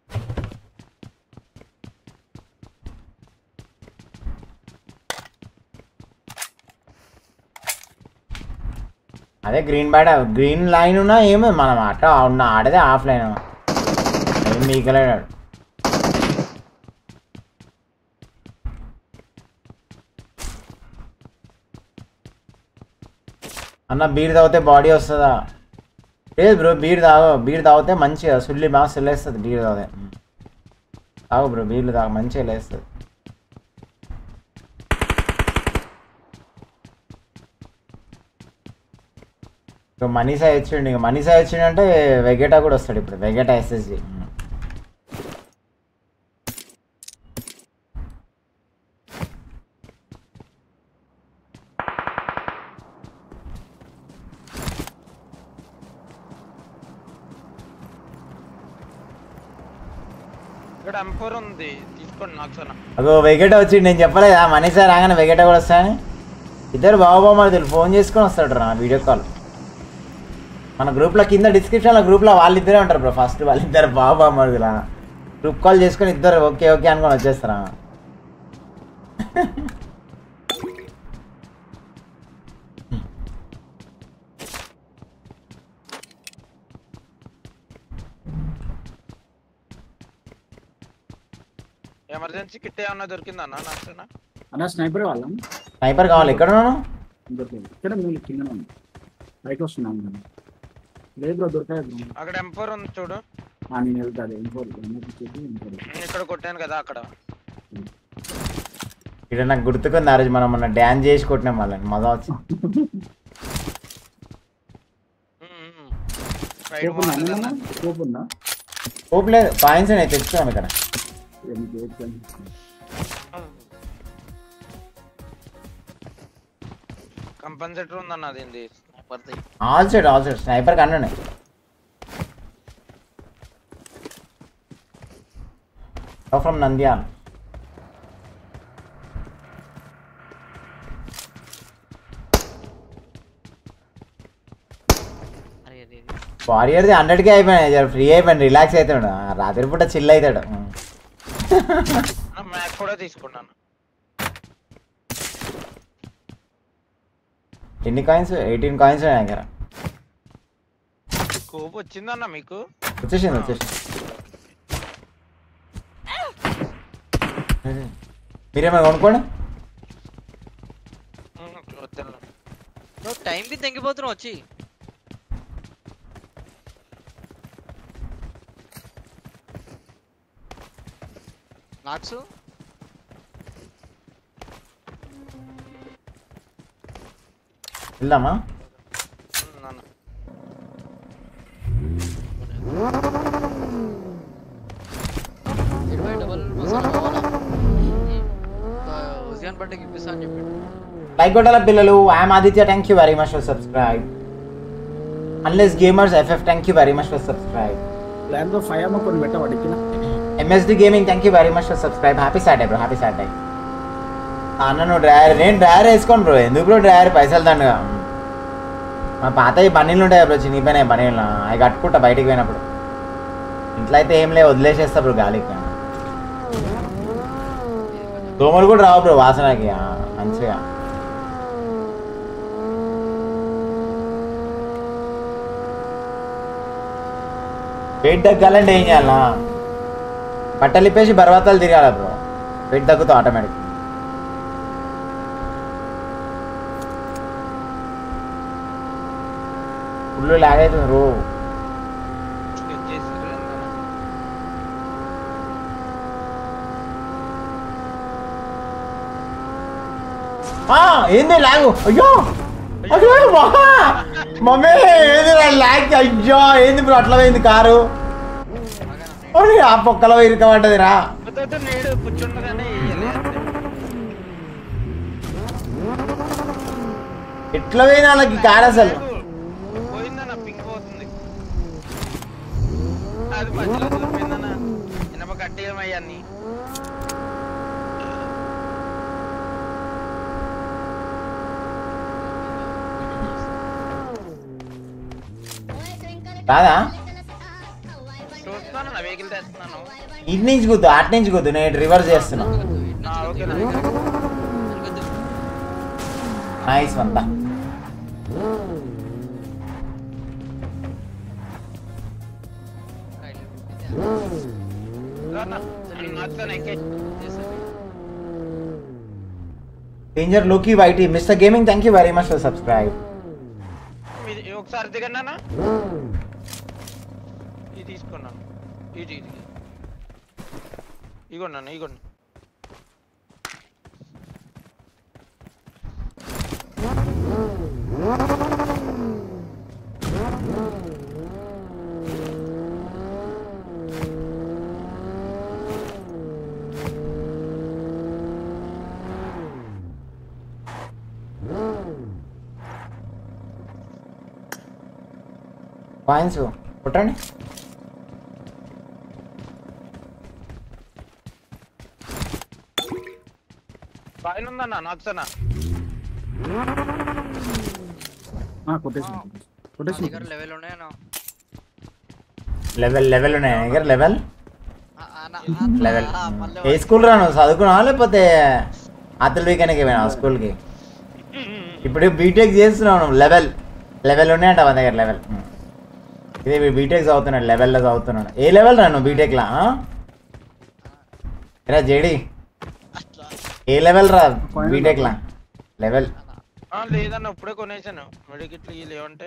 అదే గ్రీన్ బ్యాట్ గ్రీన్ లైన్ ఉన్నా ఏమో మనం అట్లా ఉన్న ఆడదే ఆఫ్ లైన్ ఏం మీకలేడు. అన్న బీర్ తాగితే బాడీ వస్తుందా? లేదు బ్రో, బీర్ తాగు. బీర్ తాగితే మంచిగా సుల్లి బాగా సుల్లేస్తుంది. బీర్ తాగితే తాగు బ్రో, బీర్లు తాగు మంచిగా లేస్తుంది. మనీసా వచ్చిండు, ఇంకా మనీసా వచ్చిండు అంటే వెగేటా కూడా వస్తాడు ఇప్పుడు. వెగేటా ఎస్ఎస్జి ఇక్కడ ఎంపర్ ఉంది, తీసుకోండి. నాకు అగో వెగేటా వచ్చిండు. నేను చెప్పలేదా మనీసా రాగానే వెగేటా కూడా వస్తాయని? ఇద్దరు బావబామ్మలు ఫోన్ చేసుకొని వస్తాడు రా వీడియో కాల్. మన గ్రూప్లో కింద డిస్క్రిప్షన్లో గ్రూప్లో వాళ్ళిద్దరే ఉంటారు బ్రో. ఫస్ట్ వాళ్ళిద్దరు బాబా మరుగులా గ్రూప్ కాల్ చేసుకొని ఇద్దరు ఓకే ఓకే అనుకొని వచ్చేస్తారా. ఎమర్జెన్సీ కిట్ ఏమన్నా దొరికిందా అన్న? నాకు అన్న స్నైపర్ వాళ్ళం. స్నైపర్ కావాలి. ఎక్కడ ఉన్నాను? ఇక్కడ మేము కింద పైకి వస్తున్నాం. లేదు బ్రో, దొరకలేదు బ్రో. అక్కడ ఎంఫోర్ ఉంది చూడు. నేను వెళ్తాను ఎంఫోర్. ఇక్కడ కొట్టాను కదా అక్కడ. ఇక్కడ నాకు గుర్తుకుంది ఆ రోజు మనం మొన్న డ్యాన్స్ చేసి కొట్టినాం వాళ్ళని, మజా వచ్చి. స్కోప్ లేదు, పాయింట్స్ నేను తెచ్చుకున్నాను ఇక్కడ. కంపెన్సేటర్ ఉందన్న అది స్నైపర్ది. All side all side sniper కన్నా ఫ్రమ్ నంద్యాల. వారియర్ది హండ్రెడ్కే అయిపోయినాయి, ఫ్రీ అయిపోయింది, రిలాక్స్ అవుతాడు. రాత్రి పూట చిల్ అవుతాడు. మ్యాక్ కూడా తీసుకున్నాను. ఎన్ని కాయిన్స్? ఎయిటీన్ కాయిన్స్ దగ్గర. స్కోప్ వచ్చిందన్న మీకు? వచ్చేసింది వచ్చేసింది. మీరేమైనా కొనుక్కోండి. నువ్వు టైం బి తెంగిపోతున్నావు వచ్చి. నాక్సు వెళ్దామా? ఇరవై డబల్ మసాలా కావాలా? ఉజియాన్ బర్త్డేకి ఇప్పిస్తా అని చెప్పాడు. లైక్ కొట్టాల పిల్లలు. I'm Aditya, thank you very much for subscribe. Unless gamers FF, thank you very much for subscribe. Plan తో ఫైవ్ అమ్మ కొన్ని పెట్టా వాడికి. MSD gaming, thank you very much for subscribe. Happy Saturday bro, happy Saturday. అన్న నువ్వు డ్రైవర్, నేను డ్రైవర్ వేసుకోను బ్రో. ఎందుకు బ్రో డ్రైవర్? పైసలు దండగా. మా పాత బన్నీళ్ళు ఉంటాయి బ్రో, చినిగిపోయినాయి బన్నీళ్ళు. అవి కట్టుకుంటా బయటికి పోయినప్పుడు. ఇంట్లో అయితే ఏం లేవు, వదిలేసేస్తా బ్రో గాలికి. దోమలు కూడా రావు బ్రో వాసనకి మంచిగా. వెయిట్ తగ్గాలంటే ఏం చేయాలా? బట్టలు ఇప్పేసి బర్వాతాలు తిరగాల బ్రో, వెయిట్ తగ్గుతావు ఆటోమేటిక్. ఫుల్ లాగ్ అవుతుంది రో. ఏంది లాగు? అయ్యో అయ్యో మమ్మీ ఏంది లాగ్? అయ్యో ఏంది బ్రో అట్లా పోయింది కారు? ఆ పొక్కలో ఇరుకమంటది రా. ఎట్లా పోయింది వాళ్ళకి కారు అసలు? కాదా ఇటు నుంచి కుద్దు, అటు నుంచి కుద్దు, నేను రివర్స్ చేస్తున్నా. నైస్ అంతా. డేంజర్ లోకి YT, mister gaming, thank you very much for subscribe. ఒకసారి దిగన్నా ఇది తీసుకున్నాను. ఇది ఇది ఇగోండి ఇగోండి. పాయింట్స్ కొట్టండి. పైన ఉందన్నా నాక్సనా కొట్టేసి కొట్టేసి లెవెల్ ఉన్నాయా? లెవెల్ లెవెల్ ఉన్నాయి దగ్గర. లెవెల్ లెవెల్ ఏ స్కూల్ రాను చదువుకున్నావా లేకపోతే అతలు వీకెండ్కి పోయినా స్కూల్కి? ఇప్పుడు బీటెక్ చేస్తున్నావు. లెవెల్ లెవెల్ ఉన్నాయంట మన దగ్గర. లెవెల్ ఇదే బీటెక్ చదువుతున్నాడు, లెవెల్లో చదువుతున్నాడు. ఏ లెవెల్ రా నువ్వు బీటెక్లా? రా జేడి ఏ లెవెల్ రా బీటెక్లా? లెవెల్ లేదన్న ఇప్పుడే కొనేసాను. మెడికిట్లు లేవంటే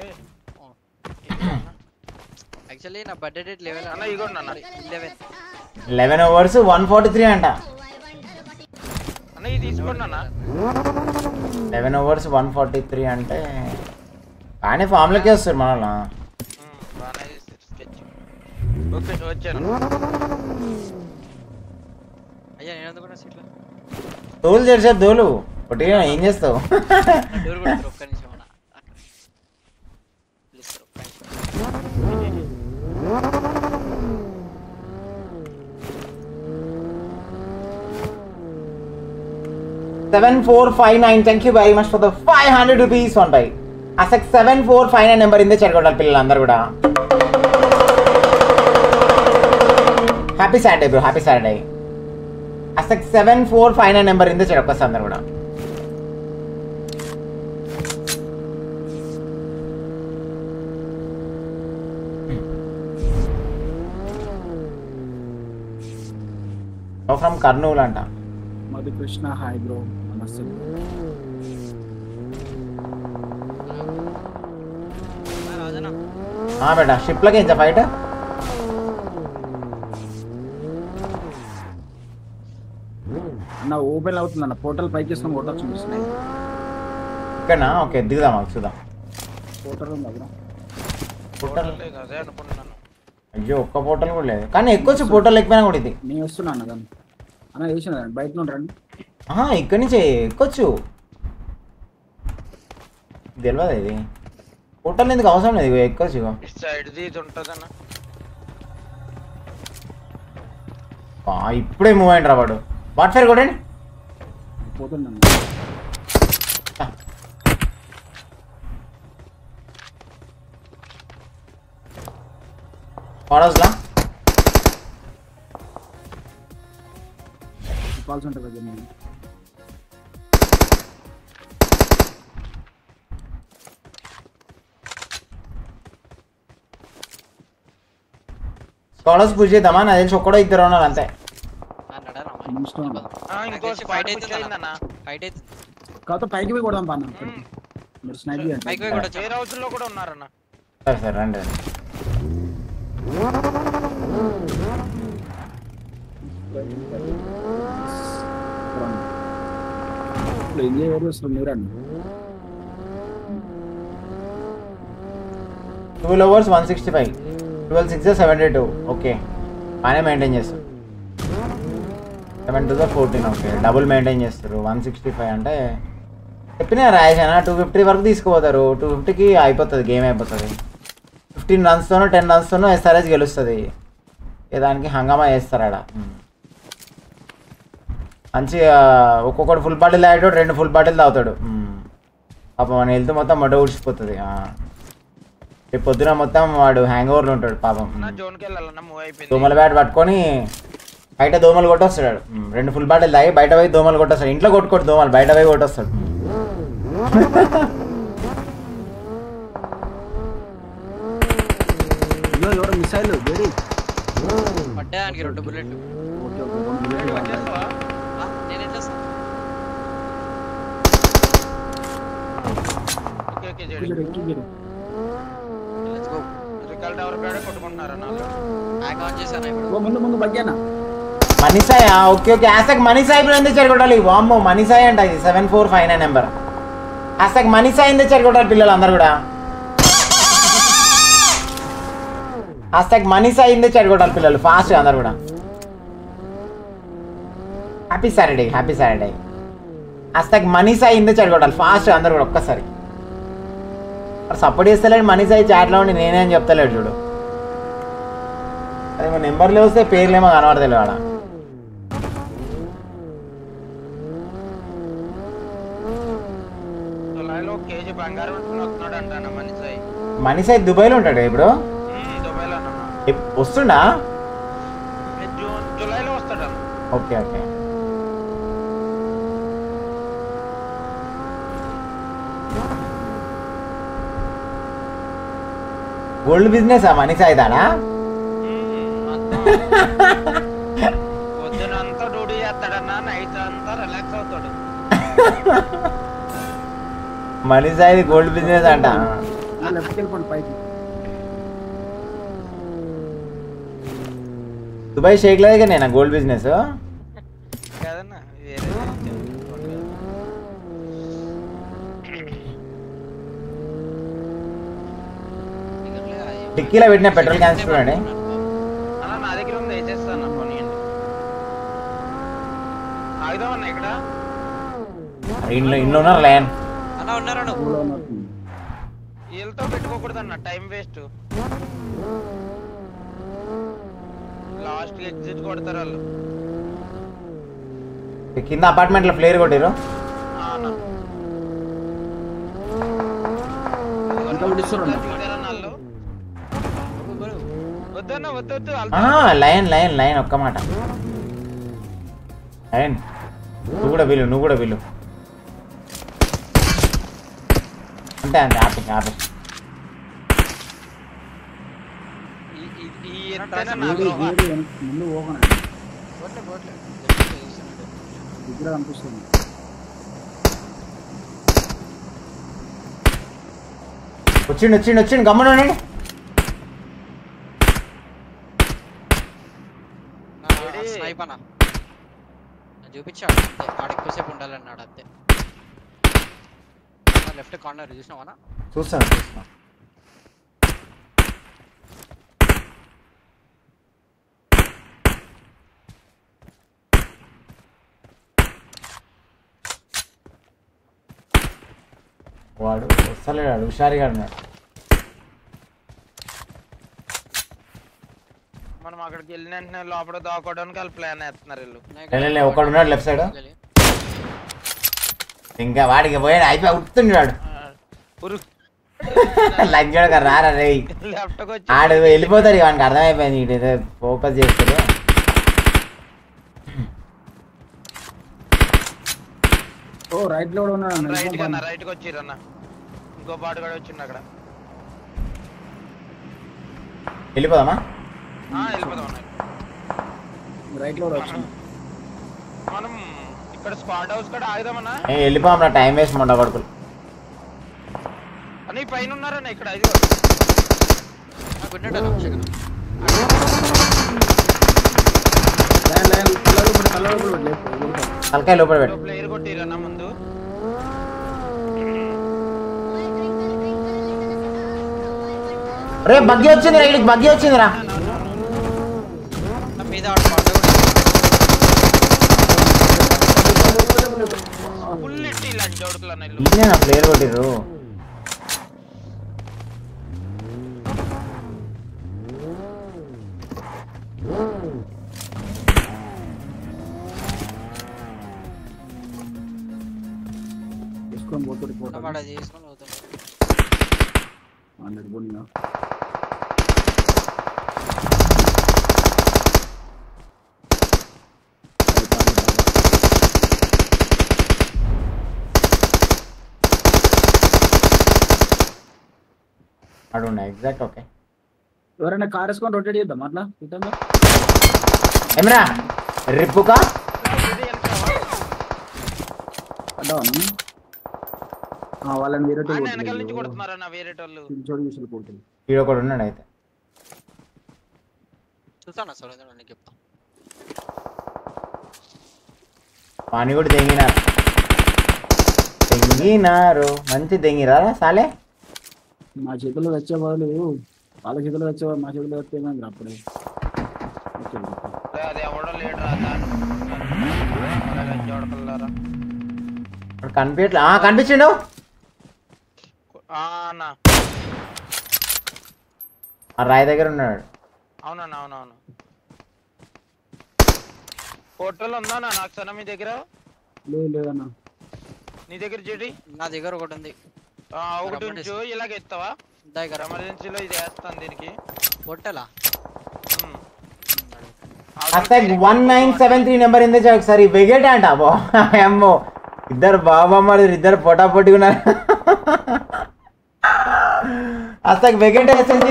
యాక్చువల్లీ నా బర్త్డే డేట్ లెవెల్ అన్న ఇగోండి అన్న eleven eleven overs one forty three అంట అన్న. ఇది తీసుకోండి అన్న. Eleven overs one forty three అంటే బాగానే ఫామ్లోకి వస్తారు మన వాళ్ళు. బాగానే స్కెచ్. ఓకే వచ్చాను. అయ్యా నేను అందుకున్నా సీట్లో తోలు చేసే తోలు ఒకటి ఏం చేస్తావు? డోర్ కొడతారు ఒక్క నిమిషం అన్న. Seven four five nine thank you very much for the five hundred rupees one by అసలు seven four five nine number ఇందే చెడగొట్టాలి పిల్లలందరూ కూడా. Happy Saturday bro, happy Saturday. అసలు seven four five nine number ఇందే చెడొక్కొస్తా అందరు కూడా. ఫ్రమ్ కర్నూలు అంట. కృష్ణ హాయ్ బ్రో నమస్తే. బేటా షిప్లకి ఏంచా ఫైట్ అన్న ఓపెన్ అవుతుంది అన్న పోర్టల్ పైకి వేసుకొని కొట్టచ్చు చూస్తున్నాయి. ఇక్కడనా ఓకే దిగుదాం మాకు చూద్దాం. పోర్టల్ ఉంది అక్కడ. పోర్టల్ అదే అనుకుంటున్నాను. అయ్యో ఒక్క పోర్టల్ కూడా లేదు కానీ ఎక్కొచ్చు పోర్టల్ ఎక్కిపోయినా కూడా ఇది. నేను వస్తున్నా అన్న దాన్ని అన్న వేసిన బయట నుండి రండి. ఇక్కడి నుంచి ఎక్కొచ్చు తెలియదు ఇది పోర్టల్ ఎందుకు అవసరం లేదు ఎక్కొచ్చు. సైడ్ ఇది ఉంటుందన్న. ఇప్పుడే మూవ్ అయ్యండి రా వాడు. వాట్ ఫైర్ కొట్టండి. పోతున్నాను ఫాలోస్లా కాల్స్ ఉంటుంది కదా నేను. స్కాలర్స్ పూజ చేద్దామా నా తెలిసి ఒక్కడో ఇద్దరు ఉన్నారు అంతే. ఇంకో ఫైట్ అవుతుందన్న. ఫైట్ అవుతుంది కాకపోతే పైకి పోయి కొడదాం పా అన్న. మీరు స్నైప్ చేయండి. పైకి పోయి కొట్టచ్చు. వేరే హౌస్ లో కూడా ఉన్నారన్న. సరే సరే రండి రండి. ఇప్పుడు ఎంజాయ్ వేరు వస్తుంది మీరండి. Two lovers one sixty five twelve six seventy two okay బాగానే మెయింటైన్ చేస్తారు. Seven two fourteen okay double maintain చేస్తారు. వన్ సిక్స్టీ ఫైవ్ అంటే చెప్పినా రాయేసానా టూ ఫిఫ్టీ వరకు తీసుకుపోతారు. టూ ఫిఫ్టీకి అయిపోతుంది గేమ్ అయిపోతుంది. ఫిఫ్టీన్ రన్స్తోనో టెన్ రన్స్తోనో ఎస్ఆర్ఎస్ గెలుస్తుంది. దానికి హంగామా చేస్తారు ఆడ. మంచిగా ఒక్కొక్కటి ఫుల్ బాటిల్ తాగేటోడు రెండు ఫుల్ బాటిల్ తాగుతాడు. పాపం మన హెల్త్ మొత్తం మొట్ట ఊడ్చిపోతుంది. రేపు పొద్దున మొత్తం వాడు హ్యాంగ్ ఓవర్లో ఉంటాడు పాపం. దోమల బ్యాట్ పట్టుకొని బయట దోమలు కొట్టొస్తాడు. రెండు ఫుల్ బాటిల్ తాగి బయట పోయి దోమలు కొట్టొస్తాడు. ఇంట్లో కొట్టుకోడు దోమలు బయట పోయి కొట్టొస్తాడు. ఎవరు మిసైల్ వేడి పడ్డానికి రెండు బుల్లెట్లు. నేను ఎట్లా ముందు ముందు బగ్గానా మనీసాయ్ ఓకే ఓకే హ్యాస్టాగ్ మనీసాయ్ ఇప్పుడు ఎందుకు చెరగొట్టాలి. వామ్మో మనీసాయ్ అంట ఇది seven four five nine number. Hashtag Manisai ఎందుకు చెరగొట్టాలి పిల్లలు అందరు కూడా. హ్యాస్టాగ్ మనీసాయ్ ఎందుకు చెరగొట్టాలి పిల్లలు ఫాస్ట్ అందరు కూడా. Happy Saturday happy Saturday. Hashtag Manisai ఎందుకు చెరగొట్టాలి ఫాస్ట్ అందరు కూడా ఒక్కసారి. సపోర్ట్ చేస్తలేడు మనీసాయ్ చాట్లో ఉండి నేనే అని చెప్తలేడు చూడు. అదే మా నెంబర్లు వస్తే పేర్లేమో కనబడతలే వాడ. మనీసాయ్ దుబాయ్లో ఉంటాడు ఇప్పుడు. వస్తుండా okay okay. Gold business Manisai దానా. పొద్దునంతా డ్యూటీ చేస్తాడన్నా నైట్ అంతా రిలాక్స్ అవుతాడు. మనీసాయ్ గోల్డ్ బిజినెస్ అంట. దుబాయ్ షేక్ లేదుగా నేను గోల్డ్ బిజినెస్ కదన్నా వేరే టిక్కీలో పెట్టిన పెట్రోల్ క్యాన్సిల్ చూడండి. అలా నా దగ్గర ఉంది వేసేస్తాను పోనీ. ఆగుదామన్నా ఇక్కడ ఇంట్లో ఇంట్లో ఉన్నారు లైన్ అలా ఉన్నారా వీళ్ళతో పెట్టుకోకూడదన్న టైం వేస్ట్. లాస్ట్ ఎగ్జిట్ కొడతారు వాళ్ళు. కింద అపార్ట్మెంట్ లో ఫ్లేర్ కొట్టారు. వద్దన్న వద్దొద్దు లైన్ లైన్ లైన్ ఒక్క మాట లైన్. నువ్వు కూడా వీలు నువ్వు కూడా వీలు అంతే అంతే ఆపి ఆపి. దగ్గర కనిపిస్తుంది. వచ్చిండు వచ్చిండు వచ్చిండు గమ్మున ఉండండి. స్నైప్ అన్న చూపించాడు అంతే, ఆడ ఎక్కువసేపు ఉండాలన్నాడు అంతే. లెఫ్ట్ కార్నర్ చూసినావా? చూస్తాను చూస్తాను. వాడు వస్తలేడు, హుషారుగా ఉన్నాడు. మనం అక్కడికి వెళ్ళిన వెంటనే లోపల దాక్కోవడానికి వాళ్ళు ప్లాన్ వేస్తున్నారు వీళ్ళు. ఒకడు ఉన్నాడు లెఫ్ట్ సైడ్. ఇంకా వాడికి పోయాడు, అయిపోయి ఉడుతుండాడు. లంచాడు రారా రే, ఆడు వెళ్ళిపోతాడు. వానికి అర్థమైపోయింది ఇటు ఫోకస్ చేస్తాడు. ఓ రైట్ లో కూడా ఉన్నాడు. రైట్ కన్నా రైట్ కి వచ్చిరన్న, ఇంకో పాటు కూడా వచ్చిండు అక్కడ. వెళ్ళిపోదామా? వెళ్ళిపోదాం అన్న. రైట్ లో కూడా వచ్చింది. మనం ఇక్కడ స్క్వాడ్ హౌస్ కూడా ఆగుదామన్నా. వెళ్ళిపోమన్నా, టైం వేస్ట్ మొండ కొడుకులు. అని పైన ఉన్నారన్న ఇక్కడ. ఐదు తలకాయ లోపల పెట్టు. ప్లేయర్ కొట్టిరన్న ముందు. రే బగ్గి వచ్చింది రా, ఇడికి బగ్గి వచ్చిందిరా. మీద ఫుల్ ఇట్టి లంచ్ అవుడుకులన్న ఇల్లు. ఇదే నా ప్లేయర్ కొట్టిర్రు. తీసుకొని పోతాడు పోతాడు. తీసుకొని పోతాడు. హండ్రెడ్ బోనిగా అడున్నా ఎగ్జాక్ట్. ఓకే, ఎవరైనా కార్ వేసుకొని రొటేట్ చేద్దాం అట్లా ఇటంగా. ఏమరా రిప్పుకా అడ్డావా వాళ్ళని వేరే వెనకాల నుంచి కొడుతున్నారన్న వేరేటోళ్ళు. చోటు విషయాలు కొడుతుంది. ఈడ ఒకడు ఉన్నాడు అయితే. చూస్తాను సార్, నీకు చెప్తా. పానీ కూడా తెంగినారు తెంగినారు మంచి తెంగిరా సాలే. మా చేతుల్లో వచ్చే వాళ్ళు వాళ్ళ చేతుల్లో వచ్చే మా చేతుల్లో వస్తే ఏమైంది అప్పుడే. అది ఎవడో లేడు రా చూడకల్లారా. కనిపించట్లే. కనిపించిండు అన్న, ఆ రాయి దగ్గర ఉన్నాడు. అవునన్నా అవునవును. పోర్టల్ ఉందా నాకు సన్న మీ దగ్గర? లేదు లేదన్నా. నీ దగ్గర చెడి? నా దగ్గర ఒకటి ఉంది. ఒకటి ఉంచు, ఇలాగ ఎత్తావా? దగ్గర ఎమర్జెన్సీలో ఇది వేస్తాను దీనికి. పోర్టలా one nine seven three number ఇందే ఒకసారి వెగేట అంట. అమ్మో ఇద్దరు బాబమ్మ ఇద్దరు పోటా పోటీ ఉన్నారు. అసలు వెగేట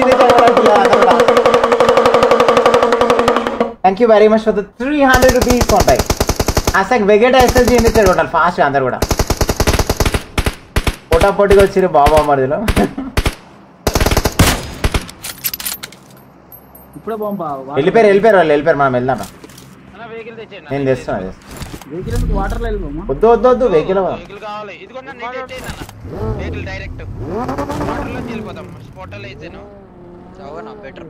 thank you very much for the three hundred rupees ఉంటాయి. అసలు వెగేట ఎస్ఎస్జీ ఎందుకు కొట్టాలి ఫాస్ట్ అందరు కూడా. పోటా పోటీగా వచ్చిరు బాబమ్మడిలో. ఇప్పుడే పంపా వెళ్ళిపోయారు వెళ్ళిపోయారు వాళ్ళు వెళ్ళిపోయారు. మనం వెళ్దాం. వెహికల్ తెచ్చేయండి. నేను తెస్తున్నా వెహికల్ వాటర్ లో వెళ్ళిపోమా? వద్దు వద్దు వద్దు వెహికల్ వెహికల్ కావాలి. ఇదిగోండి వెహికల్ డైరెక్ట్ వాటర్ లో వెళ్ళిపోతాం. పోర్టల్ అయితేను బెటర్.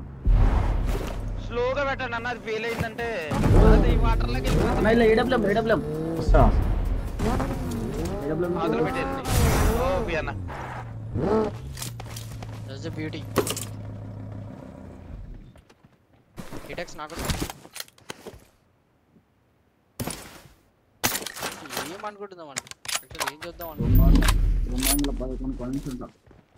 స్లోగా పెట్టండి అన్న, అది ఫెయిల్ అయిందంటే అది వాటర్ లోకి వెళ్ళిపోతాం. ఇలా ఏడబ్ల్యూఎం ఏడబ్ల్యూఎం ఏడబ్ల్యూఎం అవతల పెట్టండి. ఓపి అన్న దట్స్ ద బ్యూటీ. హిటెక్స్ నాకు ఏం అనుకుంటున్నాం అండి, యాక్చువల్లీ ఏం చూద్దాం అనుకుంటున్నాం. రెండు వందల పదకొండు పాయింట్స్ ఉంటాం.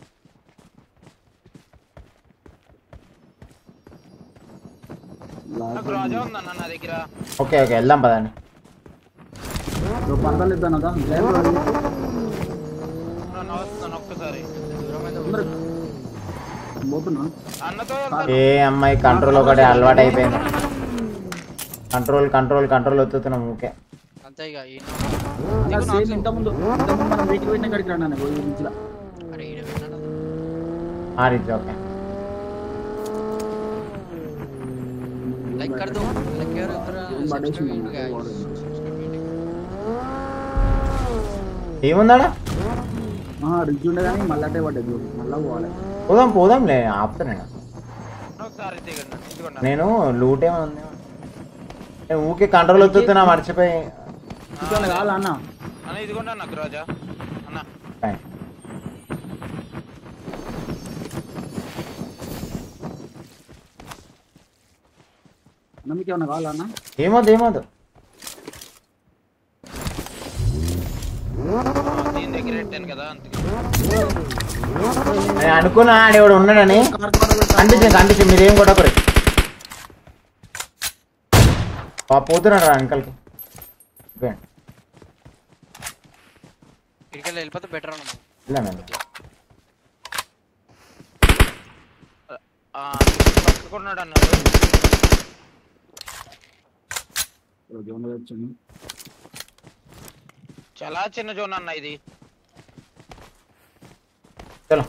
నాకు రాజా ఉందన్న నా దగ్గర. ఓకే ఓకే వెళ్దాం పదండి. పందాలు ఇద్దాను కదా వస్తున్నాను ఒక్కసారి పోతున్నా అన్నతో. ఏ అమ్మాయి కంట్రోల్ ఒకటి అలవాటు అయిపోయింది. కంట్రోల్ కంట్రోల్ కంట్రోల్ వస్తున్నాం. ఓకే అంతే ఇక సేమ్ ఇంత ముందు ఇంత ముందు మనం వెహికల్ పెట్టిన కాడికి రాను అన్న రోజు నుంచి అరే ఈడ పెట్టాడు ఆ రీచ్ ఓకే लाइक कर दो लाइक यार उधर सब्सक्राइब गाइस ఏముందాడా ఆ రిజ్ ఉండే కానీ మళ్ళీ అటే పడ్డది మళ్ళీ పోవాలి పోదాం పోదాంలే ఆపుతాను ఒకసారి దిగండి ఇదిగోండి నేను లూట్ ఏమైనా ఉంది నేను ఊకే కంట్రోల్ వస్తున్నా మర్చిపోయి ఇక్కడ కావాలా అన్న అన్న ఇదిగోండి అన్న రాజా అన్న నమ్మకి ఏమన్నా కావాలా అన్న ఏమొద్దు ఏమొద్దు దీని దగ్గర పెట్టాను కదా అందుకే నేను అనుకున్నా ఆడేవాడు ఉన్నాడని కనిపించింది కనిపించింది మీరేం కొట్టకూడదు పోతున్నాడు రా అంకల్కి ఇక్కడికి వెళ్ళిపోతే బెటర్ అన్న ఇలా నేను పట్టుకున్నాడు అన్నాడు చాలా చిన్న జోన్ అన్న ఇది చలో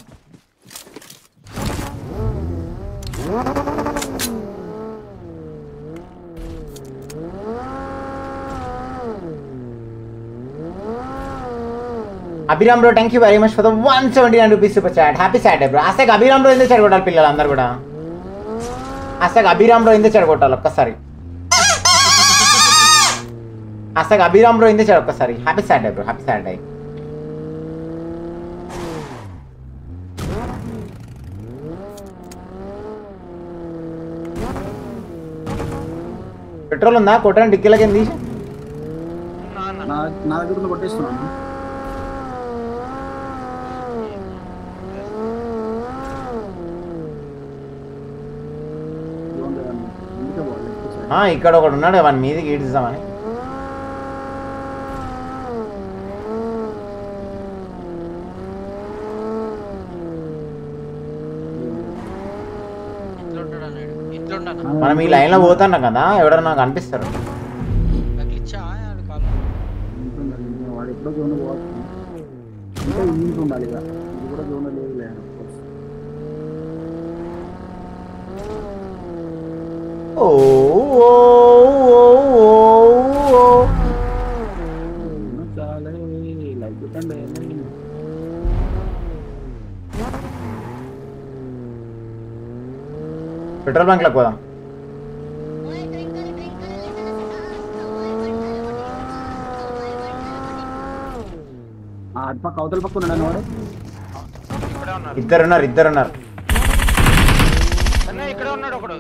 Abhiram bro thank you very much for the one seventy nine rupees super chat happy Saturday bro అసలు అభిరామ్ బ్రో ఎందుకు చెడగొట్టాలి పిల్లలు అందరు కూడా అసలు అభిరామ్ బ్రో ఎందుకు చెడగొట్టాలి ఒక్కసారి అసలు అభిరామ్ బ్రో ఎందుకు చెడు ఒక్కసారి happy Saturday bro happy Saturday petrol ఉందా కొట్టండి డిక్కీలకి ఏం తీసి నా దగ్గర కొట్టేస్తున్నాను ఇక్కడ ఒకడు ఉన్నాడు వాని మీదకి ఈడ్చుదామని మనం ఈ లైన్ లో పోతున్నాం కదా ఎవడన్నా నాకు అనిపిస్తారు వాడు ఎప్పుడో జోన్ పోవచ్చు అంటే ఇంటి ఉండాలి ఇక ఇది కూడా జోన్ లేదు లేదు ఓ చాలా లైక్ పెట్టండి పెట్రోల్ బంక్ లకు పోదాం అటుపక్క అవతల పక్క ఉన్నాడు వాడు ఇద్దరు ఉన్నారు ఇద్దరు ఉన్నారు ఇక్కడ ఉన్నాడు ఒకడు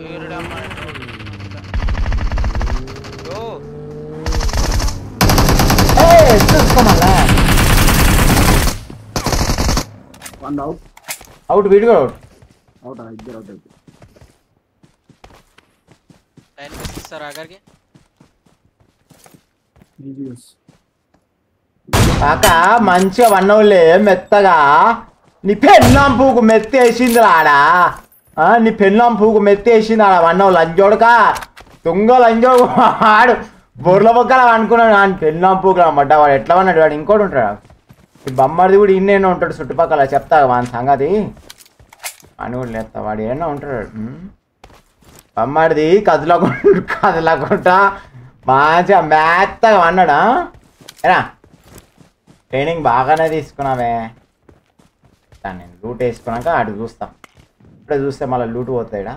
out out video out out ఇద్దరు అవుట్ అయితే सर आकर के కాక మంచిగా వన్నోళ్ళే మెత్తగా నీ పెళ్ళాం పూకు మెత్తి వేసింది ఆడా నీ పెళ్ళాం పూకు మెత్తి వేసింది ఆడ వన్నోళ్ళు లంజోడుక దొంగ లంజోడు ఆడు బొర్ల బొక్కల అనుకున్నాడు ఆయన పెళ్ళాం పూకు అన్నమాట వాడు ఎట్లా ఉన్నాడు వాడు ఇంకోటి ఉంటాడు ఈ బొమ్మడిది కూడా ఇన్నేనో ఉంటాడు చుట్టుపక్కల చెప్తా వాని సంగతి అని కూడా లేస్తా వాడు ఏమన్నా ఉంటాడు బొమ్మడిది కదలకుండా కదలకుండా మంచిగా మెత్తగా అన్నాడా ఏనా ట్రైనింగ్ బాగానే తీసుకున్నావే నేను లూట్ వేసుకున్నాక అటు చూస్తా ఇప్పుడే చూస్తే మళ్ళీ లూట్ పోతాయిడా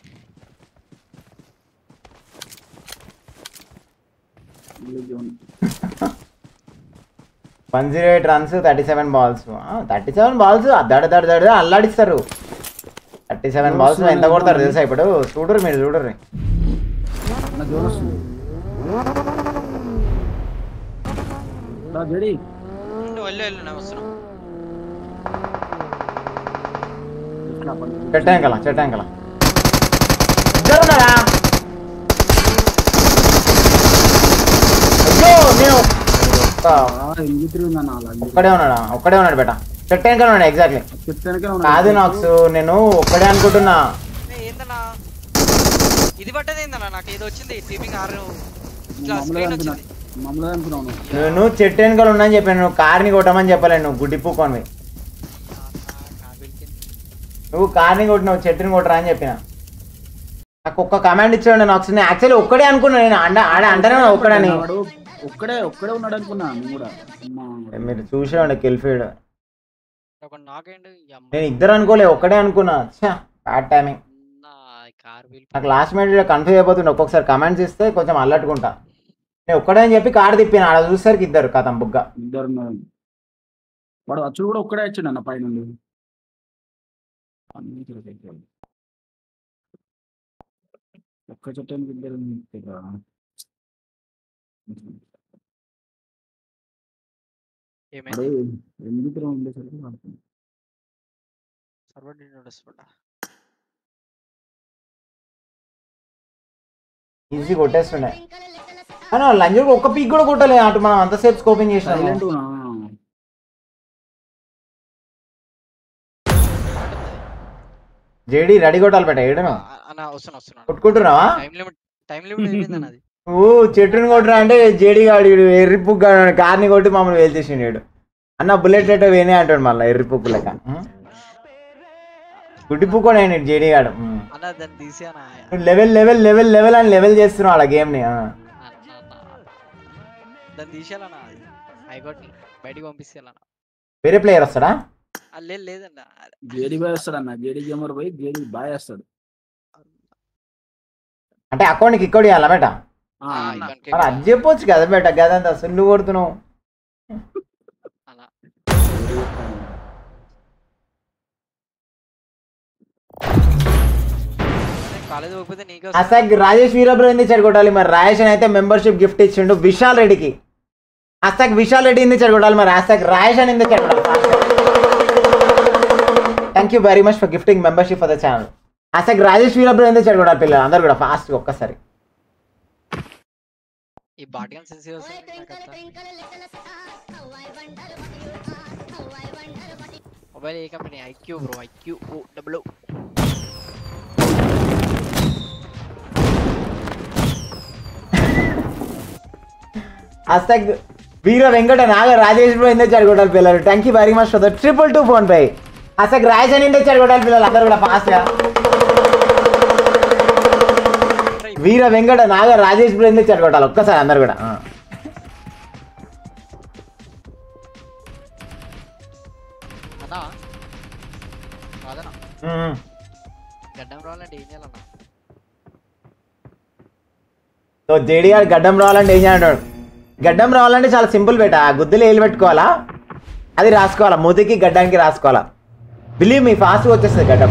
one zero eight runs thirty seven balls thirty seven balls దడ దడ దడ అల్లాడిస్తారు థర్టీ సెవెన్ బాల్స్ ఎంత కొడతారు తెలుసా ఇప్పుడు చూడరు మీరు చూడరు చెట్టాంకల చెట్టాంకల ఇద్దరున్నారా అయ్యో నేను ఒక్కడే ఉన్నాడా ఒక్కడే ఉన్నాడు బేట చెట్టాంకల ఉన్నాడు ఎగ్జాక్ట్లీ కాదు నాక్స్ నేను ఒక్కడే అనుకుంటున్నా ఇది పట్టదేందన్నా నాకు ఏదో వచ్చింది టీపింగ్ ఆరు ఇట్లా స్క్రీన్ వచ్చింది మమ్మల్ని అనుకున్నావు నువ్వు. నువ్వు నువ్వు చెట్టు వెనుకలు ఉన్నాయని చెప్పాను, నువ్వు కార్ని కొట్టమని చెప్పలేను, నువ్వు గుడ్డి పూకొని నువ్వు కార్ని కొట్టినావు, చెట్టుని కొట్టరా అని చెప్పిన. నాకు ఒక్క కమాండ్ ఇచ్చాడు నేను ఒకసారి, యాక్చువల్లీ ఒక్కడే అనుకున్నా నేను, అండ ఆడ అంటానే ఒక్కడని. వాడు ఒక్కడే ఒక్కడే ఉన్నాడు అనుకున్నా నేను కూడా. అమ్మా. మీరు చూసాడు కిల్ఫీడ్, ఒక నాకేంటి నేను ఇద్దరు అనుకోలే ఒక్కడే అనుకున్నా. Bad timing. కార్ వీల్ నాకు లాస్ట్ మినిట్ కన్ఫ్యూజ్ అయిపోతుంది, ఒక్కొక్కసారి కమెంట్స్ ఇస్తే కొంచెం అల్లట్టుకుంటా. నేను ఒక్కడే అని చెప్పి కార్ తిప్పిన, ఆడ చూసేసరికి ఇద్దరు కథం బుగ్గ. ఇద్దరు ఉన్నారు. వాడు అచ్చుడు కూడా ఒక్కడే వచ్చాడు అన్న పై నుండి. ఒక్క చెట్టు ఇద్దరు ఏమైంది ఎందుకు ఉండేసరికి పడుతుంది. సర్వర్ నోటీస్ పడ్డా ఈజీ కొట్టేస్తుండే. అన్నా లంజర్ ఒక్క పీక్ కూడా కొట్టలే, అటు మనం అంతసేపు స్కోపింగ్ చేసినా. సైలెంట్ జేడీ రెడీ కొట్టాలి పెట్ట ఏడను అన్న వస్తున్నా వస్తున్నా కొట్టుకుంటున్నావా? టైం లిమిట్ టైం లిమిట్ అయిపోయింది అన్నది. నువ్వు చెట్టుని కొట్టురా అంటే జేడీ గాడు ఎర్రిపుగ్గా కార్ని కొట్టి మమ్మల్ని వేల్చేసిండు. అన్న బుల్లెట్ ఎటో వేనే అంటాడు మళ్ళీ ఎర్రిపుక్కు లెక్క. గుడ్డి పుక్కోడు ఆయన జేడీ గాడు. అన్న దాన్ని తీసి అన్న లెవెల్ లెవెల్ లెవెల్ లెవెల్ అని లెవెల్ చేస్తున్నావు అలా గేమ్ని. దాన్ని తీసేయాలన్నా, హైకోర్టుని బయటికి పంపిస్తేయాలన్నా. వేరే ప్లేయర్ వస్తాడా? లేదు లేదన్న, జేడీ బాయ్ వస్తాడు అన్న. జేడీ గేమర్ పోయి జేడీ బాయ్ వస్తాడు. అంటే అకౌంట్కి ఇక్కడ ఇవ్వాలా బేట? మరి అది చెప్పొచ్చు కదా బేట, గదంతా సుల్లు కొడుతున్నావు. కాలేజ్ పోతే నీకు అసలు రాజేష్ వీరబ్రో ఎందుకు చెడగొట్టాలి మరి? రాజేష్ అయితే మెంబర్షిప్ గిఫ్ట్ ఇచ్చిండు విశాల్ రెడ్డికి. అసలు విశాల్ రెడ్డి ఎందుకు చెడగొట్టాలి మరి? అసలు రాజేష్ అని ఎందుకు చెడగొట్టాలి? Thank you very much for gifting membership for the channel. అసలు రాజేష్ వీరబ్రో ఎందుకు చెడగొట్టాలి పిల్లలు అందరు కూడా ఫాస్ట్ ఒక్కసారి. ఈ బాటికన్ సెన్సిటివ్ మొబైల్ ఏ company? IQOO bro, iQOO O W. అసలు వీర వెంకట నాగ రాజేష్ బ్రో ఎందుకు చెడగొట్టాలి పిల్లలు? Thank you very much for the triple two PhonePe. అసలు రాజేష్ అని ఎందుకు చెడగొట్టాలి పిల్లలు అందరు కూడా ఫాస్ట్గా? వీర వెంకట నాగ రాజేష్ బ్రో ఎందుకు చెడగొట్టాలి ఒక్కసారి అందరు కూడా? అన్నా కాదన్నా, గడ్డం రావాలంటే ఏం చేయాలన్నా? సో జేడీ గారు గడ్డం రావాలంటే ఏం చేయాలంటాడు? గడ్డం రావాలంటే చాలా సింపుల్ బేట, గుద్దులు వేలు పెట్టుకోవాలా, అది రాసుకోవాలా, మూతికి గడ్డానికి రాసుకోవాలా. బిలీవ్ మీ ఫాస్ట్గా వచ్చేస్తుంది గడ్డం.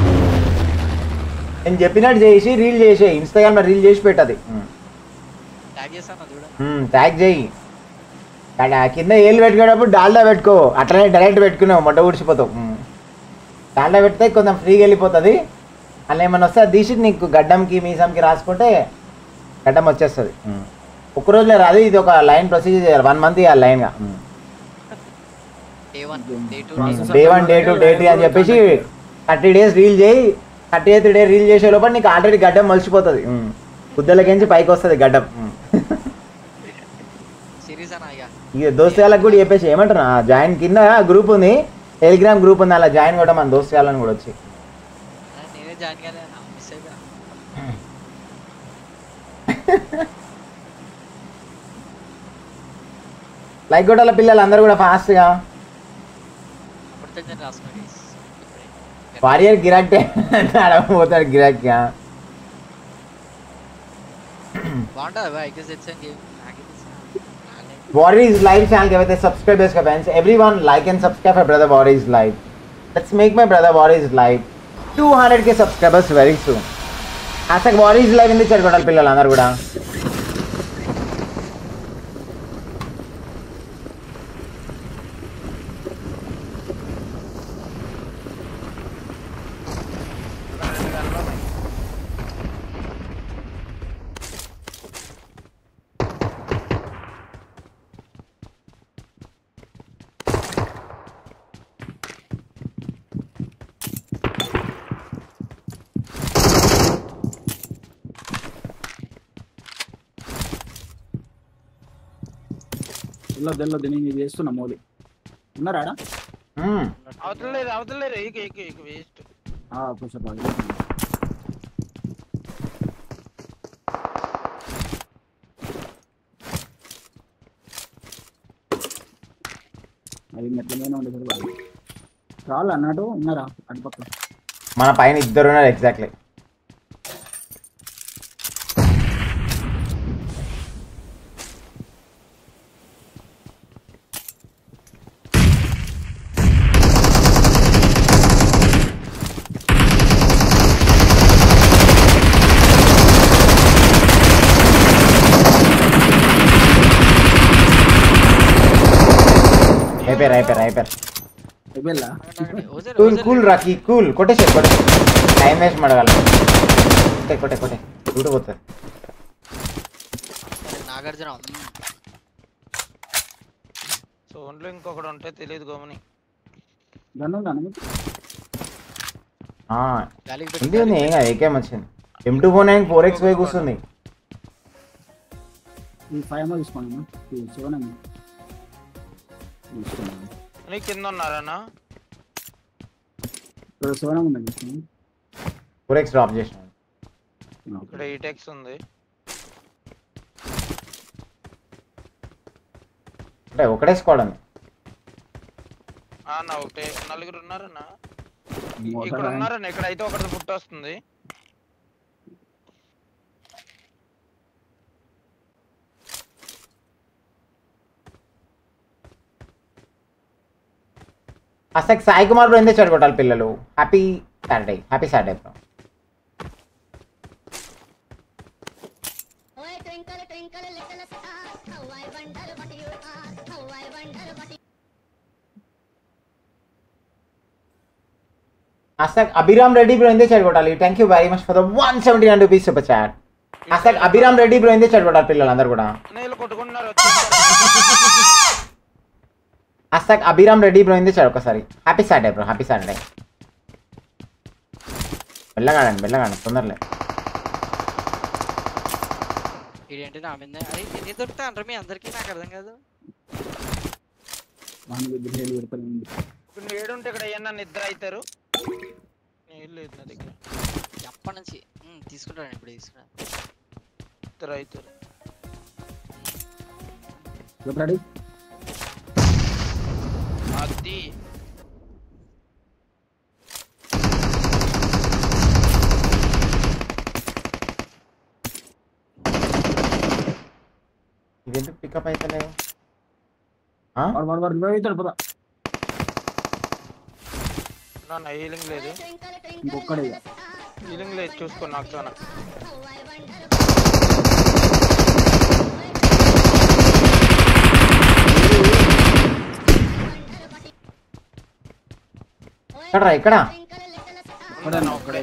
నేను చెప్పినట్టు చేసి రీల్ చేసే ఇన్స్టాగ్రామ్లో రీల్ చేసి పెట్టది. ట్యాగ్ చేస్తాను చూడండి, ట్యాగ్ చేయి. కింద ఏళ్ళు పెట్టుకునేటప్పుడు డాల్డా పెట్టుకో, అట్లనే డైరెక్ట్ పెట్టుకున్నావు మొట్ట ఊడిచిపోతావు. డాల్డా పెడితే కొంచెం ఫ్రీగా వెళ్ళిపోతుంది. అలా ఏమన్నా వస్తే అది తీసి నీకు గడ్డంకి మీసంకి రాసుకుంటే గడ్డం వచ్చేస్తుంది. ఒక్క రోజులో రాదు, ఇది ఒక లైన్ ప్రొసీజర్ చేయాలి, వన్ మంత్ ఇవ్వాలి లైన్గా. Day one day two day three అని చెప్పేసి థర్టీ డేస్ రీల్ చేయి. థర్టీ ఎయిత్ డే రీల్ చేసే లోపల నీకు ఆల్రెడీ గడ్డం మలిచిపోతుంది, గుద్దలకించి పైకి వస్తుంది గడ్డం. ఇక దోస్తు వాళ్ళకి కూడా చెప్పేసి ఏమంటున్నా, జాయిన్ కింద గ్రూప్ ఉంది, టెలిగ్రామ్ గ్రూప్ ఉంది, అలా జాయిన్ కూడా మన దోస్తు వాళ్ళని కూడా వచ్చి. లైక్ కొట్టాల పిల్లలు అందరూ కూడా ఫాస్ట్గా. వారియర్ గిరాక్ పోతాడు గిరాక్. Warriors live channel के वजह subscribers का fans everyone like and subscribe for brother Warriors live. Let's make my brother Warriors live two hundred k subscribers very soon. Hashtag Warriors live in the chat కొట్టాలి పిల్లలు అందరూ కూడా. వెళ్ళొద్దు వెళ్ళొద్దు నేను ఇది చేస్తున్నా మౌలి ఉన్నారా ఆడ? మ్మ్. అవతలేదు అవతలేరు ఇక ఇక ఇక వేస్ట్. ఆ, కొంచెం బాగా అది మెట్ల మీద ఉండేది బాగా రాళ్ళు అన్నట్టు ఉన్నారా అటుపక్క? మన పైన ఇద్దరు ఉన్నారు ఎగ్జాక్ట్లీ. అయిపోయారు అయిపోయారు అయిపోయారు వెళ్ళా కూల్ కూల్ రాకి కూల్ కొట్టేసారు కొట్టే టైం వేస్ట్ మడగాలి. కొట్టే కొట్టే కొట్టే రూట్ పోతుంది. నాగార్జున సోన్లో ఇంకొకటి ఉంటే తెలియదు గోమని. గన్ను గన్ను ఉంది ఉంది ఏం కాదు ఏకేం వచ్చింది. M two four nine four X five కూర్చుంది. ఈ ఫైవ్ ఎంఎల్ తీసుకోండి సెవెన్ ఎంఎల్ నీ కింద ఉన్నారన్నా? ఇక్కడ సెవెన్ ఎంఎల్ ఉందండి తీసుకోండి. ఫోర్ ఎక్స్ డ్రాప్ చేసిన ఇక్కడ ఎయిట్ ఎక్స్ ఉంది. అంటే ఒకటే స్క్వాడ్ ఉంది. అన్న ఒకటే నలుగురు ఉన్నారన్నా. ఇక్కడ ఉన్నారన్న ఇక్కడ అయితే ఒకటి పుట్ట వస్తుంది. అసలు సాయి కుమార్ బ్రో ఎందుకు చెడగొట్టాలి పిల్లలు? Happy Saturday happy Saturday bro. అసలు అభిరామ్ రెడ్డి బ్రో ఎందుకు చెడగొట్టాలి? Thank you very much for the one seventy nine rupees super chat. అసలు అభిరామ్ రెడ్డి బ్రో ఎందుకు చెడగొట్టాలి పిల్లలు అందరు కూడా? కొట్టుకుంటున్నారు. అసలు అభిరామ్ రెడ్డి బ్రో ఎందుకు చెడు ఒకసారి happy Saturday bro happy Saturday. వెళ్ళగాడండి వెళ్ళగాడండి తొందరలే. ఇదేంటి నా మీద అరే ఎన్ని దొరుకుతా అంటారు మీ అందరికీ? నాకు అర్థం కాదు. ఇప్పుడు ఏడుంటే ఇక్కడ ఏమన్నా నిద్ర అవుతారు. నీళ్ళు లేదు నా దగ్గర. ఎప్పటి నుంచి తీసుకుంటాను ఇప్పుడు తీసుకున్నా నిద్ర అవుతారు. రెడీ అది ఇదెందుకు పికప్ అవుతలేదు? నా హీలింగ్ లేదు. ఇంకొక్కడే హీలింగ్ లేదు చూసుకో నాకు చాలా. ఇక్కడ ఇక్కడ ఒక్కడే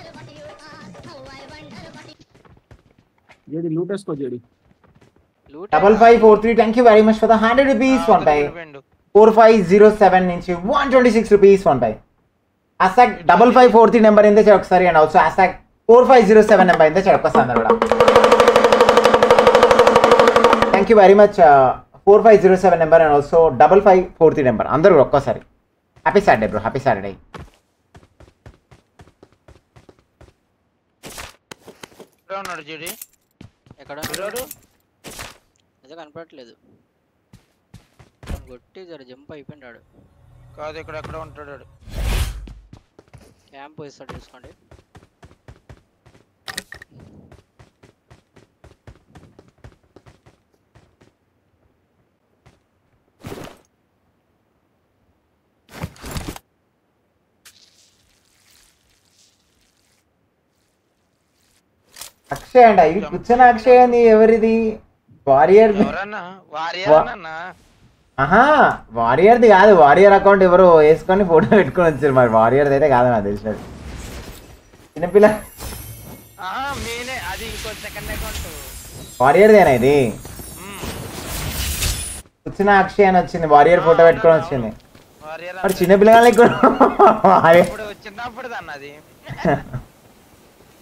జేడి లూట్ వేసుకో JD. Double five four three thank you very much for the hundred rupees one pay. Four five zero seven నుంచి one twenty six rupees one pay. అసాక్ double five four three number ఏందో చేయ ఒకసారి అండ్ ఆల్సో అసాక్ four five zero seven number ఏందో చేయ ఒక్కసారి అందరు కూడా. Thank you very much four five zero seven number and also double five four three number అందరూ కూడా ఒక్కసారి. Happy Saturday bro happy Saturday. ఉన్నాడు జీడి ఎక్కడ కనపడట్లేదు. కొట్టి జర జంప్ అయిపోయినాడు. కాదు ఇక్కడ ఎక్కడ ఉంటాడు. క్యాంప్ వేస్తాడు చూసుకోండి. అక్షయ్ అంట ఇది కూర్చొని అక్షయ్ అని ఎవరిది? వారియర్. ఆహా వారియర్ది కాదు. వారియర్ అకౌంట్ ఎవరు వేసుకొని ఫోటో పెట్టుకొని వచ్చారు. మరి వారియర్ది అయితే కాదు నాకు తెలిసినది. చిన్నపిల్ల వారియర్దేనా ఇది? కూర్చున్న అక్షయ్ అని వచ్చింది. వారియర్ ఫోటో పెట్టుకొని వచ్చింది. మరి చిన్నపిల్లగాళ్ళకి కూడా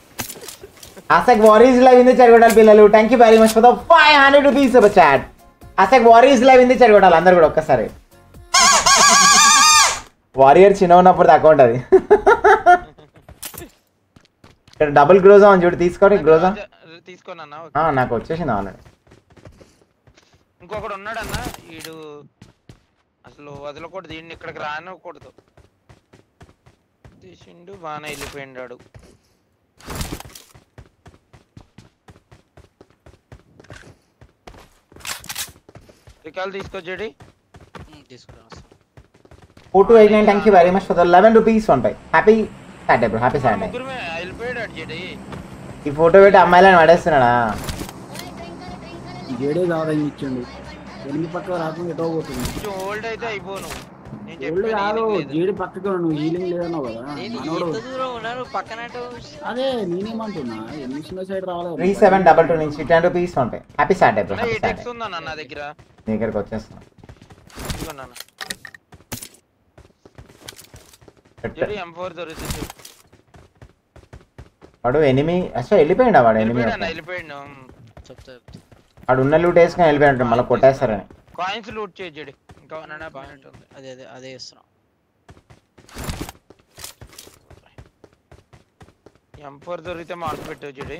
అసలు వారియర్స్ లైవ్ ఇందు చెడగొట్టాలి పిల్లలు. Thank you very much for the five hundred rupees super chat. అసలు వారియర్స్ లైవ్ ఇంది చెడగొట్టాలి అందరు కూడా ఒక్కసారి. వారియర్ చిన్న ఉన్నప్పుడు అకౌంట్ అది. డబుల్ గ్రోజా అని చూడు తీసుకోండి. గ్రోజా తీసుకోనన్నా నాకు వచ్చేసింది ఆల్రెడీ. ఇంకొకడు ఉన్నాడన్నా వీడు అసలు వదలకూడదు, దీన్ని ఇక్కడికి రానివ్వకూడదు. తీసిండు బాగానే వెళ్ళిపోయిండాడు. రికాల్ తీసుకొచ్చాడు. four two eight nine thank you very much for the eleven rupees one pay. Happy Saturday bro. Happy Saturday. ముగ్గురమే వెళ్ళిపోయాడు జడి. ఈ ఫోటో పెట్టి అమ్మాయిలను పడేస్తున్నాడా? జడే దాదా ఇచ్చిండు. ఎనిమిది పక్క రాకుండా ఎటో పోతుంది. ఓల్డ్ అయితే అయిపోను. ఓల్డ్ కాదు జేడి పక్కకు నువ్వు హీలింగ్ లేదన్నావు కదా మనోడు. అదే నేనేమంటున్నా ఎనిమిది సైడ్ రావాలి. three seven two two నుంచి ten rupees one pay. Happy Saturday bro. ఏ టెక్స్ ఉందా నా దగ్గర? నీ దగ్గరికి వచ్చేస్తున్నా. ఇదిగోనా జడి ఎం ఫోర్ దొరికింది. వాడు ఎనిమి అసలు వెళ్ళిపోయిండా? వాడు ఎనిమి వెళ్ళిపోయిండు. చెప్తా వాడు ఉన్న లూట్ వేసుకొని వెళ్ళిపోయినట్టు మళ్ళీ కొట్టేస్తారని. కాయిన్స్ లూట్ చేయి జడి. ఇంకా వన్ పాయింట్ ఉంది. అదే అదే అదే చేస్తున్నాం. ఎం ఫోర్ దొరికితే మార్క్ పెట్టు జడి.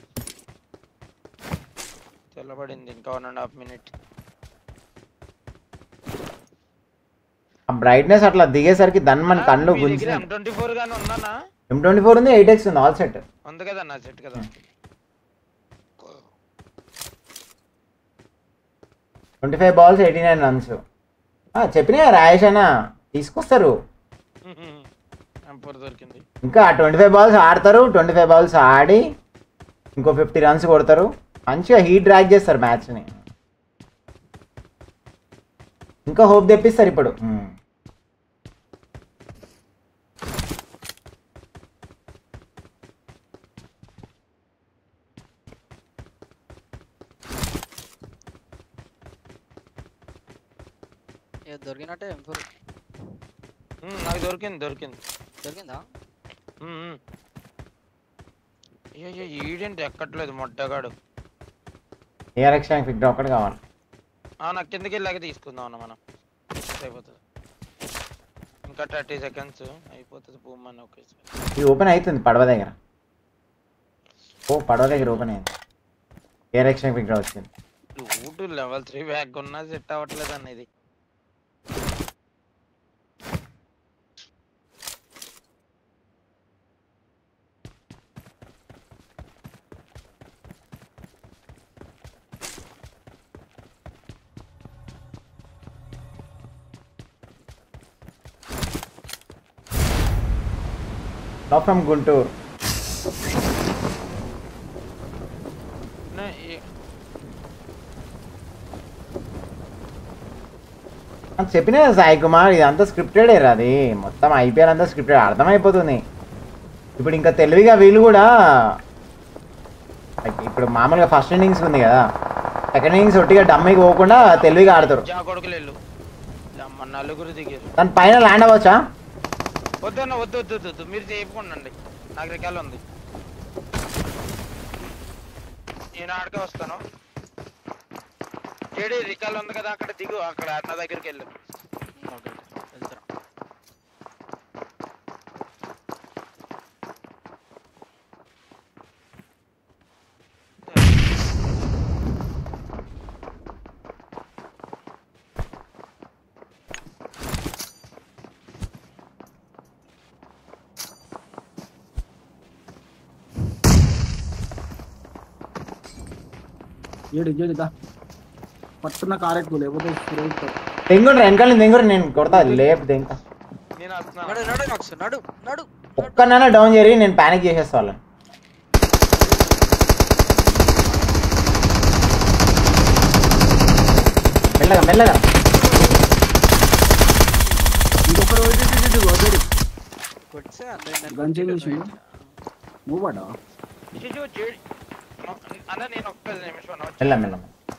తెల్లబడింది. ఇంకా వన్ అండ్ హాఫ్ మినిట్. ఆ బ్రైట్నెస్ అట్లా దిగేసరికి దాన్ని మన కళ్ళు గుంజి. ఎం ట్వంటీ ఫోర్ గాని ఉన్నానా? ఎం ట్వంటీ ఫోర్ ఉంది, ఎయిట్ ఎక్స్ ఉంది, ఆల్ సెట్ ఉంది కదా నా సెట్ కదా. Twenty five balls eighty nine runs. చెప్పినా రాయేష్ అన్న తీసుకొస్తారు. దొరికింది ఇంకా ట్వంటీ ఫైవ్ బాల్స్ ఆడతారు. ట్వంటీ ఫైవ్ బాల్స్ ఆడి ఇంకో ఫిఫ్టీ రన్స్ కొడతారు. మంచిగా హీట్ డ్రాగ్ చేస్తారు మ్యాచ్ని. ఇంకా హోప్ తెప్పిస్తారు ఇప్పుడు. దొరికినట్టే ఎం ఫోర్ నాకు దొరికింది. దొరికింది దొరికిందా? ఈడేంటి ఎక్కట్లేదు మొట్టగాడు. ఏఆర్ఎక్స్ ఫిక్డ్ ఒకటి కావాలి. నాకు కిందకి వెళ్ళాక తీసుకుందాం అన్న మనం. అయిపోతుంది ఇంకా థర్టీ సెకండ్స్ అయిపోతుంది. పూమని ఒకేసారి ఇది ఓపెన్ అవుతుంది పడవ దగ్గర. ఓ పడవ దగ్గర ఓపెన్ అయింది. ఏఆర్ఎక్స్ ఫిక్డ్ వచ్చింది. లూట్ లెవెల్ త్రీ బ్యాగ్ ఉన్నా సెట్ అవ్వట్లేదు అన్న. ఇది Not from Guntur. చెప్పినా సాయి కుమార్ ఇదంతా స్క్రిప్టెడే రాది. మొత్తం ఐపీఎల్ అంతా స్క్రిప్టెడ్ అర్థమైపోతుంది. ఇప్పుడు ఇంకా తెలివిగా వీళ్ళు కూడా ఇప్పుడు మామూలుగా ఫస్ట్ ఇన్నింగ్స్ ఉంది కదా, సెకండ్ ఇన్నింగ్స్ ఒట్టిగా డమ్మికి పోకుండా తెలివిగా ఆడతారు. దాని పైన ల్యాండ్ అవ్వచ్చా? వద్దన్న వద్దు వద్దు వద్దు మీరు చేయకుండండి. నాకు రికాల్ ఉంది. నేను ఆడకే వస్తాను. జేడీ రికాల్ ఉంది కదా అక్కడ దిగు. అక్కడ అన్న దగ్గరికి వెళ్ళు. ఏడు ఏడుదా పట్టున్న కారెక్కు లేకపోతే తెంగుండ్రు వెనకాల తెంగురు. నేను కొడతా లేపు తెంక. ఒక్కనైనా డౌన్ చేరి నేను ప్యానిక్ చేసేస్తా వాళ్ళని. మెల్లగా మెల్లగా మెల్ల మెల్ల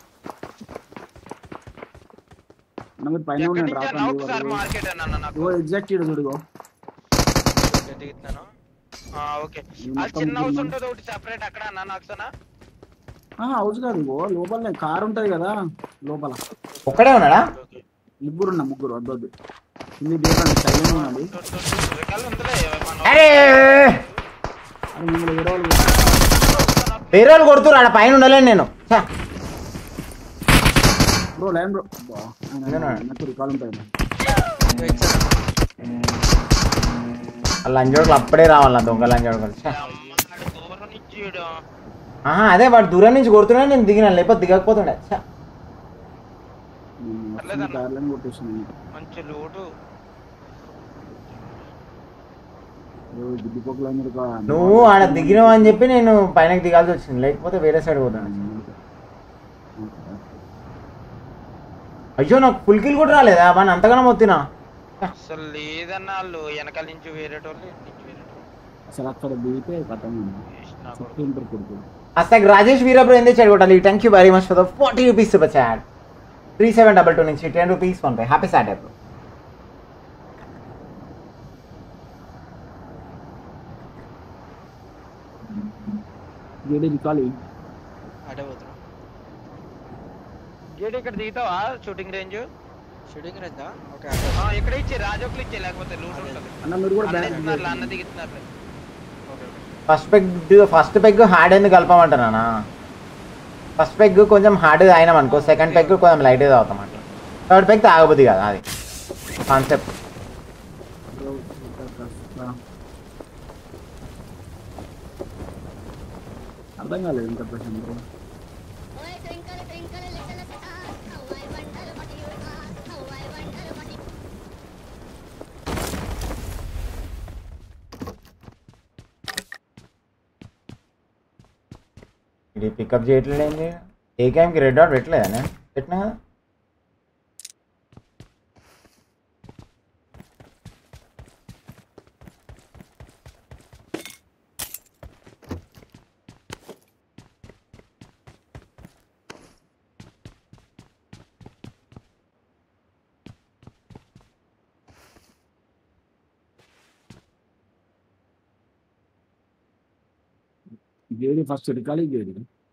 ఎగ్జాక్ట్ చూడుగో. ఓకే చిన్న హౌస్ ఉంటుంది ఒకటి సెపరేట్ అక్కడ అన్న. నాకు హౌస్ కాదు ఇగో లోపల కార్ ఉంటది కదా లోపల. ఒక్కడే ఉన్నాడా? ముగ్గురు ఉన్నా ముగ్గురు వద్దొద్దు ఇన్ని దేవండి సైలెంట్ ఉన్నది. అరే అది మిమ్మల్ని వేరే వాళ్ళు వేరే వాళ్ళు కొడుతురు ఆడ పైన ఉండలేను నేను. బ్రో లైన్ బ్రో నాకు రికాల్ ఉంటాయి. లంజోడుకులు అప్పుడే రావాల దొంగ లంజోడుకులు. అదే వాడు దూరం నుంచి కొడుతున్నా నేను దిగినా లేకపోతే దిగకపోతుండే. మంచి లోటు నువ్వు ఆడ దిగినావు అని చెప్పి నేను పైనకి దిగాల్సి వచ్చింది, లేకపోతే వేరే సైడ్ పోతాను. అయ్యో నాకు ఫుల్ కిల్ కూడా రాలేదా మన అంతగానో మొత్తినా? అసలు లేదన్న వాళ్ళు వెనకాల నుంచి వేరేటోళ్ళు అసలు అక్కడ దిగితే అసలు రాజేష్ వీరబ్రో ఏం తెచ్చాడు కొట్టాలి. Thank you very much for the forty rupees super chat. Three seven double two నుంచి ten rupees PhonePe. Happy Saturday bro. గేడి రికాల్ అడే పోతున్నా. గేట్ ఇక్కడ దిగుతావా? Shooting range shooting range okay ఇక్కడ ఇచ్చే రాజోక్లు ఇచ్చే లేకపోతే లూట్ ఉంటుంది. అన్న మీరు కూడా అన్న ఇస్తున్నారు అన్న దిగుతున్నారు. First peg first peg hard ఎందుకు కలపమంటానా? ఫస్ట్ పెగ్ కొంచెం హార్డ్ అయినాం అనుకో, సెకండ్ పెగ్ కొంచెం లైట్ తాగుతాం అట్లా. థర్డ్ పెగ్ తాగబుద్ది కదా, అది కాన్సెప్ట్. అర్థం కాలేదు ఇంకా ప్రశ్న. ఇది పికప్ చేయట్లేదు ఏంటి? ఏ గేమ్కి రెడ్ డాట్ పెట్టలేదా? పెట్టినా కదా. గేడి ఫస్ట్ రికాల్ గేడి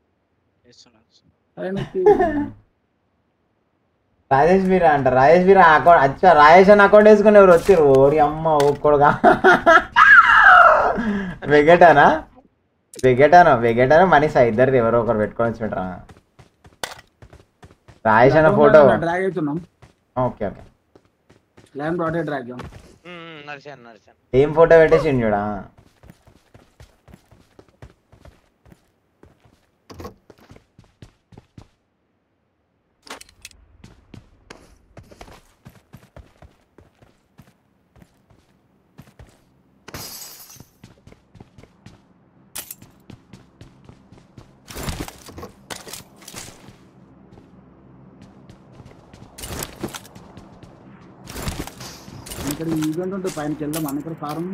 రాజేష్ వీరా అంట. రాజేష్ వీరా అకౌంట్ అచ్చా రాజేష్ అని అకౌంట్ వేసుకుని ఎవరు వచ్చారు? ఓరి అమ్మ ఒక్కడుగా వెగటానా వెగటాను వెగటాను మనీసా ఇద్దరు ఎవరో ఒకరు పెట్టుకొని వచ్చి రాజేష్ అన్న ఫోటో. డ్రాగ్ అవుతున్నాం. ఓకే ఓకే ల్యాండ్ రాటే డ్రాగ్ నడిచాను నడిచాను. ఏం ఫోటో పెట్టేసి చూడా? ఇక్కడ ఈవెంట్ ఉంటే పైనకి వెళ్దాం అన్న. ఇక్కడ కారం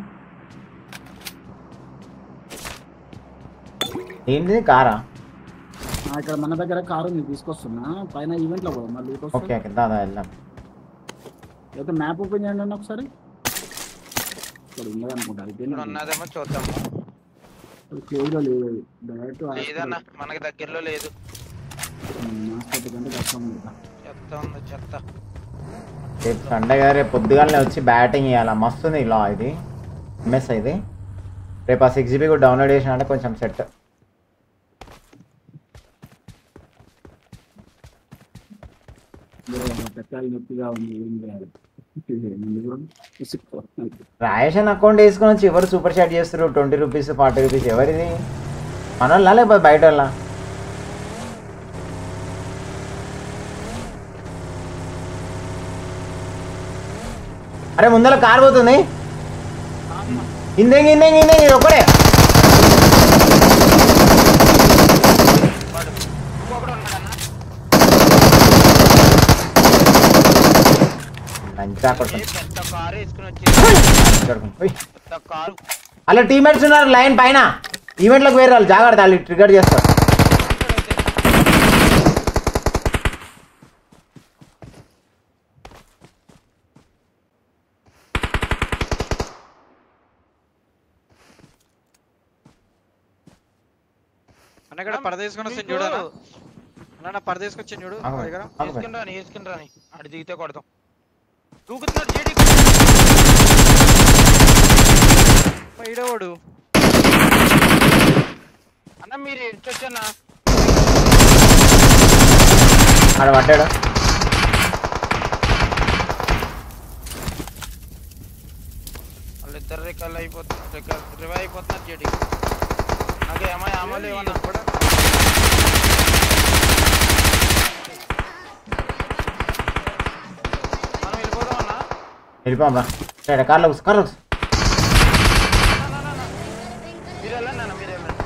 ఏంటిది? కారా? ఇక్కడ మన దగ్గర కారు నేను తీసుకొస్తున్నా. పైన ఈవెంట్ లో పోదాం మళ్ళీ. ఓకే ఓకే దాదా వెళ్దాం. అయితే మ్యాప్ ఓపెన్ చేయండి అన్న ఒకసారి. ఇక్కడ ఉన్నది అనుకుంటా. ఉన్నదేమో చూద్దాము. క్లోజ్ లో లేదు, డైరెక్ట్ లేదన్న మనకి దగ్గరలో లేదు. కంటే కష్టం చెత్త ఉంది చెత్త. రేపు సండే కదా, రేపు పొద్దుగానే వచ్చి బ్యాటింగ్ చేయాలి. మస్తుంది ఇలా ఇది ఎంఎస్ ఇది. రేపు ఆ సిక్స్ జీబీ కూడా డౌన్లోడ్ చేసిన అంటే కొంచెం సెట్. రాయేషన్ అకౌంట్ వేసుకొని వచ్చి ఎవరు సూపర్ చాట్ చేస్తారు? ట్వంటీ రూపీస్ ఫార్టీ రూపీస్ ఎవరిది? మన వాళ్ళ లేకపోతే బయట వాళ్ళ? అరే ముందర కార్ పోతుంది. ఇందేంగి ఇందేంగి ఇందేంగి ఒకడే. అలా టీమేట్స్ ఉన్నారు లైన్ పైన. ఈవెంట్లకు వేరే వాళ్ళు జాగ్రత్త, వాళ్ళు ట్రిగర్ చేస్తారు. అన్న ఇక్కడ పరద తీసుకొని వచ్చి చూడనా అన్న నా పరద తీసుకొచ్చి చూడు నా దగ్గర తీసుకుని రాని తీసుకుని రాని అడి దిగితే కొడతాం దూకుతున్నాడు జేడి పైడోడు అన్న మీరు ఇచ్చొచ్చన్నా ఆడ పట్టాడు వాళ్ళిద్దరు రికాల్ అయిపోతున్నారు రికాల్ రివైవ్ అయిపోతున్నారు జేడి నాకు ఏమై అమలు ఏమన్నా కూడా మనం వెళ్ళిపోదాం అన్న వెళ్ళిపోం రా సరే కార్లో కూర్చో కార్లో కూర్చో మీరు వెళ్ళండి అన్న మీరు వెళ్ళండి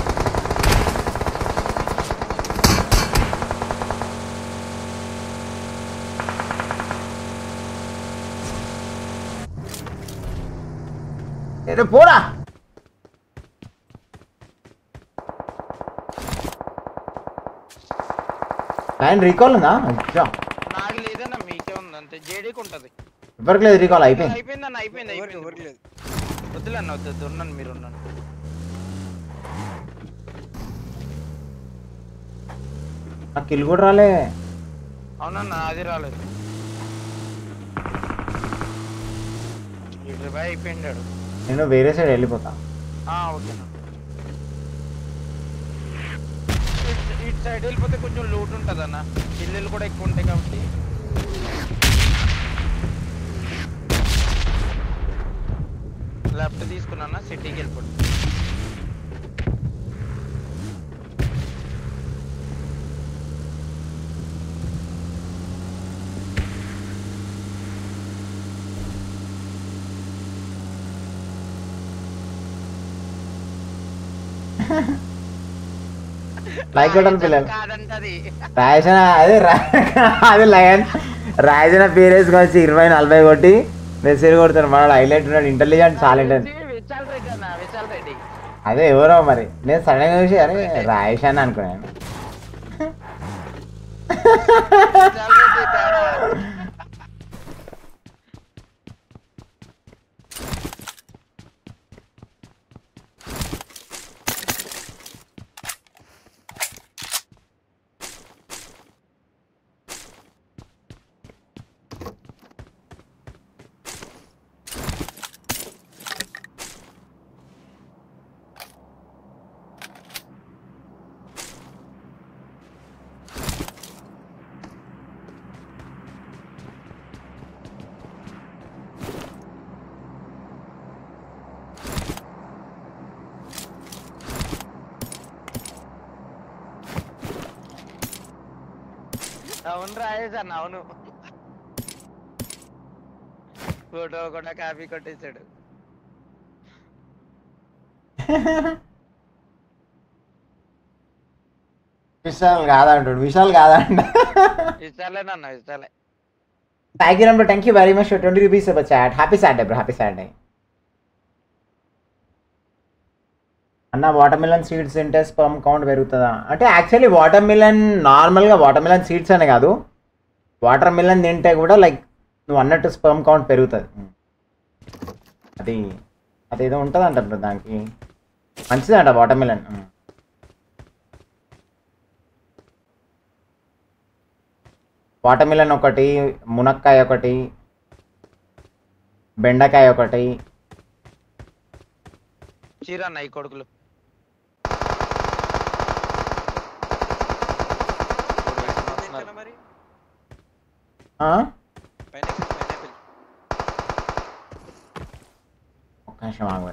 ఏదో పోరా లైన్ రీకాల్ ఉందా అచ్చా నాకు లేదన్న మీకే ఉంది అంతే జేడీకి ఉంటది ఎవరికి లేదు రీకాల్ అయిపోయింది అయిపోయింది అన్న అయిపోయింది ఎవరికి అయిపోయింది లేదు వద్దులన్న వద్దు వద్దు ఉన్నాను మీరు ఉన్నాను నాకు కిల్ కూడా రాలే అవునన్న అది రాలేదు రివైవ్ అయిపోయిండాడు నేను వేరే సైడ్ వెళ్ళిపోతా ఓకేనా ఇటు సైడ్ వెళ్ళిపోతే కొంచెం లూట్ ఉంటుంది అన్న ఇల్లు కూడా ఎక్కువ ఉంటాయి కాబట్టి లెఫ్ట్ తీసుకున్నా సిటీకి వెళ్ళిపోతుంది లైక్ కొట్టాలి పిల్లలు కాదంటది రాయసన అదే అది లయన్ రాయసన పేరు వేసుకొచ్చి ఇరవై నలభై కొట్టి మెసేజ్ కొడతారు మన హైలైట్ ఉన్నాడు ఇంటెలిజెంట్ టాలెంట్ అని విశాల్ రెడ్డి అన్న విశాల్ రెడ్డి అదే ఎవరో మరి నేను సడన్గా చూసి అరే రాయేష్ అని అనుకున్నాను విశాల్ రెడ్డి తేడా అవును రాయేష్ అన్న అవును ఫోటో కూడా కాపీ కొట్టేశాడు విశాల్ కాదంటాడు విశాల్ కాదంట విశాలేనన్న విశాలే thank you number thank you very much twenty rupees chat happy Saturday bro happy Saturday అన్న వాటర్ మిలన్ సీడ్స్ తింటే స్పర్మ్ కౌంట్ పెరుగుతుందా అంటే యాక్చువల్లీ వాటర్ మిలన్ నార్మల్గా వాటర్ మిలన్ సీడ్స్ అనే కాదు వాటర్ మిలన్ తింటే కూడా లైక్ నువ్వు అన్నట్టు స్పర్మ్ కౌంట్ పెరుగుతుంది అది అదేదో ఉంటుంది అంట బ్రో దానికి మంచిదంట వాటర్ మిలన్ వాటర్ మిలన్ ఒకటి మునక్కాయ ఒకటి బెండకాయ ఒకటి చీర అన్న ఈ కొడుకులు మరి ఒక్క నిమిషం ఆగబడ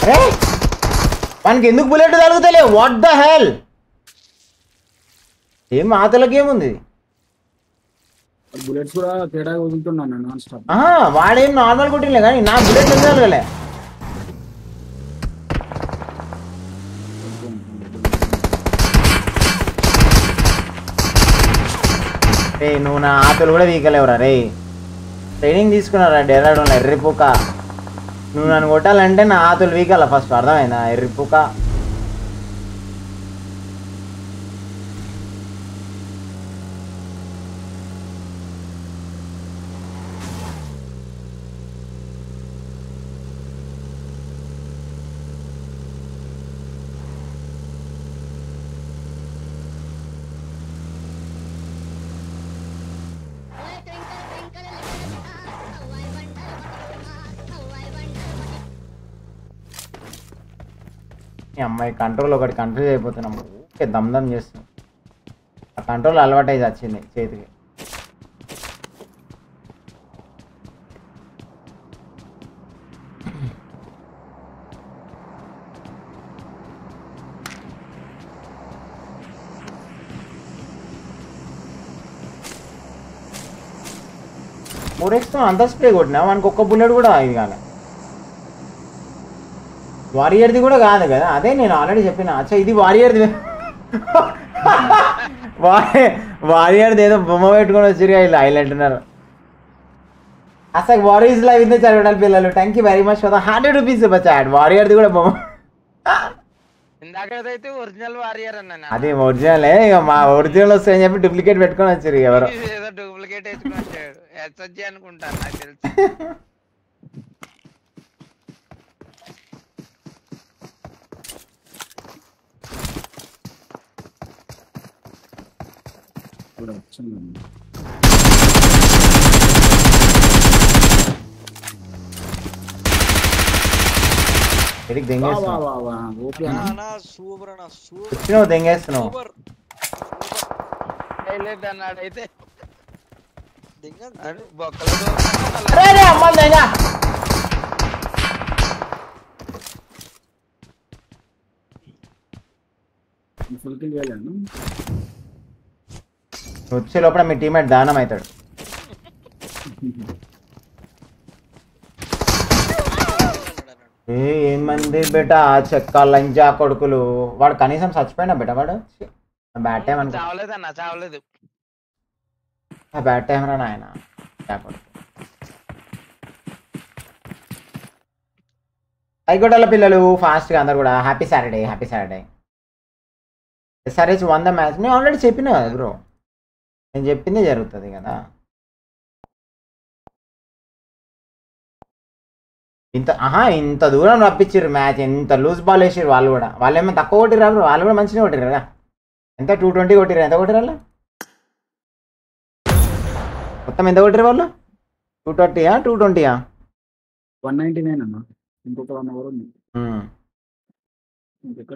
అరే మనకి ఎందుకు బుల్లెట్ తగులుతలే? What the hell? ఏం ఆతలకి ఏముంది? బుల్లెట్స్ కూడా తేడా వదులుతున్నాను నాన్ స్టాప్. వాడేం నార్మల్ కొట్టిలే కానీ నా బుల్లెట్ ఎందుకు తగలలే? రే నువ్వు నా ఆతలు కూడా వీకలేవురా రే. ట్రైనింగ్ తీసుకున్నారా డెరాడోన్లో ఎర్రిపుక. నువ్వు నన్ను కొట్టాలంటే నా ఆతులు వీకాల ఫస్ట్, అర్థమైందా ఎర్రిపుక? అమ్మాయి కంట్రోల్ ఒకటి కన్ఫ్యూజ్ అయిపోతున్నాము. ఓకే దమ్దమ్ చేస్తున్నాం. ఆ కంట్రోల్ అలవాటు అయితే వచ్చింది చేతికి. ఫోర్ ఎక్స్ అంత స్ప్రే కొట్టినా వానికి ఒక్క బుల్లెట్ కూడా ఇది కాలే. వారియర్ది కూడా కాదు కదా, అదే నేను ఆల్రెడీ చెప్పిన. అచ్చా ఇది వారియర్ది. వారియర్ది ఏదో బొమ్మ పెట్టుకొని వచ్చారు వీళ్ళు హైలైట్ ఉన్నారు. అసలు వారియర్స్ లైవ్ ఇందే చదవడాలి పిల్లలు. Thank you very much for the hundred rupees chat. వారియర్ది కూడా బొమ్మ. అది ఒరిజినలే, ఇక మా ఒరిజినల్ వస్తాయని చెప్పి డూప్లికేట్ పెట్టుకొని వచ్చారు ఎవరు. డూప్లికేట్ అనుకుంటాను నాకు తెలుసు. వచ్చినావు దెంగేస్తున్నావు. అన్నాడైతే వచ్చే లోపల మీ టీమేట్ దానం అవుతాడు. ఏమంది బేట చెక్క లంజా కొడుకులు. వాడు కనీసం చచ్చిపోయినా బేట వాడు. బ్యాడ్ టైం అనుకో. చావలేదన్నా చావలేదు. బ్యాడ్ టైం రా నాయన. అయిగొట్టాల పిల్లలు ఫాస్ట్గా అందరు కూడా. Happy Saturday happy Saturday. SRH వంద మ్యాచ్ నేను ఆల్రెడీ చెప్పినా కదా బ్రో. నేను చెప్పిందే జరుగుతుంది కదా. ఇంత ఆహా ఇంత దూరం రప్పించారు మ్యాచ్. ఎంత లూజ్ బాల్ వేసారు వాళ్ళు కూడా. వాళ్ళు ఏమైనా తక్కువ కొట్టిరా బ్రో? వాళ్ళు కూడా మంచిగా కొట్టిరు కదా. ఎంత టూ ట్వంటీ కొట్టిరా? ఎంత కొట్టిరు వాళ్ళు మొత్తం? ఎంత కొట్టిరు వాళ్ళు? టూ ట్వంటీయా టూ ట్వంటీయా వన్ నైన్టీ నైన్ అన్న. ఇంకొక వన్ అవర్ ఉంది. ఇంకెక్కడ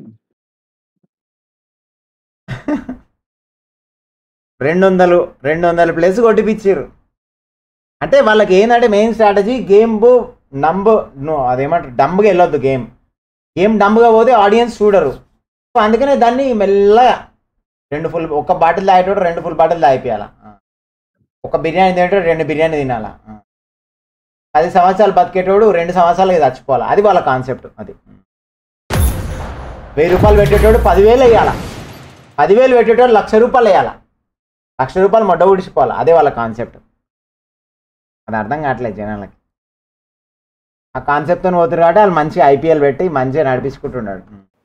రెండు వందలు రెండు వందల ప్లేస్ కొట్టిపిచ్చారు. అంటే వాళ్ళకి ఏంటంటే మెయిన్ స్ట్రాటజీ గేమ్ నంబు అదేమంటారు డంబ్గా వెళ్ళొద్దు. గేమ్ గేమ్ డంబ్గా పోతే ఆడియన్స్ చూడరు. సో అందుకనే దాన్ని మెల్లగా రెండు ఫుల్ ఒక బాటిల్ తాగేటోడు రెండు ఫుల్ బాటిల్ తాగిపోయాల. ఒక బిర్యానీ తినేటోడు రెండు బిర్యానీ తినాలా. పది సంవత్సరాలు బతికేటోడు రెండు సంవత్సరాలకి చచ్చిపోవాలి. అది వాళ్ళ కాన్సెప్ట్. అది వెయ్యి రూపాయలు పెట్టేటోడు పదివేలు వేయాల. పదివేలు పెట్టేటోడు లక్ష రూపాయలు వేయాల. లక్ష రూపాయలు మొడ్డ ఊడిచిపోవాలి. అదే వాళ్ళ కాన్సెప్ట్. అది అర్థం కావట్లేదు జనాలకి. ఆ కాన్సెప్ట్తో పోతున్నారు కాబట్టి వాళ్ళు మంచిగా ఐపీఎల్ పెట్టి మంచిగా నడిపించుకుంటున్నాడు.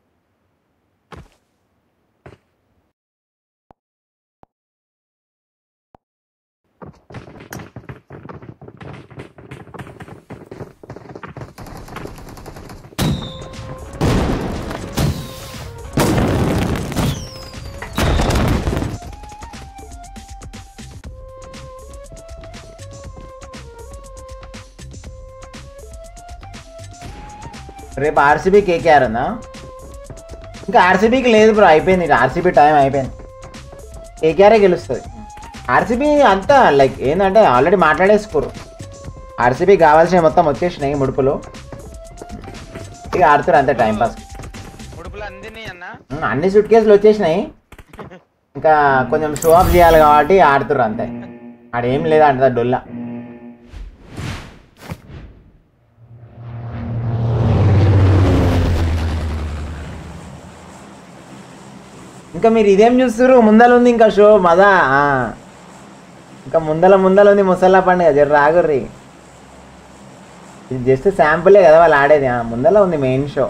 రేపు ఆర్సీబీ కేకేఆర్ ఉందా? ఇంకా ఆర్సీబీకి లేదు బ్రో, అయిపోయింది. ఆర్సీబీ టైం అయిపోయింది. కేకేఆరే గెలుస్తుంది. ఆర్సీబీ అంతా లైక్ ఏంటంటే ఆల్రెడీ మాట్లాడేసుకోరు. ఆర్సీబీ కావాల్సిన మొత్తం వచ్చేసినాయి ముడుపులు. ఇక ఆడుతారు అంతే టైం పాస్. అన్ని సూట్ కేసులు వచ్చేసినాయి, ఇంకా కొంచెం షో ఆఫ్ చేయాలి కాబట్టి ఆడుతుర్రు అంతే. ఆడేం లేదా అంట డొల్లా. ఇంకా మీరు ఇదేం చూస్తుర్రు? ముందల ఉంది ఇంకా షో మదా, ఇంకా ముందల ముందల ఉంది ముసల్లా పండుగ. జర రాగుర్రి, ఇది జస్ట్ శాంపులే కదా వాళ్ళు ఆడేది. ముందల ఉంది మెయిన్ షో.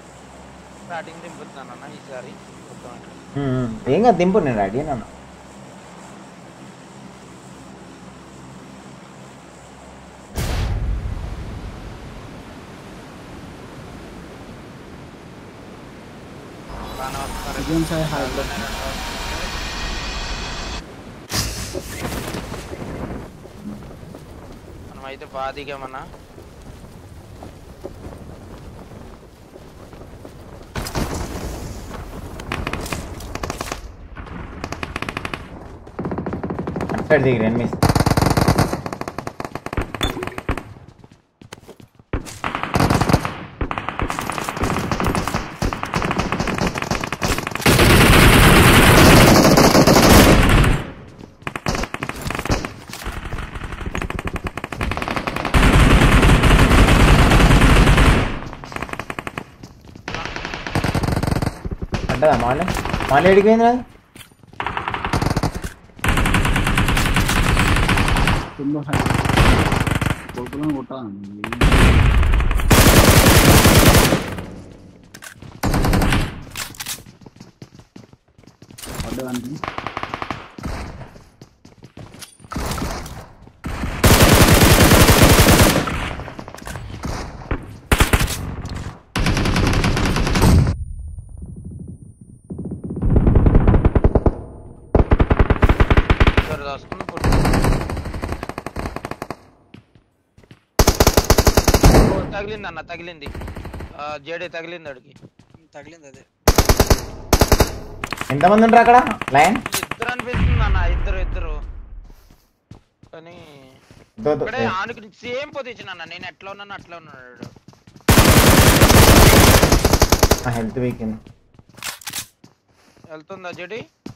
ఏం కాదు దింపు, నేను రెడీ అన్నా. మనమైతే బాధిగామన్నా. దిగి ఎనిమిస్ పడ్డదా మాలే మాలే ఎడిపోయింది కదా. కొడుకులను కొట్టాలండి. పడ్డదానికి తగిలింది అన్న, తగిలింది. జేడే తగిలింది, అడిగి తగిలింది. అదే ఎంతమంది ఉంటారు అక్కడ? లైన్ ఇద్దరు అనిపిస్తుంది అన్న, ఇద్దరు ఇద్దరు కానీ ఆనుకు సేమ్ పొజిషన్ అన్న. నేను ఎట్లా ఉన్నాను అట్లా ఉన్నాడు. హెల్త్ వీకెండ్ వెళ్తుందా జేడి?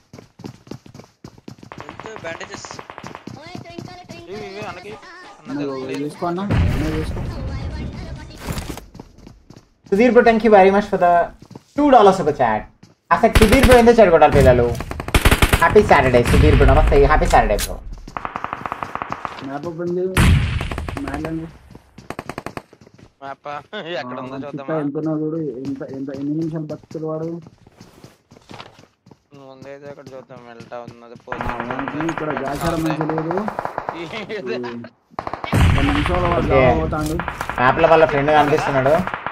హెల్త్ బ్యాండేజెస్ ఇవి అనకి చూసుకో. Sudheer bro, thank you very much for the two dollars ఒక చాట్. అసలు సుధీర్ బ్రో ఎందుకు చెడగొట్టాలి పిల్లలు? హ్యాపీ సాటర్డే సుధీర్ బ్రో, నమస్తే. Happy Saturday bro. మ్యాప్ ఎక్కడ ఉందో చూద్దామా? ఎంత చూడు, ఎంత ఎంత ఎన్ని నిమిషాలు బతుకుతాడు వాడు. ముందైతే అక్కడ చూద్దాం. వెళ్తా ఉన్నది ఇక్కడ గాచారం మంచి లేదు. నిమిషాలు పోతాడు. మ్యాప్ లో వాళ్ళ ఫ్రెండ్ కనిపిస్తున్నాడు.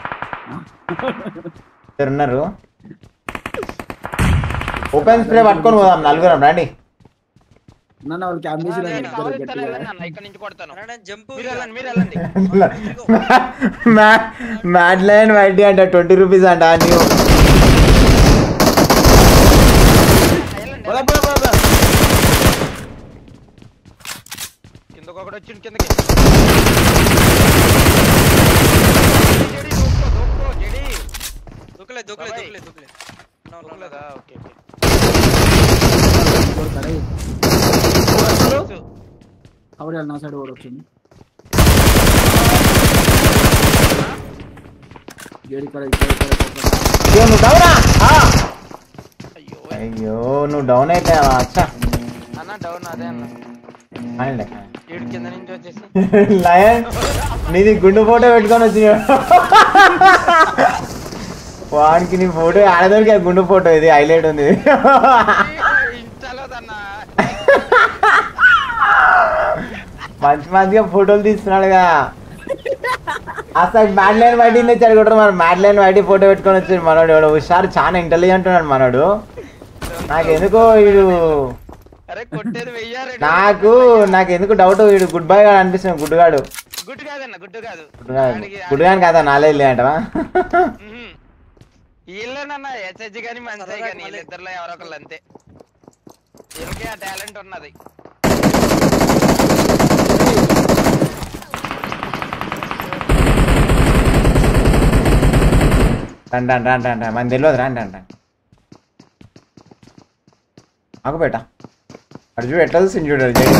ఉన్నారు. ఓపెన్ స్ప్రే పట్టుకొని పోదాం నలుగురం రండి. మ్యాడ్ లైన్ వడ్డీ అంట ట్వంటీ రూపీస్ అంట. న్యూ కిందకొకటి వచ్చింది. కిందకి దూకలే దూకలే దూకలే దూకలే దూకలేదా? Okay okay. నా సైడ్ కూడా వచ్చింది. అయ్యో నువ్వు డౌన్ అయిపోయావా? అచ్చా అన్న డౌన్ అదే అన్న. కింద నుంచి వచ్చేసి లయన్ నీది గుండు ఫోటో పెట్టుకొని వచ్చి వానికి నీ ఫోటో ఆడదొరికి గుండు ఫోటో ఇది హైలైట్ ఉంది. మంచి మంచిగా ఫోటోలు తీస్తున్నాడుగా. అసలు మ్యాడ్ లైన్ వైట్ తెచ్చాడు కూడా. మరి మ్యాడ్ లైన్ వైట్ ఫోటో పెట్టుకొని వచ్చాడు మనోడు. ఎవడో హుషారు, చాలా ఇంటెలిజెంట్ ఉన్నాడు మనోడు. నాకు ఎందుకో వీడు నాకు నాకు ఎందుకు డౌట్ వీడు గుడ్ బాయ్ గాడు అనిపిస్తుంది. గుడ్డుగాడు గుడ్డుగాని కాదా? నాలేజ్ లేదంటవా? వీళ్ళేనన్నా హెచ్హెచ్ కానీ మంచి కానీ వీళ్ళిద్దరులో ఎవరో ఒకళ్ళు అంతే. వీళ్ళకి ఆ టాలెంట్ ఉన్నది. రండి రండి రండి రండి మన తెలియదు రండి రండి ఆకు బేట అటు చూడు ఎట్లా చూసి చూడాలి జేడి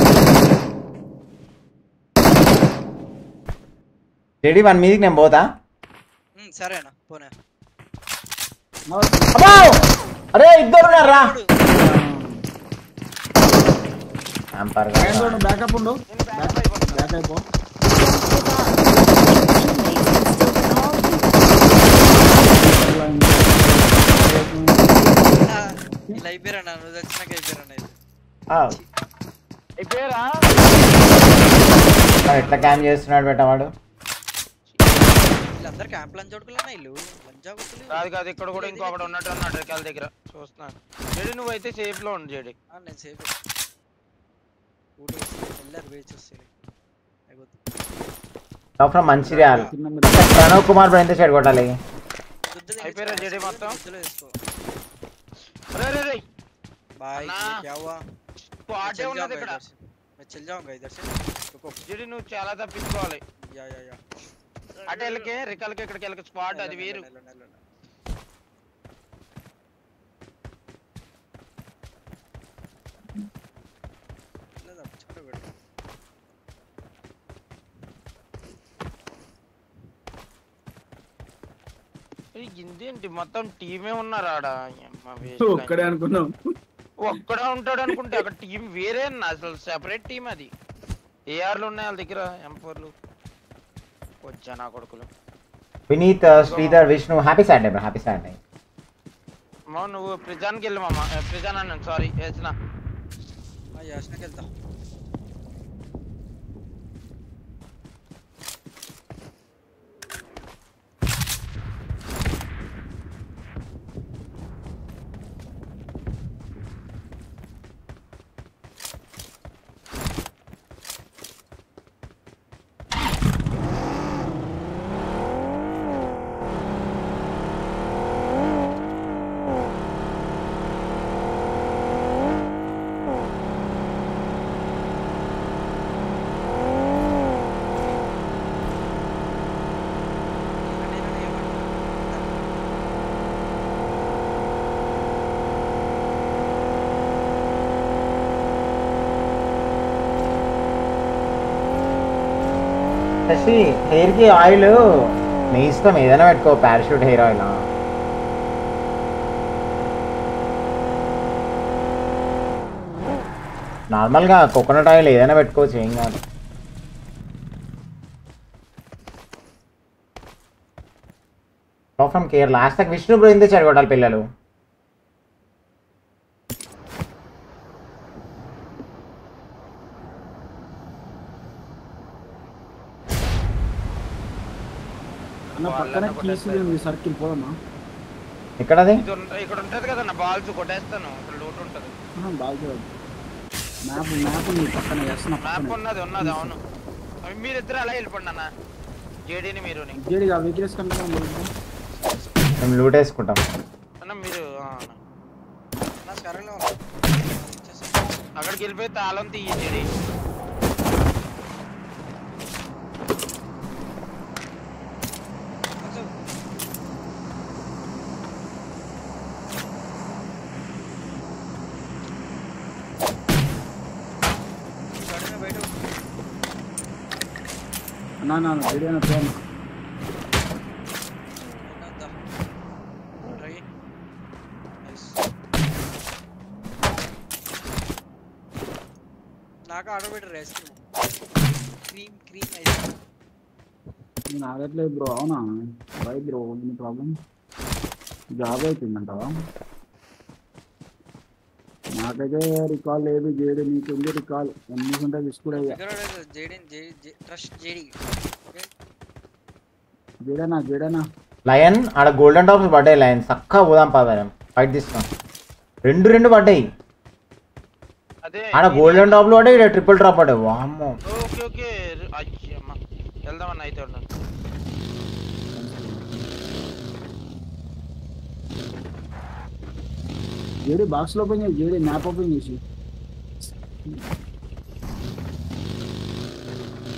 జేడి వన్ మీదకి నేను పోతా సరేనా పోనే అబ్బా అరే ఇద్దరు ఉన్నారా బ్యాకప్ ఉండు బ్యాక్ అయిపో ఇలా అయిపోయారన్నా నువ్వు వచ్చినాక అయిపోయారన్నా ఇది అయిపోయారా ఎట్లా క్యాంప్ చేస్తున్నాడు బెట్టవాడు వీళ్ళందరూ క్యాంప్ లంచ్ కొడుకులన్నా ఇల్లు లంచా కొడుకులు కాదు కాదు ఇక్కడ కూడా ఇంకొకటి ఉన్నట్టు అన్నాడు రెక్కల దగ్గర చూస్తున్నాను జేడి నువ్వైతే సేఫ్ లో ఉండు జేడి నేను సేఫ్ ఊటి ಎಲ್ಲರೂ వేచి వస్తుంది డాక్టర్ మంచిర్యాల ప్రణవ్ కుమార్ పై ఎంత షేడ్ కొట్టాలి అయిపోయారా జేడి మొత్తం अरे अरे अरे भाई क्या हुआ స్క్వాడ్ ఏ ఉన్నది ఇక్కడ मैं चल जाऊंगा इधर से रुको జేడి నువ్వు చాలా తప్పించుకోవాలి या या या అటెల్కే రికల్కే ఇక్కడికి వెళ్ళక స్క్వాడ్ అది వేరు లేదా చిక్కడ పెట్టు ఇందేంటి మొత్తం టీమే ఉన్నారు ఆడ ఒక్కడే అనుకున్నాం ఒక్కడే ఉంటాడు అనుకుంటే అక్కడ టీం వేరే అసలు సెపరేట్ టీం అది ఏఆర్లు ఉన్నాయి వాళ్ళ దగ్గర ఎంపవర్లు వచ్చా నా కొడుకులు Vineeth Sridhar Vishnu happy Saturday bro happy Saturday మా నువ్వు ప్రిజాన్కి వెళ్ళు మామ ప్రిజాన్ అన్నాను సారీ వేసిన యాస్నకి వెళ్తా శశి హెయిర్ కి ఆయిల్ నీ ఇష్టం ఏదైనా పెట్టుకో పారాషూట్ హెయిర్ ఆయిల్ నార్మల్గా కోకోనట్ ఆయిల్ ఏదైనా పెట్టుకోవచ్చు ఏం కాదు ఫ్రమ్ కేర్ లాస్ట్ తక్ విష్ణు బ్రో ఇంతే చెడగొట్టాలి పిల్లలు అన్న పక్కన కీస్ ఉంది సర్కిల్ పోదమ్మా ఎక్కడది ఇక్కడ ఉంటది కదా నా బాల్స్ కొట్టేస్తాను ఇక్కడ లోటు ఉంటది బాల్ మ్యాప్ మ్యాప్ ఉంది పక్కన చేస్తున్నా మ్యాప్ ఉన్నది ఉన్నది అవును మీరు ఇద్దరు అలా వెళ్ళిపోండి అన్న జేడీని మీరు జేడీ వెహికల్స్ కంటే మేము లూట్ వేసుకుంటాం అన్న మీరు నా సరేలో అక్కడికి వెళ్ళిపోయి తాళం తీయి జేడీ నా నా జేడీ అన్న ప్లాన్ నాకు ఆర్డర్ పెట్టారు ice cream cream ice cream నేను ఆగట్లేదు బ్రో అవునా వై బ్రో నీ ప్రాబ్లం జాబ్ అయిపోయిందంటావా నాకైతే రికాల్ లేదు జేడీ నీకు ఉంది రికాల్ ఎందుకంటే తీసుకురా జేడీ జేడీ ట్రస్ట్ జేడీ జేడనా జేడనా లయన్ ఆడ గోల్డెన్ టాప్స్ పడ్డాయి లయన్ చక్కగా పోదాం పాదాం ఫైట్ తీస్తాం రెండు రెండు పడ్డాయి ఆడ గోల్డెన్ టాప్ లో పడ్డాయి ఇక్కడ ట్రిపుల్ డ్రాప్ పడ్డాయి వామ్మో ఓకే ఓకే అయ్యమ్మ వెళ్దామన్న అయితే ఉన్నాను జేడీ బాక్స్ లో ఓపెన్ చేసి జేడీ మ్యాప్ ఓపెన్ చేసి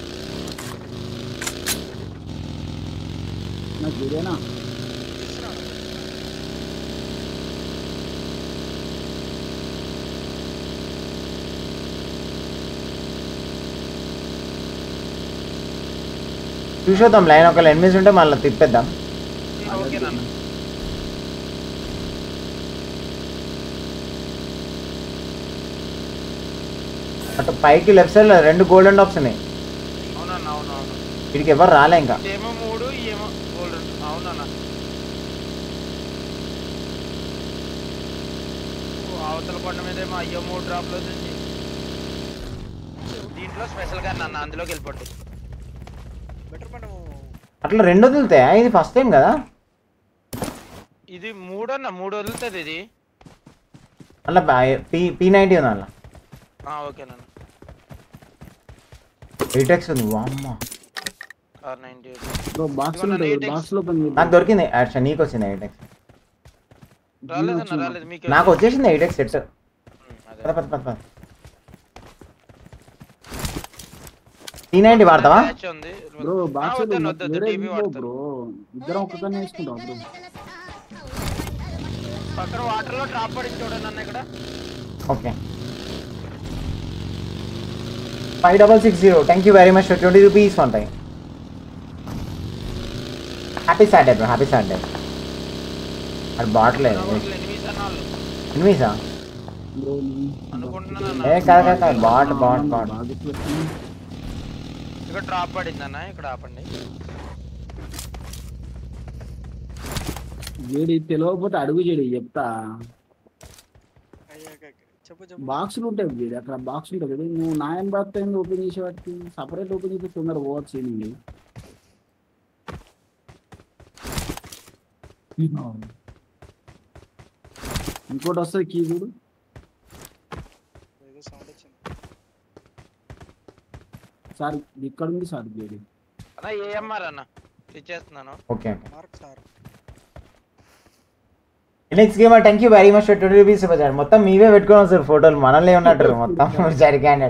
నా జేడేనా చూసేద్దాం లైన్ ఒకవేళ ఎనిమిది ఉంటే మళ్ళీ తిప్పేద్దాం. ఓకే నాన్న. అటు పైకి లెఫ్ట్ సైడ్ రెండు గోల్డెన్ డాప్స్ ఉన్నాయి. అవునన్నా అవునవును. వీడికి ఎవరు రాలే ఇంకా. ఏమో మూడు ఏమో గోల్డ్. అవునన్నా. అవతల కొండ మీద ఏమో అయ్యో మూడు డ్రాప్లు వచ్చింది. దీంట్లో స్పెషల్ గా నన్ను అందులోకి వెళ్ళిపోండి. బెటర్ మనం అట్లా రెండు వదులుతాయా? ఇది ఫస్ట్ టైం కదా. ఇది మూడు అన్న మూడు వదులుతుంది ఇది. అలా పీ పీ నైంటీ ఉంది అలా. ఓకేనా. ఎయిట్ ఎక్స్ ఉంది. వామ్మా ఆర్ నైంటీ బ్రో బాక్స్ ఉంటాయి, బాక్స్ లో ఓపెన్ నాకు దొరికింది. యాక్చువల్ నీకు వచ్చింది ఎయిట్ ఎక్స్. రాలేదన్న రాలేదు మీకు. నాకు వచ్చేసింది ఎయిట్ ఎక్స్ సెట్. పద పద పద పద. పీ నైంటీ వాడతావా బ్రో? బాక్స్ బ్రో ఇద్దరం ఒక్కనే వేసుకుంటాం బ్రో. పక్కన వాటర్ లో డ్రాప్ పడి చూడండి అన్న ఇక్కడ. Okay five double six zero thank you very much for twenty rupees one time. Happy Saturday bro, happy Saturday. అది బాటిల్ ఎనిమిసా? ఏ కాదు కాదు బాట్ బాట్ బాట్. ఇక్కడ డ్రాప్ పడిందన్న, ఇక్కడ ఆపండి. వీడి తెలియకపోతే అడుగు చెడి చెప్తా. చెప్పు చెప్పు. బాక్సులు ఉంటాయి వీడి అక్కడ, బాక్స్ ఉంటుంది కదా. నువ్వు నాయన్ బాత్ అయింది ఓపెన్ చేసే వాటికి సపరేట్ ఓపెన్ చేసి తొందర పోవచ్చు. ఏంటి ఇంకోటి వస్తుంది కీ చూడు. సార్ ఇక్కడ ఉంది సార్ వీడి. అన్న ఏఎంఆర్ అన్న ఇచ్చేస్తున్నాను. Okay next gamer thank you very much for twenty rupees ఇవ్వచ్చాడు. మొత్తం మీవే పెట్టుకున్నాం సార్ ఫోటోలు, మనల్ని ఉన్నట్టు మొత్తం జరిగాడు.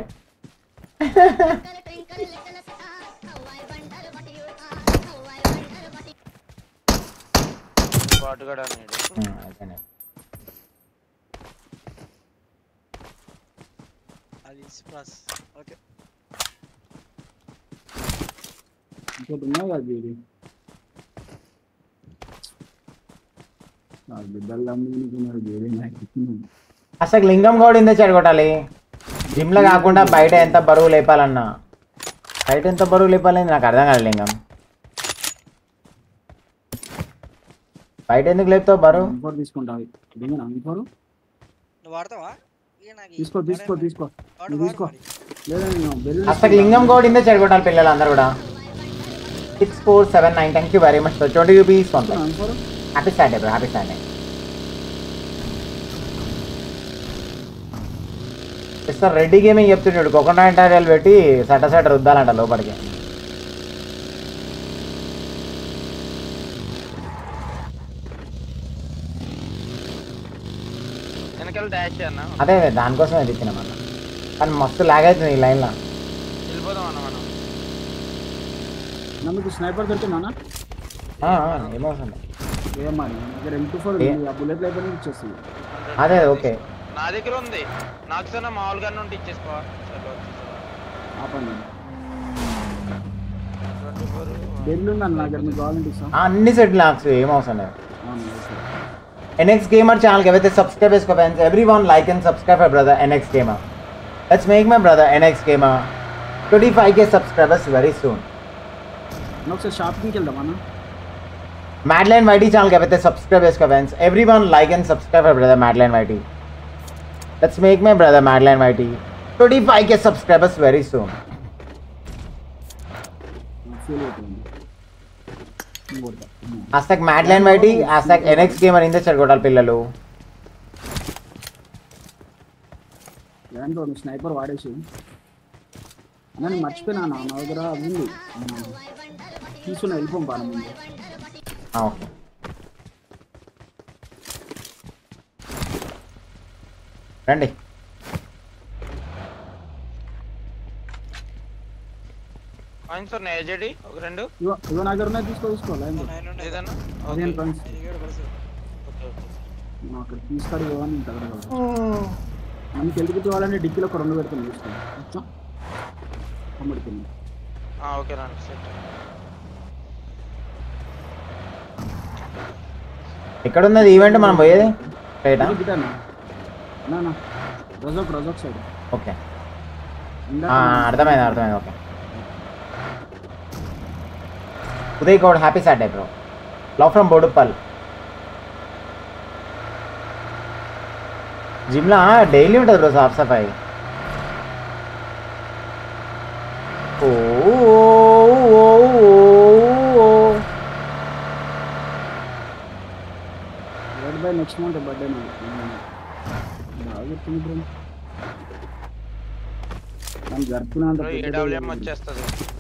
బాటుగాడు అన్నాడు. అది స్ప్రాస్. ఓకే ఇంకోటి ఉన్నాయి కదా వీడి. అసలు లింగం గౌడ్ ఇందే చెడగొట్టాలి. జిమ్ లో కాకుండా బయట ఎంత బరువు లేపాలన్నా, బయట ఎంత బరువు లేపాలని నాకు అర్థం కాదు. లింగం బయట ఎందుకు లేపుతావు బరువు? తీసుకుంటావు వాడతావా? తీసుకో తీసుకో తీసుకో తీసుకో. అసలు లింగం గౌడ్ ఇందే చెడగొట్టాలి పిల్లలు అందరు కూడా. Six four seven nine thank you very much for twenty rupees. Happy Saturday bro, happy Saturday. Sir Reddy gaming చెప్తున్నాడు కోకోనట్ ఆయిల్ పెట్టి సట సట రుద్దాలంట లోపలికి. అదే దానికోసమే తెచ్చిన మన, కానీ మస్తు లాగ్ అవుతుంది ఈ లైన్లో. నన్ను స్నైపర్ దొరికిందా? ఏమవుతుంది అదే ఓకే నా దగ్గర ఉంది. నాకు సన్న మామూలుగా నుండి ఇచ్చేసుకో. అన్ని సెట్ లాక్స్ ఏమవసరం లేదు. ఎన్ఎక్స్ గేమర్ ఛానల్కి ఎవరైతే సబ్స్క్రైబ్ చేసుకో friends, every one like and subscribe my brother NX gamer. Let's make my brother NX gamer twenty five K subscribers very soon. ఒకసారి షాపింగ్కి వెళ్దామన్నా. మ్యాడ్లైన్ వైటీ ఛానల్కి ఎవరైతే సబ్స్క్రైబ్ చేసుకో friends, every one like and subscribe my brother Madline YT. Let's make my brother Madline YT twenty five K subscribers very soon. hashtag madline YT, hashtag NX gamer ఇందే చెడగొట్టాలి పిల్లలు. స్నైపర్ వాడేసి నేను మర్చిపోయినా, నా దగ్గర ఉంది తీసుకుని వెళ్ళిపోం బాగా ముందు. ఓకే రండి. రెండు ఇగో నా దగ్గర ఉన్నాయి, తీసుకో తీసుకోవాలి. అక్కడ తీసుకొని పోవాలని దగ్గర మనకి ఎందుకు కావాలంటే డిక్కీలో ఒక రెండు పెడుతుంది. తీసుకోండి ఎక్కడ ఉన్నది ఈవెంట్ మనం పోయేది రైటా రజోక్ రజోక్ సైడ్ ఓకే అర్థమైంది అర్థమైంది okay Uday Goud happy Saturday bro love from Boduppal జిమ్లా డైలీ ఉంటుంది బ్రో సాఫ్ సఫాయి ఓ బై నెక్స్ట్ మంత్ బర్త్డే బాగా చెప్తుంది బ్రో మనం జరుపుకున్నంత ఏడబ్ల్యూఎం వచ్చేస్తుంది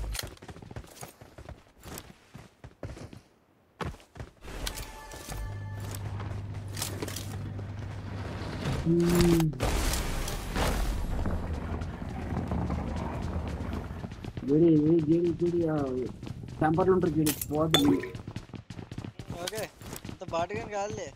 గిడి గిడి గిడి టెంపర్లు ఉంటారు గిడి పోతుంది ఓకే అంత బాటుగా కాదులే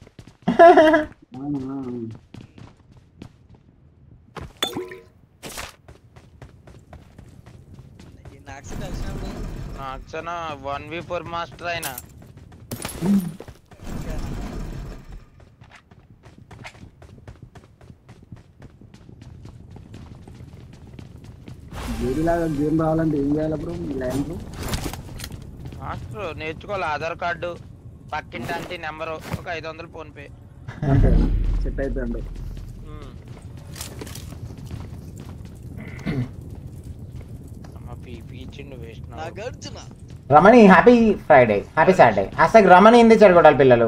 నాక్సన వన్ వి ఫోర్ మాస్టర్ అయినా లాగా గేమ్ రావాలంటే ఏం చేయాలి బ్రో లైన్ మాస్టర్ నేర్చుకోవాలి ఆధార్ కార్డు పక్కింటి అంటే నెంబర్ ఒక ఐదు వందలు ఫోన్ పే సెట్ అవుతుంది Ramani happy Friday happy Saturday hash Ramani ఏంది చెడగొట్టాలి పిల్లలు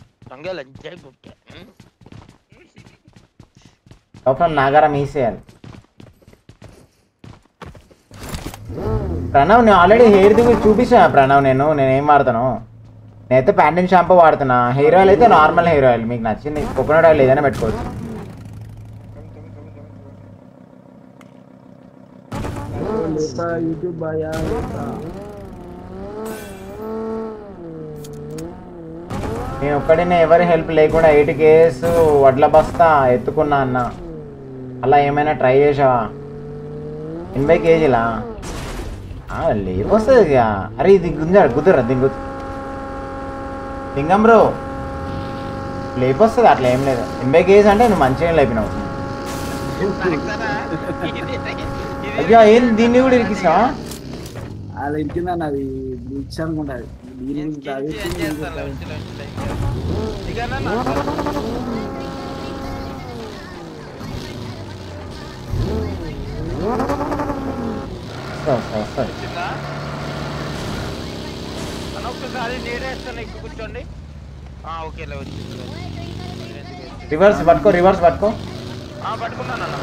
ఫ్రమ్ నాగారం ఈసేయాలి ప్రణవ్ నేను ఆల్రెడీ హెయిర్ దిగు చూపించా ప్రణవ్ నేను నేనేం వాడతాను నేనైతే ప్యాంటీన్ షాంపూ వాడుతున్నా హెయిర్ ఆయిల్ అయితే నార్మల్ హెయిర్ ఆయిల్ మీకు నచ్చింది కోకోనట్ ఆయిల్ ఏదైనా పెట్టుకోవచ్చు యూట్యూబ్ నేను ఒక్కడినే ఎవరి హెల్ప్ లేకుండా ఎయిట్ కేస్ వడ్ల బస్తా ఎత్తుకున్నా అన్న అలా ఏమైనా ట్రై చేసావా ఎనభై కేజీలా లేకొస్తుంది అరే ఇది గుంజాడు కుదరదు దీని గుర్తు లింగం బ్రో లేపొస్తుంది అట్లా ఏం లేదు ఎనభై కేజీ అంటే నువ్వు మంచిగా లేపినావు అయ్యా ఏం దీన్ని కూడా ఇరికిస్తావా అలా ఇరికిందని అది ఇచ్చి అనుకుంటుంది కూర్చోండి రివర్స్ పట్టుకో రివర్స్ పట్టుకో పట్టుకున్నాను అన్న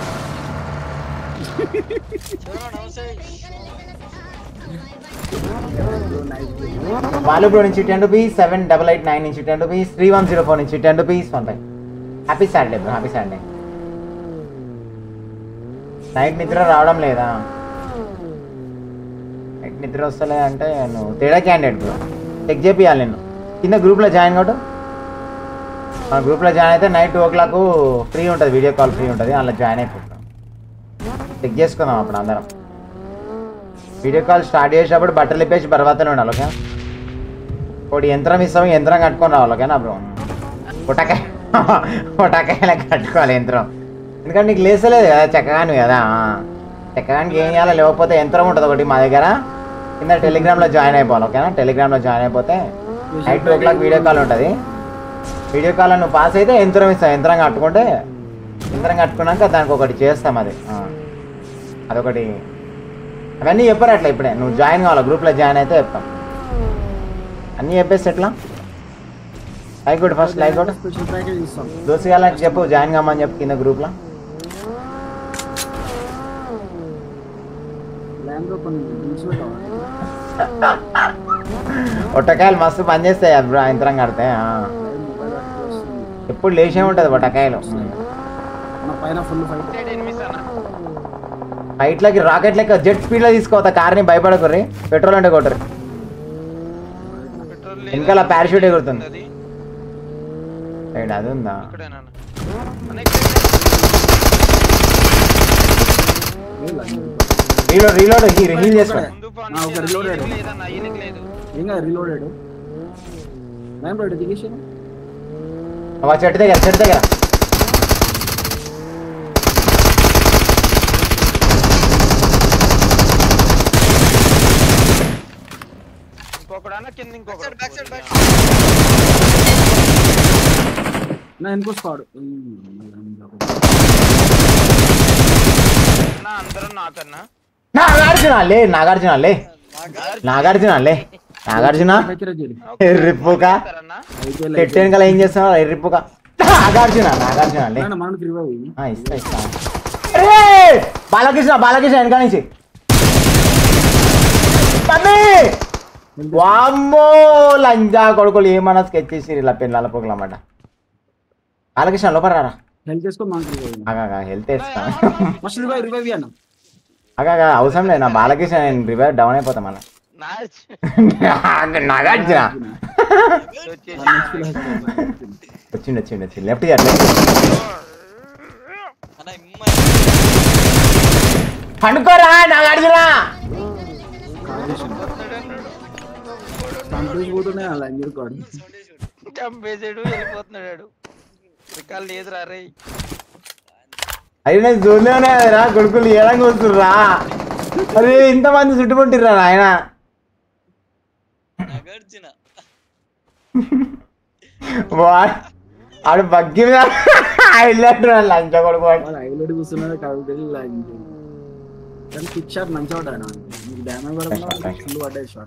బాలు బ్రో నుంచి ten rupees seven double eight nine నుంచి ten rupees three one zero four నుంచి ten rupees one five happy Saturday bro happy Saturday night నిద్ర రావడం లేదా నైట్ నిద్ర వస్తలే అంటే నువ్వు తేడా క్యాండిడేట్ బ్రో చెక్ చేపియాలి నేను కింద గ్రూప్లో జాయిన్ కావడం మన గ్రూప్లో జాయిన్ అయితే night two o'clock free ఉంటుంది వీడియో కాల్ ఫ్రీ ఉంటుంది అందులో జాయిన్ అయిపోతాం చెక్ చేసుకుందాం అప్పుడు అందరం వీడియో కాల్ స్టార్ట్ చేసేటప్పుడు బట్టలు ఇప్పేసి తర్వాతనే ఉండాలి ఓకే ఒకటి యంత్రం ఇస్తాము యంత్రం కట్టుకొని రావాలి ఓకేనా బ్రో పొటకాయ పొటకాయలా కట్టుకోవాలి యంత్రం ఎందుకంటే నీకు లేసలేదు కదా చక్కగాని కదా చక్కగానికి ఏం చేయాలి లేకపోతే యంత్రం ఉంటుంది ఒకటి మా దగ్గర కింద టెలిగ్రామ్లో జాయిన్ అయిపోవాలి ఓకేనా టెలిగ్రామ్లో జాయిన్ అయిపోతే night two o'clock video call ఉంటుంది వీడియో కాల్ నువ్వు పాస్ అయితే యంత్రం ఇస్తావు యంత్రం కట్టుకుంటే యంత్రం కట్టుకున్నాక దానికి ఒకటి చేస్తాం అది అదొకటి అవన్నీ చెప్పారు అట్లా ఇప్పుడే నువ్వు జాయిన్ కావాలి గ్రూప్లో జాయిన్ అయితే చెప్తాం అన్నీ చెప్పేసి ఎట్లా లైక్ కొట్టు ఫస్ట్ లైక్ కొట్టు దోస్తు కావాలని చెప్పు జాయిన్ కామని చెప్పు కింద గ్రూప్లో ఒట్టకాయలు మస్తు పనిచేస్తాయి బ్రో యంత్రం కడితే ఎప్పుడు లేచే ఉంటుంది ఒట్టకాయలు ఫైట్లకి రాకెట్ లెక్క జెట్ స్పీడ్లో తీసుకోవద్దా కార్ని భయపడకుర్రి పెట్రోల్ అంటే కొట్టరు వెనకాల పారాషూట్ ఎగురుతుంది అది ఉందా రీలోడ్ రీలోడ్ హీల్ చేసుకోండి అవ చెట్టు దగ్గర చెట్టు దగ్గర ఇంకొకడన్నా కింద ఇంకొకడు బ్యాక్ సైడ్ బ్యాక్ నా ఇంకొస్తాడు అన్నా అందరూ నాకన్నా నాగార్జున లే నాగార్జున లే నాగార్జున లే నాగార్జున ఎర్రిప్పుక చెట్టు వెనకాల ఏం చేస్తున్నావు ఎర్రిప్పుక నాగార్జున నాగార్జున లే మనకి రివైవ్ ఆ, ఇస్తా ఇస్తా అరే బాలకృష్ణ బాలకృష్ణ వెనక నుంచి తమ్మి వామ్మో లంజా కొడుకులు ఏమన్నా స్కెచ్ చేసి ఇలా పెళ్ళాల పొగలన్నమాట బాలకృష్ణ లోపల రారా హెల్త్ చేసుకో మనకి రివైవ్ అగా హెల్త్ వేస్తా మస్ట్ రివైవ్ రివైవ్ అన్న అగా అవసరం లేదు నా బాలకృష్ణ నేను రివైవ్ డౌన్ అయిపోతా మన నాగార్జున వచ్చిండు వచ్చిండు వచ్చిండు లెఫ్ట్ ఇయర్ పండుకోరా నాగార్జున పోతున్నాయి అలా ఇంజరుకోడు చంపేసాడు వెళ్ళిపోతున్నాడు రికాల్ లేదురా రే అయ్యి నేను చూడలేనే రా కొడుకులు ఏడంగా వస్తుర్రా అరే ఇంతమంది చుట్టుముట్టిర్రా ఆయన ఆడు బగ్గి మీద వెళ్ళట్టు లంచ కొడుకు ఐలెట్ కూర్చున్నది కాబట్టి కానీ పిక్ షాట్ మంచిగా పడ్డా మీకు డ్యామేజ్ పడకుండా ఫుల్ పడ్డాయి షాట్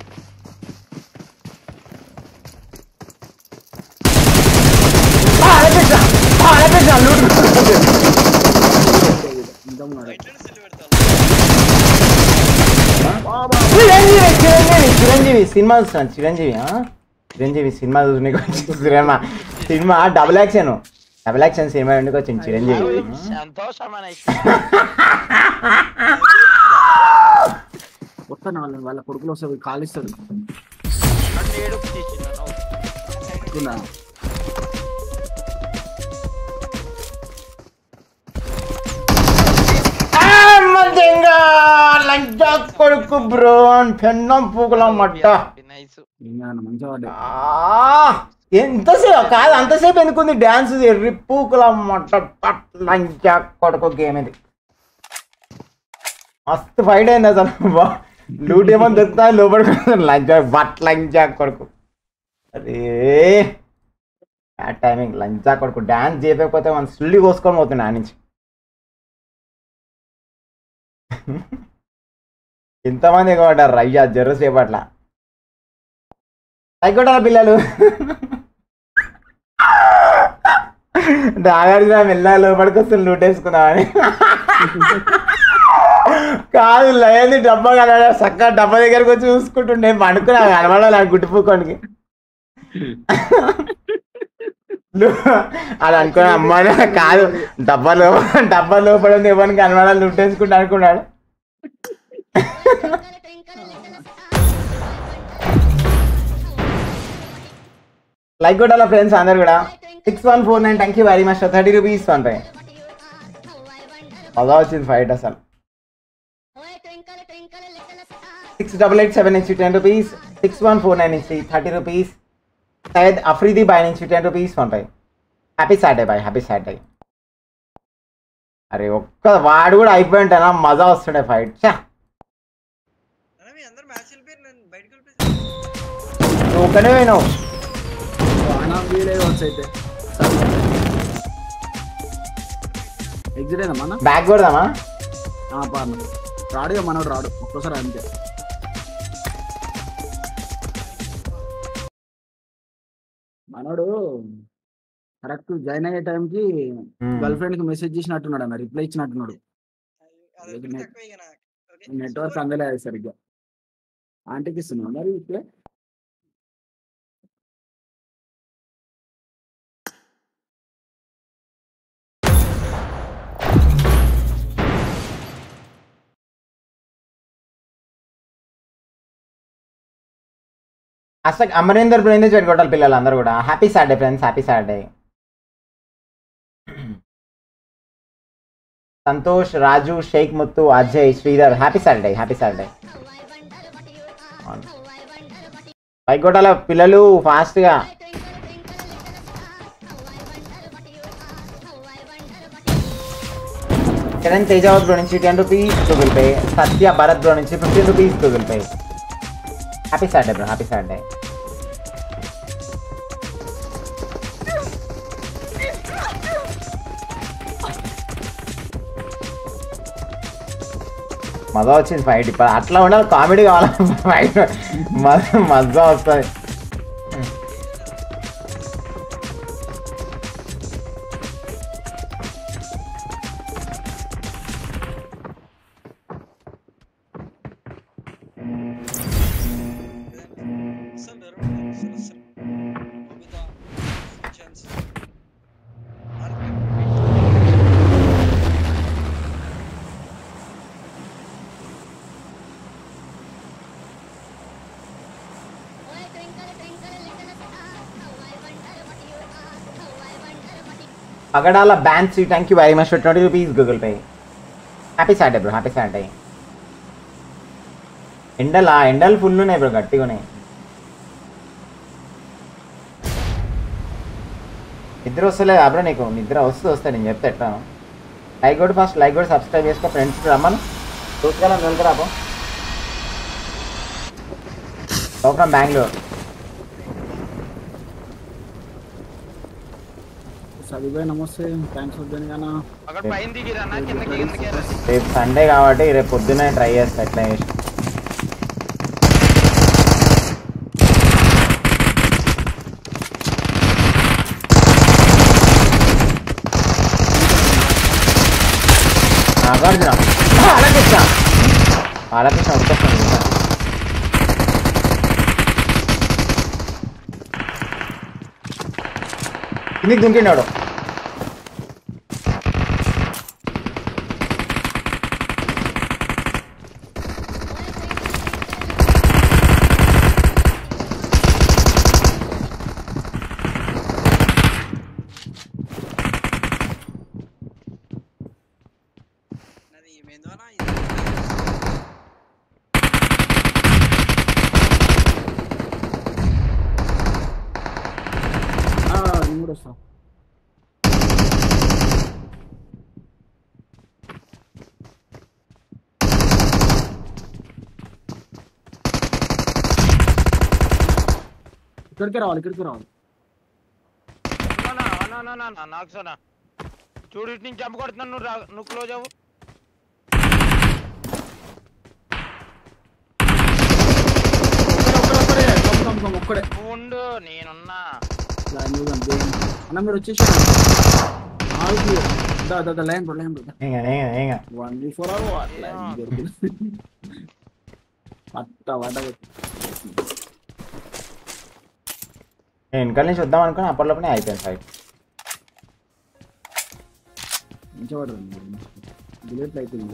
చిరంజీవి చిరంజీవి చిరంజీవి సినిమా చూస్తున్నాను చిరంజీవి చిరంజీవి సినిమా చూసుకునే cinema cinema double action double action cinema ఎందుకు వచ్చింది చిరంజీవి వస్తాను వాళ్ళని వాళ్ళ కొడుకులు వస్తారు కాలిస్తాడు కొడుకు బ్రో పెన్నం పూకుల మట్ట మంచిగా పడ్డా ఎంతసేపు కాదు అంతసేపు ఎందుకుంది డాన్స్ ఎర్రి పూకుల మట్ట లంచా కొడుకు గేమ్ ఇది మస్తు ఫైట్ అయింది అసలు లూట్ ఏమో దొరుకుతా లోపలికి లంచా బట్ లంచా కొడుకు అరే బ్యాడ్ టైమింగ్ లంచా కొడుకు డాన్స్ చేయకపోతే మనం సుల్లి కోసుకొని పోతుంది ఆ నుంచి ఎంతమంది ఎగబడ్డారు రయ్యా జర్ర సేపట్ల తగ్గొట్టారా పిల్లలు నాగార్జున మెల్ల లోపలికి వస్తుంది లూట్ వేసుకుందామని కాదు లయంది డబ్బా కలడా చక్కగా డబ్బా దగ్గరకు వచ్చి చూసుకుంటుండే పండుకున్నా కనబడాలి ఆ గుట్టిపూకోనికి అది అనుకున్నా అమ్మాయి కాదు డబ్బా లోపల డబ్బా లోపల ఉంది ఎవరికి కనబడాలి లూట్ వేసుకుంటా అనుకున్నాడు లైక్ కొట్టాల ఫ్రెండ్స్ అందరు కూడా six one four nine thank you very much thirty rupees ఉంటాయి బాగా వచ్చింది ఫైట్ అసలు సిక్స్ డబల్ ఎయిట్ సెవెన్ నుంచి ten rupees six one four nine నుంచి థర్టీ రూపీస్ సైద్ అఫ్రీది బాయ్ నుంచి టెన్ రూపీస్ ఉంటాయి హ్యాపీ సాటర్డే బాయ్ హ్యాపీ సాటర్డే అరే ఒక్క వాడు కూడా అయిపోయి ఉంటానా మజా వస్తుండే ఫైట్ చా ఒక్కనే పోయినావు ఎగ్జిట్ అయినా మన బ్యాక్ కొడదామా రాడు మనోడు రాడు ఒక్కసారి అంతే మనోడు కరెక్ట్ జాయిన్ అయ్యే టైంకి గర్ల్ ఫ్రెండ్ కి మెసేజ్ చేసినట్టున్నాడు అన్న రిప్లై ఇచ్చినట్టున్నాడు నెట్వర్క్ అందలేదు సరిగ్గా ఆంటీకి ఇస్తున్నా మరి రిప్లై అసలు అమరేందర్ బ్రేందేజ్ పెట్టుకోవాలి పిల్లలు అందరూ కూడా happy Saturday friends happy Saturday Santosh Raju Shaikh Muthu Ajay Sridhar happy Saturday happy Saturday పైకి కొట్టాల పిల్లలు ఫాస్ట్గా చరణ్ తేజావత్ బ్రో నుంచి ten rupees Google Pay. Satya Bharat bro నుంచి fifteen rupees Google Pay. Happy Saturday bro, happy Saturday. మజా వచ్చింది ఫైట్. ఇప్పుడు అట్లా ఉండాలి, కామెడీ కావాలి ఫైట్, మజా వస్తుంది. Pagadala Bansi thank you very much for twenty rupees Google Pay. Happy Saturday bro, happy Saturday. ఎండలా ఎండలు ఫుల్ ఉన్నాయి బ్రో, గట్టిగా ఉన్నాయి. నిద్ర వస్తలేదు బ్రో నీకు? నిద్ర వస్తూ వస్తాయి, నేను చెప్తే ఎట్లాను. లైక్ కూడా ఫస్ట్ లైక్ కూడా సబ్స్క్రైబ్ చేసుకో. ఫ్రెండ్స్ రమ్మను, చూసుకోవాలని వెళ్తారాబో. ఫ్రమ్ బెంగళూరు. సరిపోయి నమస్తే, థ్యాంక్స్ ఫర్ జాయినింగ్ అన్న. అక్కడ పైన దిగిరన్నా, కిందకి కిందకి రా. రేపు సండే కాబట్టి రేపు పొద్దున్నే ట్రై చేస్తా ఎట్లా చేసి. నాగార్జున బాలకృష్ణ బాలకృష్ణ వచ్చేస్తాను. కిందికి దుంకినాడు. ఇక్కడికి రావాలి, ఇక్కడికి రావాలి. నాకు సోనా చూడు, ఇటు నుంచి జంప్ కొడుతున్నాను. నువ్వు రా, నువ్వు క్లోజ్ అవ్వు. ఒక్కడే ఉండు, నేనున్నా. అన్న మీరు వచ్చేసారు. Line bro, line bro. One B four అట్ట వాట నేను వెనకాల నుంచి వద్దాం అనుకుని అప్పట్లోనే అయిపోయింది ఫైట్. మంచిగా పడుతుంది, బుల్లెట్ అయిపోయింది.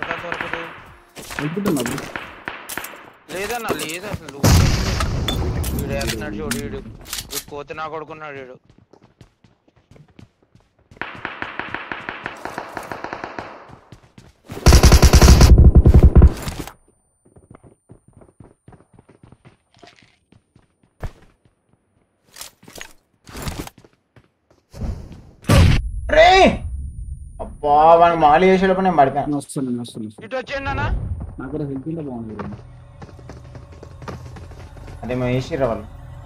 లేదన్నా లేదు అసలు. వీడు వేస్తున్నాడు చూడు, వీడు కోతి నా కొడుకున్నాడు వీడు. అబ్బా వాడికి మాలి చేసేటప్పుడు నేను పడిపోయాను. వస్తున్నాను వస్తున్నాను. ఇటు వచ్చేయండి అన్న. నాకు హెల్త్ ఇంకా బాగుంది. అదే మేము వేసిర్రు వాళ్ళు.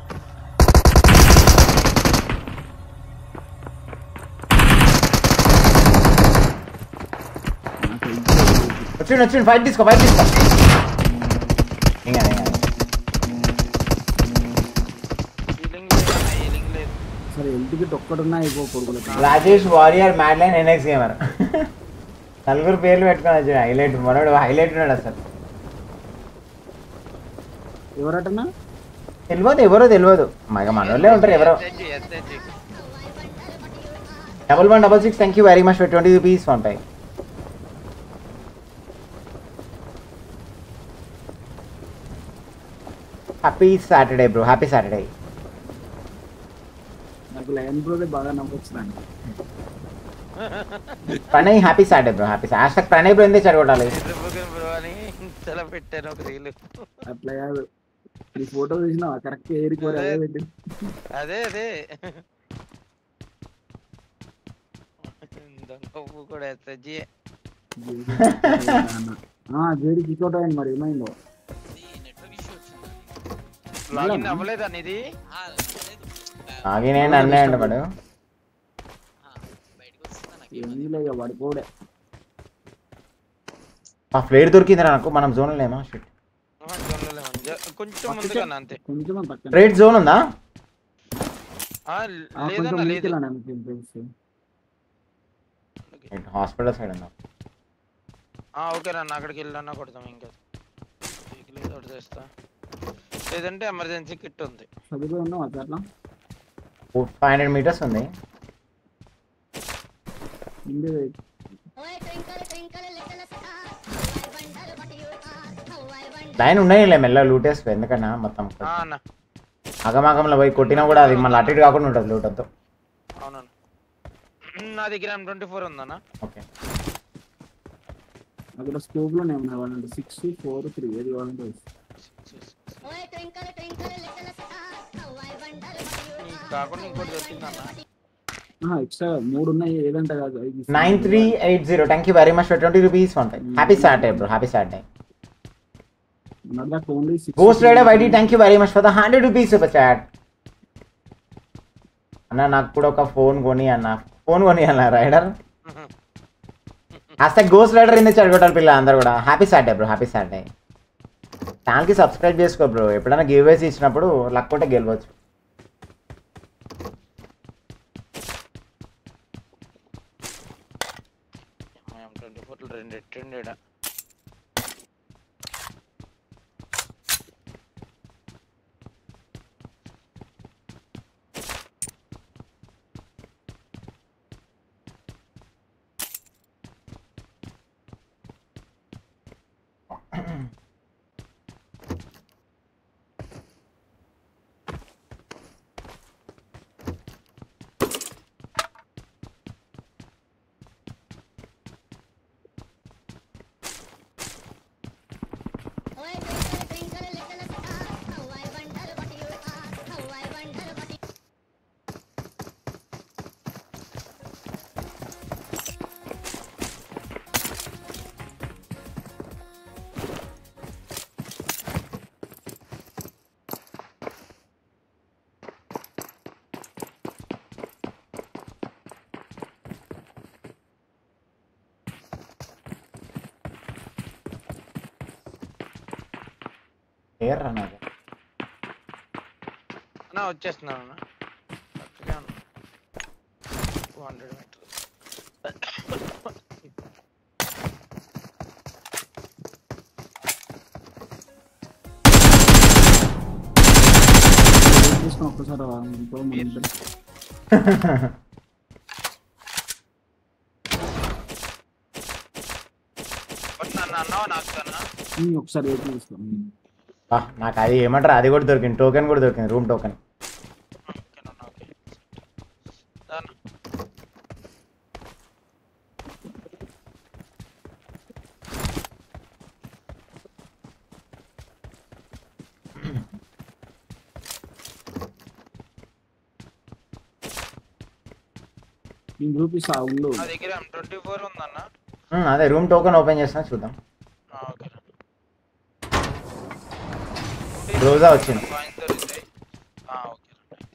వచ్చిండు వచ్చిండు ఫైట్ తీసుకో, ఫైట్ తీసుకో. ఇంకా సరే హెల్త్కి ఒక్కడున్నా అయిపో కొడుకులు. Rajesh warrior Madline NX gamer. నలుగురు పేర్లు పెట్టుకొని వచ్చాడు. హైలైట్ మనోడు హైలైట్ ఉన్నాడు అసలు. ఎవరటన్నా తెలియదు, ఎవరో తెలియదు. మగ మనోళ్ళే ఉంటారు ఎవరో. Double one double six thank you very much for twenty rupees one పై. Happy Saturday bro, happy Saturday. నాకు లైన్ బ్రోదే బాగా నవ్వొచ్చిందండి. Pranay happy Saturday bro, happy hashtag Pranay bro ఎందుకు చెడగొట్టాలి? అట్లా కాదు, నీ ఫోటో చూసినావా కరెక్ట్ ఏరికోరు అదే పెట్టి. అదే అదే కూడా ఎస్ఎస్జీ జేడి కిక్అవుట్ అయ్యింది మరి ఏమైందో నెట్వర్క్ ఇష్యూ వచ్చింది. లాగిన్ అవ్వలేదా నీది? ఆ, లేదు. ఆగి నేను అన్నే అండి వాడు ఆ, బయటకు వస్తుందా నాకు ఏమీ లేదు పడిపోడే. ఆ ఫ్లేర్ దొరికింది నాకు. మనం జోన్ లేమా? షిట్. ఆ, జోన్లో జ- కొంచెం ముందుకన్నా అంతే. కొంచెం పక్కన రైట్ జోన్ ఉందా? ఆ, ఆ, కొంచెం లేదన్నా లేదు. ముందుకెళ్ళండి మీకు తెలుసు. హాస్పిటల్ సైడ్ ఉందా? ఆ, ఓకే రా, అక్కడికి వెళ్ళన్నా కొడతాం. ఇంకా లేదు ఒకటి చేస్తా, లేదంటే ఎమర్జెన్సీ కిట్ ఉంది. చదువుకుని ఉన్నాం అట్లా ఫైవ్ హండ్రెడ్ మీటర్స్ ఉంది. ఇండి లైన్ ఉన్నాయిలే మెల్ల లూటేసుకో. ఎందుకన్నా మొత్తం ఆ అన్న, అగమాగంలో పోయి కొట్టినా కూడా అది మళ్ళీ అటు ఇటు కాకుండా ఉంటుంది లూట్ అంతా. అవునన్నా. నా దగ్గర ఎం ట్వంటీ ఫోర్ ఉందన్నా. ఓకే అక్కడ స్కోప్ లోనే ఉన్నాయి వాళ్ళంటే సిక్స్ ఫోర్ త్రీ ఏది కావాలంటే నీకు కాకుండా ఇంకోటి దొరికిందన్నా. ఎక్స్ట్రా మూడు ఉన్నాయి ఏదంటే కాదు ఐదు. Nine three eight zero thank you very much for twenty rupees one time. Happy Saturday bro, happy Saturday. Only six ghost rider YT thank you very much for the hundred rupees super chat. అన్న నాకు కూడా ఒక ఫోన్ కొని అన్న, ఫోన్ కొని అన్న రైడర్. అసలు గోస్ట్ రైడర్ ఇందే చదవటాలి పిల్ల అందరు కూడా. Happy Saturday bro, happy Saturday. ఛానల్కి సబ్స్క్రైబ్ చేసుకో బ్రో. ఎప్పుడైనా గివ్ వేసి ఇచ్చినప్పుడు లక్ ఉంటే గెలవచ్చు. ట్వంటీ ఫోర్ రెండు ఎట్టుండేడా. ఏర్రా నాకు అన్నా వచ్చేస్తున్నాను అన్న. కరెక్ట్గా ఉన్నా. Two hundred metres. ఒక్కసారి ఇంకో మన అన్నావా నాకు అన్నా? ఒకసారి వెయిట్ చేస్తాం. బా, నాకు అది ఏమంటారు అది కూడా దొరికింది. టోకెన్ కూడా దొరికింది, రూమ్ టోకెన్. ఓకేనన్నా, ఓకే. దాన్ని రూపీస్ ఉండు. నా దగ్గర ఎం ట్వంటీ ఫోర్ ఉందన్న. ఉమ్, అదే రూమ్ టోకెన్ ఓపెన్ చేస్తున్నా చూద్దాం. ఆ, ఓకే. రోజా వచ్చింది. కాయిన్స్ దొరుకుతాయి. ఆ, ఓకే.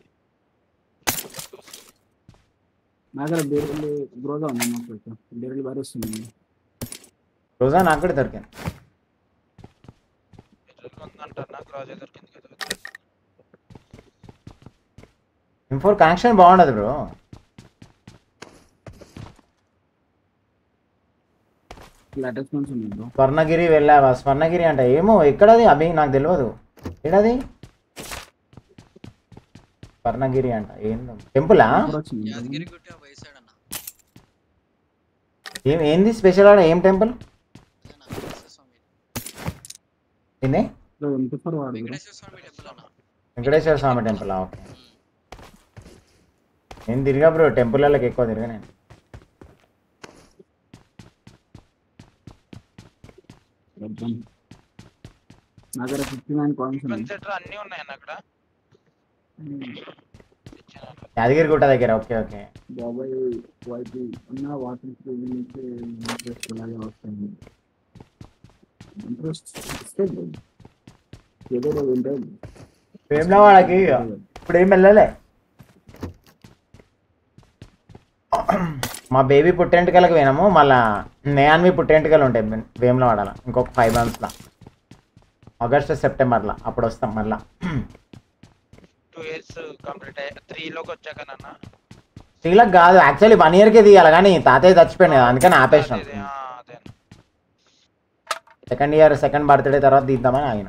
నా దగ్గర బేరెల్ గ్రోగా ఉంది. నాకు బేరెల్ బాగా వస్తుంది. రోజా నాకు కూడా దొరికింది. ఉందంటారు నాకు. రాజే దొరికింది కదా. ఎం ఫోర్ కనెక్షన్ బాగుండదు బ్రో. అటాచ్మెంట్స్ ఉన్నాయి బ్రో. స్వర్ణగిరి వెళ్ళావా? స్వర్ణగిరి అంటే ఏమో ఎక్కడది అభి, నాకు తెలియదు. ఏడది స్వర్ణగిరి అంట? ఏందో టెంపులా? యాదగిరి గుట్ట వైసైడ్ అన్న. ఏం ఏంది స్పెషల్ ఆడ? ఏం టెంపుల్ అదేనా వెంకటేశ్వర స్వామి. ఏంది? వెంకటేశ్వర స్వామి టెంపుల్ అన్న. వెంకటేశ్వర స్వామి టెంపులా? ఓకే. నేను తిరిగా బ్రో టెంపుల్లోకి ఎక్కువ తిరిగా నేను. నా దగ్గర ఫిఫ్టీ నైన్ కాయిన్స్ ఉన్నాయి. కన్సెటర్ అన్నీ ఉన్నాయన్న అక్కడ. యాదగిరి గుట్ట దగ్గర. Okay okay. బాబాయ్ వైపు ఉన్న వాటర్ నుంచి ఇంట్రెస్ట్ అలాగే వస్తుంది. ఇంట్రెస్ట్ ఏదో ఉంటుంది వేమ్లా వాళ్ళకి ఇప్పుడు ఏం వెళ్ళలే. మా బేబీ పుట్టెంటుకలకు పోయినాము, మళ్ళా నేన్వి పుట్టెంటుకలు ఉంటాయి వేమ్లా వాడాల ఇంకొక ఫైవ్ మంత్స్లో, ఆగస్ట్ సెప్టెంబర్లో అప్పుడు వస్తాం మళ్ళా. టూ ఇయర్స్ కంప్లీట్ అయ్యి త్రీలోకి వచ్చాక నాన్న. త్రీలకు కాదు యాక్చువల్లీ వన్ ఇయర్కే తీయాలి, కానీ తాతయ్య చచ్చిపోయింది కదా అందుకని ఆపేసినాం. సెకండ్ ఇయర్ సెకండ్ బర్త్డే తర్వాత తీద్దామని ఆయన.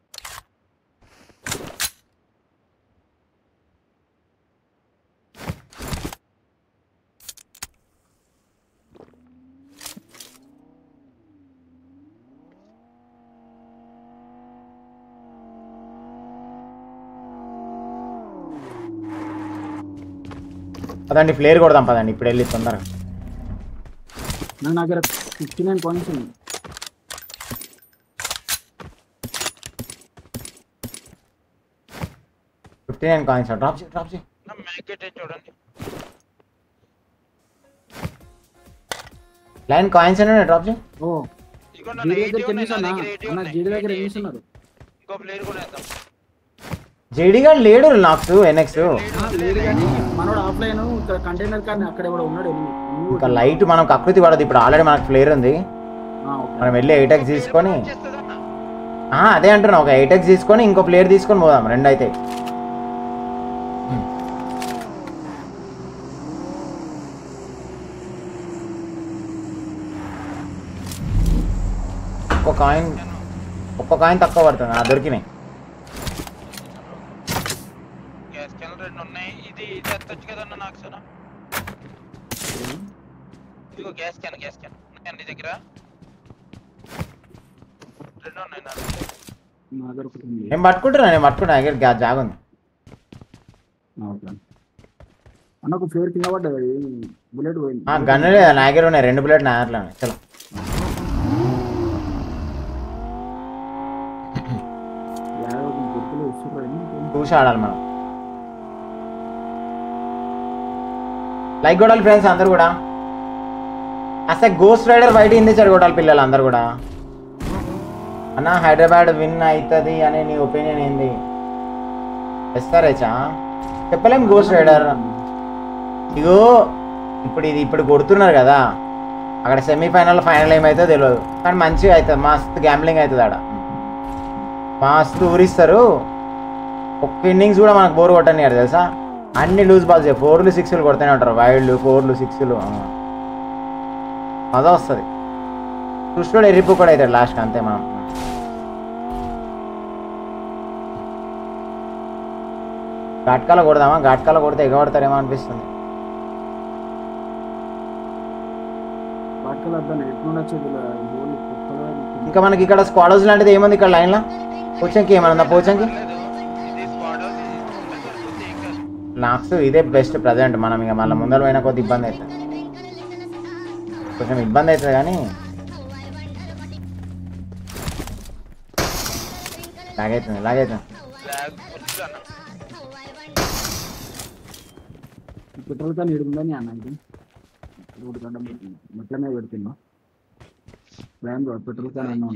పదండి ప్లేయర్ కొడదాం పదండి ఇప్పుడు వెళ్ళి తొందరగా. నా దగ్గర ఫిఫ్టీ నైన్ పాయింట్స్ ఉంది. ఫిఫ్టీ నైన్ కాయిన్స్ డ్రాప్ చేయి డ్రాప్ చేయి. చూడండి లైన్ కాయిన్స్ అనే డ్రాప్ చేయి. ఓ జీడి దగ్గర ఎన్ని జీడి దగ్గర ఎన్ని ఇస్తున్నారు? ఇంకో ప్లేయర్ కూడా వేద్దాం. జేడీ గారు లేడు నాక్స్ ఎన్ఎక్స్ లేదు కానీ మనోడు ఆఫ్లైన్ కంటైనర్ కానీ అక్కడ కూడా ఉన్నాడు. ఇంకా లైట్ మనం కకృతి పడదు, ఇప్పుడు ఆల్రెడీ మనకు ఫ్లేర్ ఉంది. మనం వెళ్ళి ఎయిట్ ఎక్స్ తీసుకొని అదే అంటున్నా, ఒక ఎయిట్ ఎక్స్ తీసుకొని ఇంకో ప్లేయర్ తీసుకొని పోదాం, రెండు అయితే. ఒక్క కాయిన్ ఒక్క కాయిన్ తక్కువ పడుతుంది, ఆ దొరికినాయి. రెండు ఉన్నాయి, ఇది ఇది ఎత్తొచ్చు కదన్నా నాకు సార్. ఇదిగో గ్యాస్ క్యాన్ గ్యాస్ క్యాన్ నీ దగ్గర రెండు ఉన్నాయి నా దగ్గర. నేను పట్టుకుంటున్నా నేను పట్టుకుంటా దగ్గర జాగ ఉంది. అన్న ఒక ఫ్లేర్ కింద పడ్డది, బుల్లెట్ పోయింది. గన్ను లేదా నా దగ్గర ఉన్నాయి, రెండు బుల్లెట్ నా దగ్గర ఉన్నాయి. చలో చూసి ఆడాలి మనం. లైక్ కొట్టాలి ఫ్రెండ్స్ అందరు కూడా. అసలు గోస్ట్ రైడర్ బయట ఇంది చెడగొట్టాలి పిల్లలు అందరు కూడా. అన్న హైదరాబాద్ విన్ అవుతుంది అనే నీ ఒపీనియన్ ఏంది? ఎస్ఆర్హెచా చెప్పలేం. గోస్ట్ రైడర్ ఇగో ఇప్పుడు ఇది ఇప్పుడు కొడుతున్నారు కదా, అక్కడ సెమీఫైనల్ ఫైనల్ ఏమవుతుందో తెలియదు, కానీ మంచిగా అవుతుంది, మస్తు గ్యాంబ్లింగ్ అవుతుంది ఆడ, మస్తు ఊరిస్తారు. ఒక్క ఇన్నింగ్స్ కూడా మనకు బోర్ కొట్టనియారు తెలుసా, అన్ని లూజ్ బాల్స్, ఫోర్లు సిక్స్లు కొడుతూనే ఉంటారు, వైల్డ్లు ఫోర్లు సిక్స్లు, అదే వస్తుంది. కృష్ణుడు ఎర్రిపు కూడా అవుతాడు లాస్ట్ అంతే. మనం ఘాట్కాల కొడదామా? ఘాట్కాల కొడితే ఎగబడతారేమో అనిపిస్తుంది. ఇంకా మనకి ఇక్కడ స్క్వాడ్ హౌస్ లాంటిది ఏముంది ఇక్కడ లైన్లో? పోచంకి ఏమన్నా పోచంకి నాక్స్ ఇదే బెస్ట్ ప్రజెంట్. మనం ఇక మళ్ళీ ముందర పోయినా కొద్ది ఇబ్బంది అవుతుంది, కొంచెం ఇబ్బంది అవుతుంది కానీ లాగైతుంది లాగైతుంది. పెట్రోల్ కానీ ఇడుందని అన్నది రోడ్డు కంటే మెట్లనే పెడుతున్నా పెట్రోల్ కానీ అన్నా.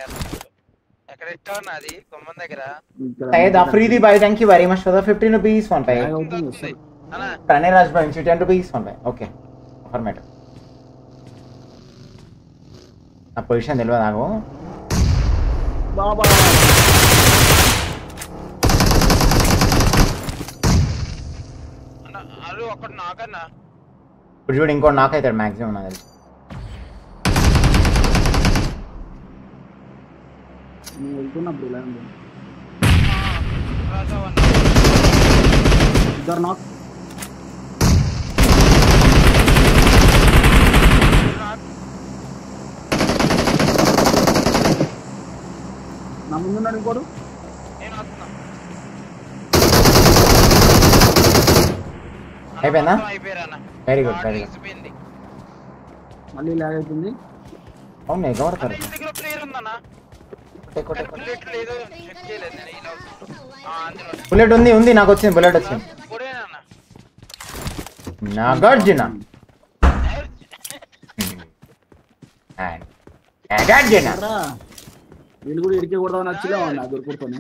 Syed Afridi bhai, thank you very much for the fifteen rupees one pay. Pranay Raj bhai, ten rupees one pay. Okay. Affirmative. నా పొజిషన్ తెలియదు నాకు. బాబా అరు అక్కడ నాకన్నా ఇప్పుడు చూడు ఇంకోటి నాక్ అవుతాడు మ్యాక్సిమం నాకు తెలిసి. నేను వెళ్తున్నప్పుడు ఇలా ఉంది ఇద్దరు నాకు నా ముందున్నాడు ఇంకోడు. అయిపోయిందా? Very good very good. మళ్ళీ లాగ్ అవుతుంది. అవును ఎగబడతారు. బుల్లెట్ ఉంది ఉంది నాకు వచ్చింది బుల్లెట్ వచ్చింది. నాగార్జున నాగార్జున వీళ్ళు కూడా ఇడికే కొడదామని వచ్చిలే నా దొరుకుతానే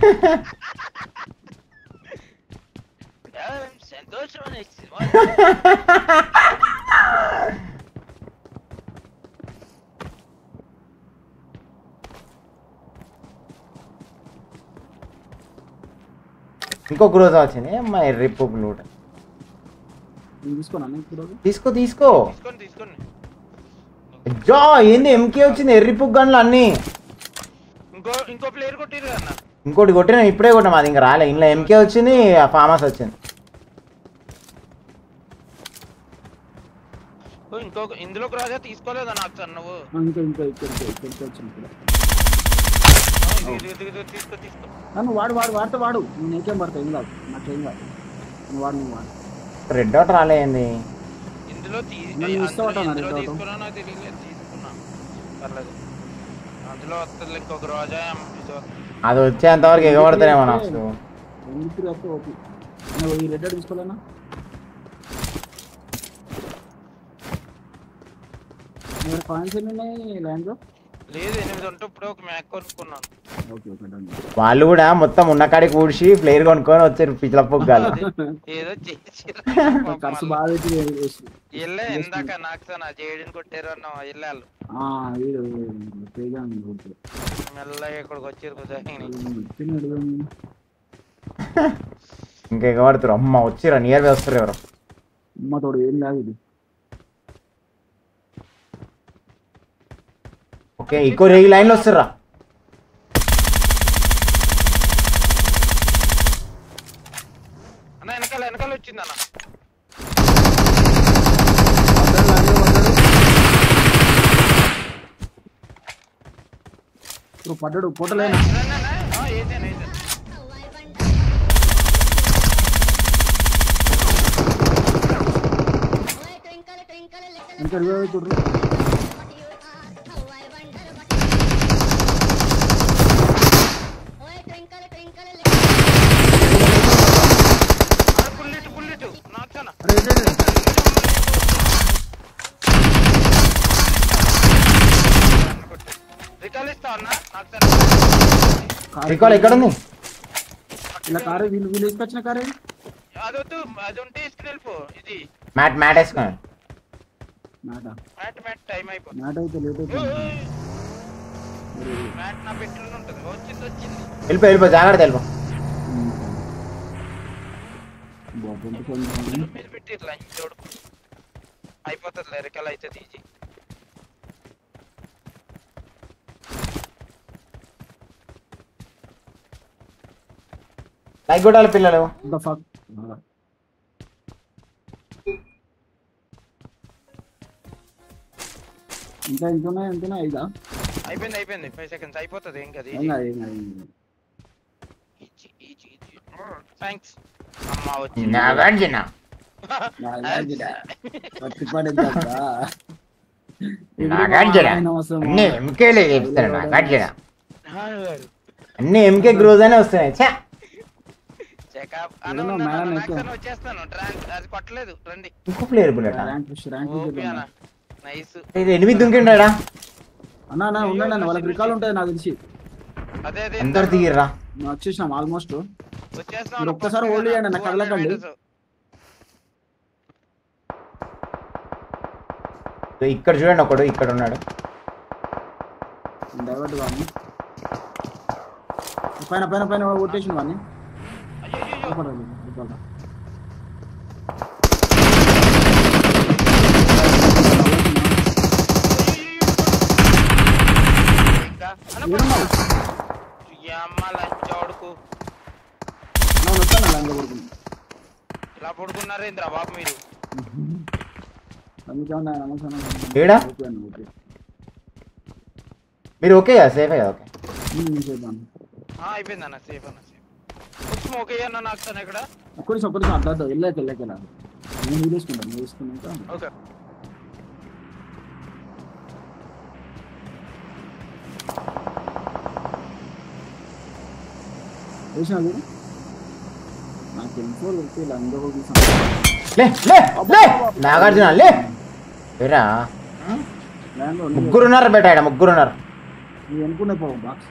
సంతోషం ఇంకొక రోజు వచ్చింది అమ్మా ఎర్రి పువ్వులు తీసుకో తీసుకో తీసుకోండి తీసుకోండి జా ఏంది ఎంకే వచ్చింది ఎర్రి పుగ్గన్లు అన్ని ఇంకో ఇంకో ప్లేయర్ కొట్టిరు అన్న ఇంకోటి కొట్టిన ఇప్పుడే కొట్టినా మాది ఇంకా రాలే ఇంట్లో ఎంకే వచ్చింది ఫామ్ హౌస్ వచ్చింది ఇంకొక ఇందులోకి రాజా తీసుకోలేదా నాకు సార్ నువ్వు తీసుకో తీసుకో నన్ను వాడు వాడు వాడితే వాడు నేను ఏకేం పడతా ఏం కాదు నాకేం కాదు నువ్వు వాడు నువ్వు వాడు రెడ్ అవుట్ రాలేంది ఇందులో తీసుకున్నా తెలియలేదు తీసుకున్నా పర్లేదు అందులో వస్తుంది ఇంకొక రోజా అది వచ్చేంత వరకు ఎగబడతానే మనం ఈ రెడ్ అవుట్ తీసుకోలేనా కాయిన్స్ ఎన్ని ఉన్నాయి ల్యాండ్ లో లేదు ఎనిమిది ఉంటే ఇప్పుడు ఒక మ్యాక్ కొనుక్కున్నాను వాళ్ళు కూడా మొత్తం ఉన్న కాడికి కూడిచి ప్లేయర్ కొనుక్కొని వచ్చారు పిచ్చల పొగ్గాలు ఏదో చేసి వెళ్ళే ఇందాక నాకు నా జేడిని కొట్టారు అన్న వెళ్ళాలి మెల్లగా ఇక్కడికి వచ్చారు ఇంకా ఎగబడుతారు అమ్మ వచ్చిరా నియర్ బై వస్తారు ఎవరు అమ్మ తోడు ఏం లేదు ఇది ఓకే ఇంకో రేగి లైన్లో వస్తారా అన్న వెనకాల వెనకాల వచ్చింది అన్న పడ్డాడు పోటలేనా ఇంకా రికాల్ ఎక్కడ ఉంది ఇలా కారే వీళ్ళు వీళ్ళు వేసుకొచ్చిన కారే అదొద్దు అది ఉంటే తీసుకుని వెళ్ళిపో ఇది మ్యాట్ మ్యాట్ వేసుకోండి మ్యాటా మ్యాట్ మ్యాట్ టైం అయిపోతుంది మ్యాట్ అయితే లేట్ అయిపోయింది మ్యాట్ నా పెట్టులో ఉంటుంది వచ్చింది వచ్చింది వెళ్ళిపో వెళ్ళిపో జాగ్రత్త వెళ్ళిపో మీరు పెట్టి లంచ్ చూడు అయిపోతుంది లెరికల్ అయితే తీసి లైక్ కొట్టాలి పిల్లలు ఇంకా ఇంకనే ఇంకనే ఐదా అయిపోయింది అయిపోయింది ఫైవ్ సెకండ్స్ అయిపోతుంది ఏం కదా థ్యాంక్స్ అమ్మా వచ్చింది నాగార్జున నాగార్జున అన్ని ఎంకేలే చెప్తారు నాగార్జున అన్ని ఎంకే గ్రోజ్ అనే వస్తున్నాయి చా వచ్చేస్తాను అది కొట్టలేదు రండి ఇంకో ప్లేయర్ బుల్లెట్ నైస్ ఇది ఎనిమిది దుంకిండా అన్నా అన్నా ఉండండి అన్న వాళ్ళకి రికాల్ ఉంటుంది నాకు తెలిసి అదే అదే అందరు దిగిర్రా వచ్చేసినాం ఆల్మోస్ట్ వచ్చేస్తాను ఒక్కసారి హోల్డ్ చేయండి అన్న కదలకండి ఇక్కడ చూడండి ఒకడు ఇక్కడ ఉన్నాడు డైవర్ట్ కానీ పైన పైన పైన కొట్టేసిన వాడిని ఇలా పడుకున్నారేంద్రా బాబు మీరు ఏడా మీరు ఓకే కదా సేఫే కదా ఓకే అయిపోయింది అన్న సేఫ్ అన్న సేఫ్ ఓకే అన్న నాకు సార్ ఇక్కడ ఒక్కడి ఒక్కడి అట్లా వెళ్ళాక వెళ్ళాక నేను వీలేసుకుంటాను వేసుకున్నాక ఓకే వేసినా నాకు ఎంతో వెళ్తే ఇలా అందరూ లే లే లే నాగార్జున లే ఏరా ముగ్గురు ఉన్నారు బేట ఇక్కడ ముగ్గురు ఉన్నారు నువ్వు అనుకునే పోవు బాక్స్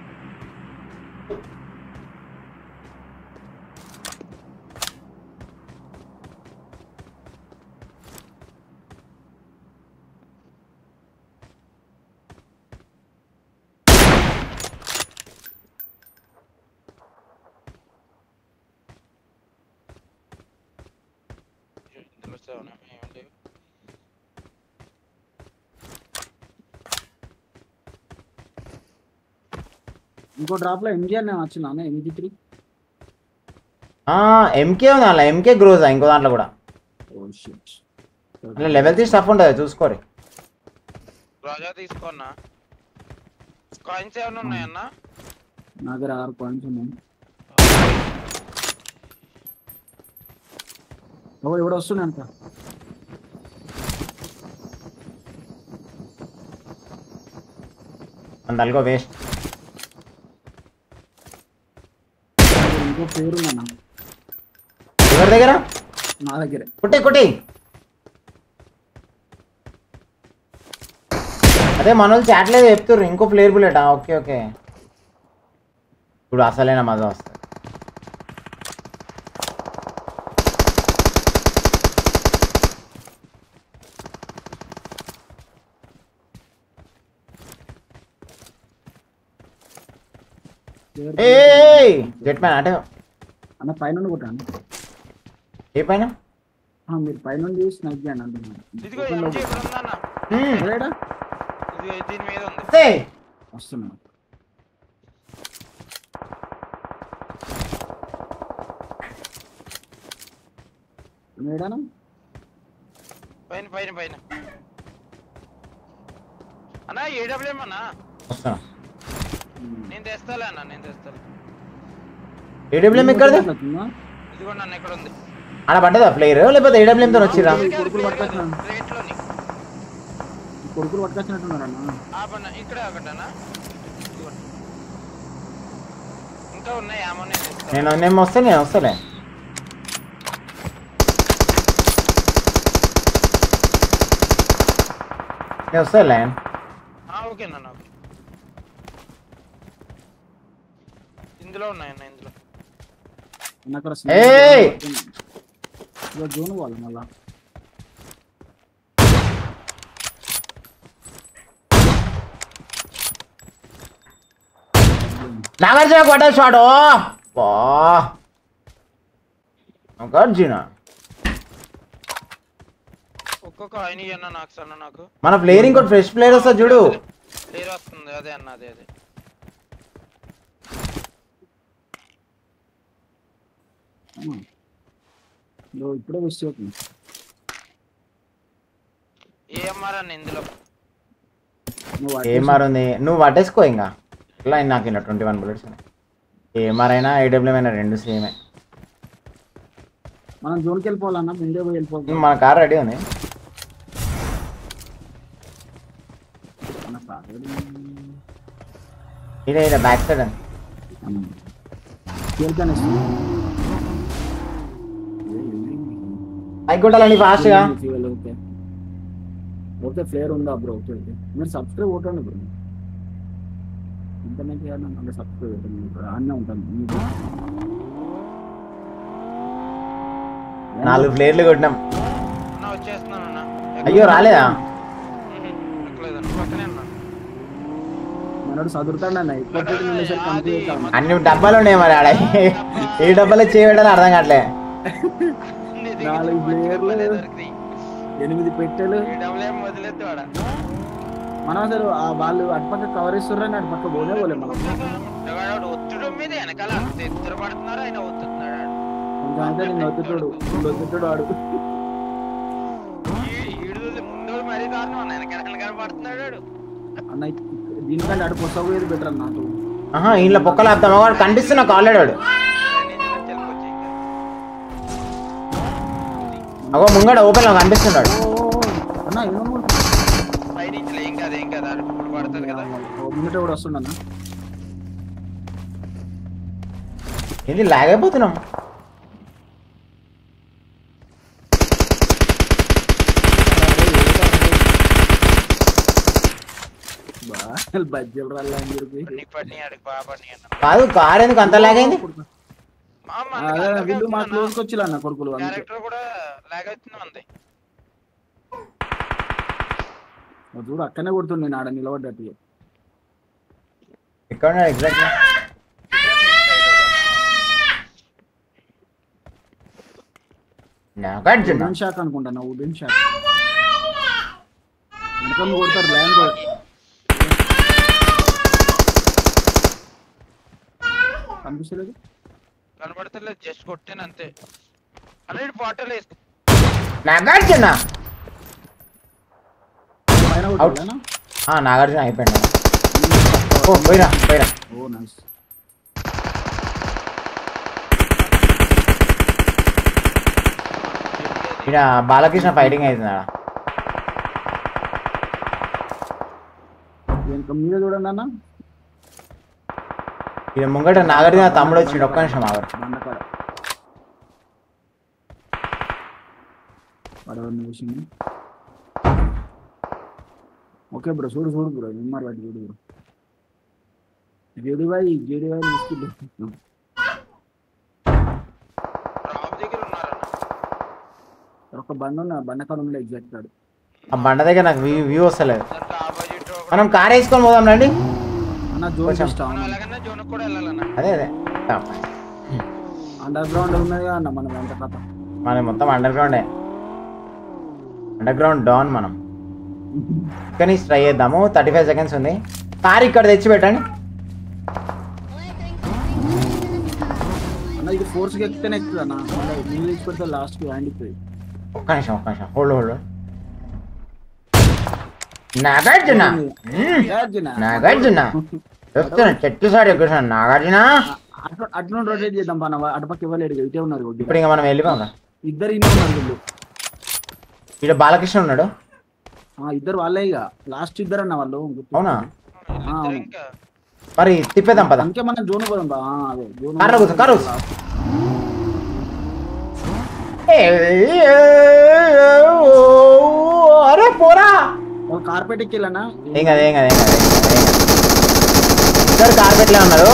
ఇంకో డ్రాప్ లో ఎంజీ అని వచ్చిందా ఎంజీ త్రీ ఎంకే ఉంది అలా ఎంకే గ్రోజా ఇంకో దాంట్లో కూడా లెవెల్ త్రీ స్టఫ్ ఉంటుంది చూసుకోరి రాజా తీసుకోన్నా కాయిన్స్ ఏమైనా ఉన్నాయన్నా నా దగ్గర ఆరు పాయింట్స్ ఉన్నాయి ఎవడు ఎవడు వస్తున్నాయి అంత అందరికో వేస్ట్ ఇంకో పేరు ఉందన్న ఎవరి దగ్గర నా దగ్గరే కుట్టి కుట్టి అదే మనోళ్ళు చాట్లేదు చెప్తారు ఇంకో ప్లేయర్ బుల్లెట్ ఓకే ఓకే ఇప్పుడు అసలైన మజా వస్తుంది ఏయ్ జెట్ మ్యాన్ అంటే అన్న పైన కొట్టాను ఏ పైన మీరు పైన స్నైప్ చేయండి అంటున్నాను ఇదిగో ఎంజీ ఇక్కడ ఉందన్న ఇది దీని మీద ఉంది వస్తున్నా మేడం పైన పైన పైన అన్నా ఏడబ్ల్యూఎం అన్నా నేను తెస్తాలే అన్న నేను తెస్తాను ఏడబ్ల్యూఎం ఎక్కడది ఇదిగో నన్ను ఎక్కడ ఉంది ఆడ పడ్డదా ప్లేయర్ లేకపోతే ఏడబ్ల్యూఎం తో వచ్చిరా కొడుకులు పట్టుకొచ్చిన ప్లేట్ లోని కొడుకులు పట్టుకొచ్చినట్టున్నారన్న ఆ పన్న ఇక్కడ ఒకటనా ఇంకా ఉన్నాయి ఏమో నేను నేను వస్తా నేను వస్తాలే నేను వస్తాలే ఓకే అన్న ఓకే ఇందులో ఉన్నాయన్న ఇందులో అక్కడ ఏయ్ జోన్ వాళ్ళు మళ్ళా నాగార్జున కొట్ట షాట్ నాగార్జున ఒక్కొక్క ఆయన అన్న నాకు సన్న నాకు మన ప్లేయర్ ఇంకోటి ఫ్రెష్ ప్లేయర్ వస్తా చూడు ప్లేయర్ వస్తుంది అదే అన్న అదే అదే ఇప్పుడే మిస్ అవుతుంది ఏఎంఆర్ అన్న ఇందులో ఏఎంఆర్ ఉంది నువ్వు పట్టేసుకో ఇంకా ఇట్లా నాకు ఇలా ట్వంటీ వన్ బుల్లెట్స్ ఉన్నాయి ఏఎంఆర్ అయినా ఏడబ్ల్యూఎం అయినా రెండు సేమే మనం జోన్కి వెళ్ళిపోవాలన్నా ముందే పోయి వెళ్ళిపోవాలి మన కార్ రెడీ ఉంది ఇదే ఇదే బ్యాక్ సైడ్ అని పైకి కొట్టాలండి ఫాస్ట్గా ఓకే ఓకే ఫ్లేర్ ఉందా బ్రో ఓకే ఓకే మీరు సబ్స్క్రైబ్ కొట్టండి బ్రో ఇంటర్నెట్ చేయాలంటే సబ్స్క్రైబ్ కొట్టండి అన్నీ ఉంటాను నాలుగు ప్లేయర్లు కొట్టినాం అన్న వచ్చేస్తున్నాను అన్న అయ్యో రాలేదా పక్కనే అన్న మనోడు చదువుతాడు అన్న ఎక్కువ అన్ని డబ్బాలు ఉన్నాయి మరి ఆడ ఏ డబ్బాలో చేయడం అర్థం కావట్లే నాలుగు ప్లేయర్లు ఎనిమిది పెట్టెలు మనం అసలు ఆ వాళ్ళు అటుపక్క కవర్ ఇస్తుర్రని అటుపక్క పోలే పోలే మనం ఒత్తుడు మీద వెనకాల ఎత్తురు పడుతున్నారు ఆయన ఒత్తుతున్నాడు కొంచెం అంటే నేను ఒత్తుతాడు ఒత్తుతాడు ఆడు ముందు మరీ దారుణం అన్న వెనకాల వెనకాల పడుతున్నాడు అన్న దీనికంటే ఆడు పొసపోయేది బెటర్ అన్న నాకు ఆహా ఇంట్లో పొక్కలు ఆపుతాం వాడు కనిపిస్తున్నా కాలేడు వాడు అగో ముంగడ ఓపెన్ లో కనిపిస్తున్నాడు అన్న ఏమో పైన ఏం కాదు ఏం కాదు ఇప్పుడు పడుతుంది కదా ముందట కూడా వస్తుండన్నా ఏంటి లాగ్ అయిపోతున్నాం బజ్జీలు రాళ్ళ అని చెప్పి పని పని ఆడికి బాగా పని అన్న కాదు కార్ ఎందుకు అంత లాగ్ అయింది మా అమ్మ అదే వీళ్ళు మా క్లోజ్కి వచ్చిలా అన్న కొడుకులు అందుకే క్యారెక్టర్ కూడా లాగ్ అవుతుంది ఉంది ఓ చూడు అక్కనే కొడుతుంది నేను ఆడ నిలబడ్డట్టు ఎక్కడ ఎగ్జాక్ట్ నాగార్జున వుడెన్ షాక్ అనుకుంటా వుడెన్ షాక్ వెనకాల కొడతారు ల్యాండ్ కనిపిస్తలేదు కనబడతలేదు జస్ట్ కొట్టాను అంతే హండ్రెడ్ బాటిల్ వేసుకో నాగార్జున పైన కొట్టాలేనా ఆ నాగార్జున అయిపోయింది ఓ పోయిరా పోయిరా ఓ నైస్ ఇక్కడ బాలకృష్ణ ఫైటింగ్ అవుతుంది ఆడ వెనక మీద చూడండి అన్న ఇది ముంగట నాగార్జున తమ్ముడు వచ్చిండు ఒక్క నిమిషం ఆగరు బండకాడ పడవన్నీ వేసింది ఓకే బ్రో చూడు చూడు బ్రో ఎంఆర్ వాటి చూడు బ్రో జేడీబాయ్ జేడీబాయ్ తీసుకెళ్ళి రాబ్ దగ్గర ఉన్నారన్న ఒక బండ ఉన్న బండకాడ ఉండే ఎగ్జాక్ట్ కాడు ఆ బండ దగ్గర నాకు వ్యూ వ్యూ వస్తలేదు దాంట్లో ఆపోజిట్ మనం కార్ వేసుకొని పోదాం రండి అన్న జోన్ ఇష్టం మనం అలాగన్నా జోన్ కూడా వెళ్ళాలన్న అదే అదే అండర్ గ్రౌండ్ ఉన్నదిగా అన్న మన వెంట కథ మనం మొత్తం అండర్ గ్రౌండే అండర్ గ్రౌండ్ డౌన్ మనం కానీ ట్రై చేద్దాము థర్టీ ఫైవ్ సెకండ్స్ ఉంది కార్ ఇక్కడ తెచ్చి పెట్టండి అన్న ఇది ఫోర్స్కి ఎక్కితేనే ఎక్కుతుంది అన్న నీళ్ళు తెచ్చి పెడితే లాస్ట్కి హ్యాండ్ ఇస్తుంది ఒక్క నిమిషం ఒక్క నిమిషం హోల్డ్ హోల్డ్ నాగార్జున నాగార్జున చెప్తున్నా చెట్టు సైడ్ ఎక్కువ నాగార్జున అటు అటు రొటేట్ చేద్దాం పన్న అటుపక్క ఇవ్వలేడు ఇటే ఉన్నారు కొద్దిగా. ఇప్పుడు ఇంకా మనం వెళ్ళిపోం ఇద్దరు ఇన్నే ఉన్నారు వీళ్ళు ఇక్కడ బాలకృష్ణ ఉన్నాడు ఆ, ఇద్దరు వాళ్ళే ఇక లాస్ట్ ఇద్దరు అన్న వాళ్ళు అవునా ఆ, అవును. ఇంకా మరి తిప్పేద్దాం పద అందుకే మనం జోన్ పోదాం బా. ఆ, అదే జోన్ కార్లో కూర్చో, కారు కూర్చో. అరే పోరా కార్పెట్ ఎక్కిల్లన్నా ఏం కదా ఏం కదా ఏం కదా ఇద్దరు కార్పెట్లే ఉన్నారు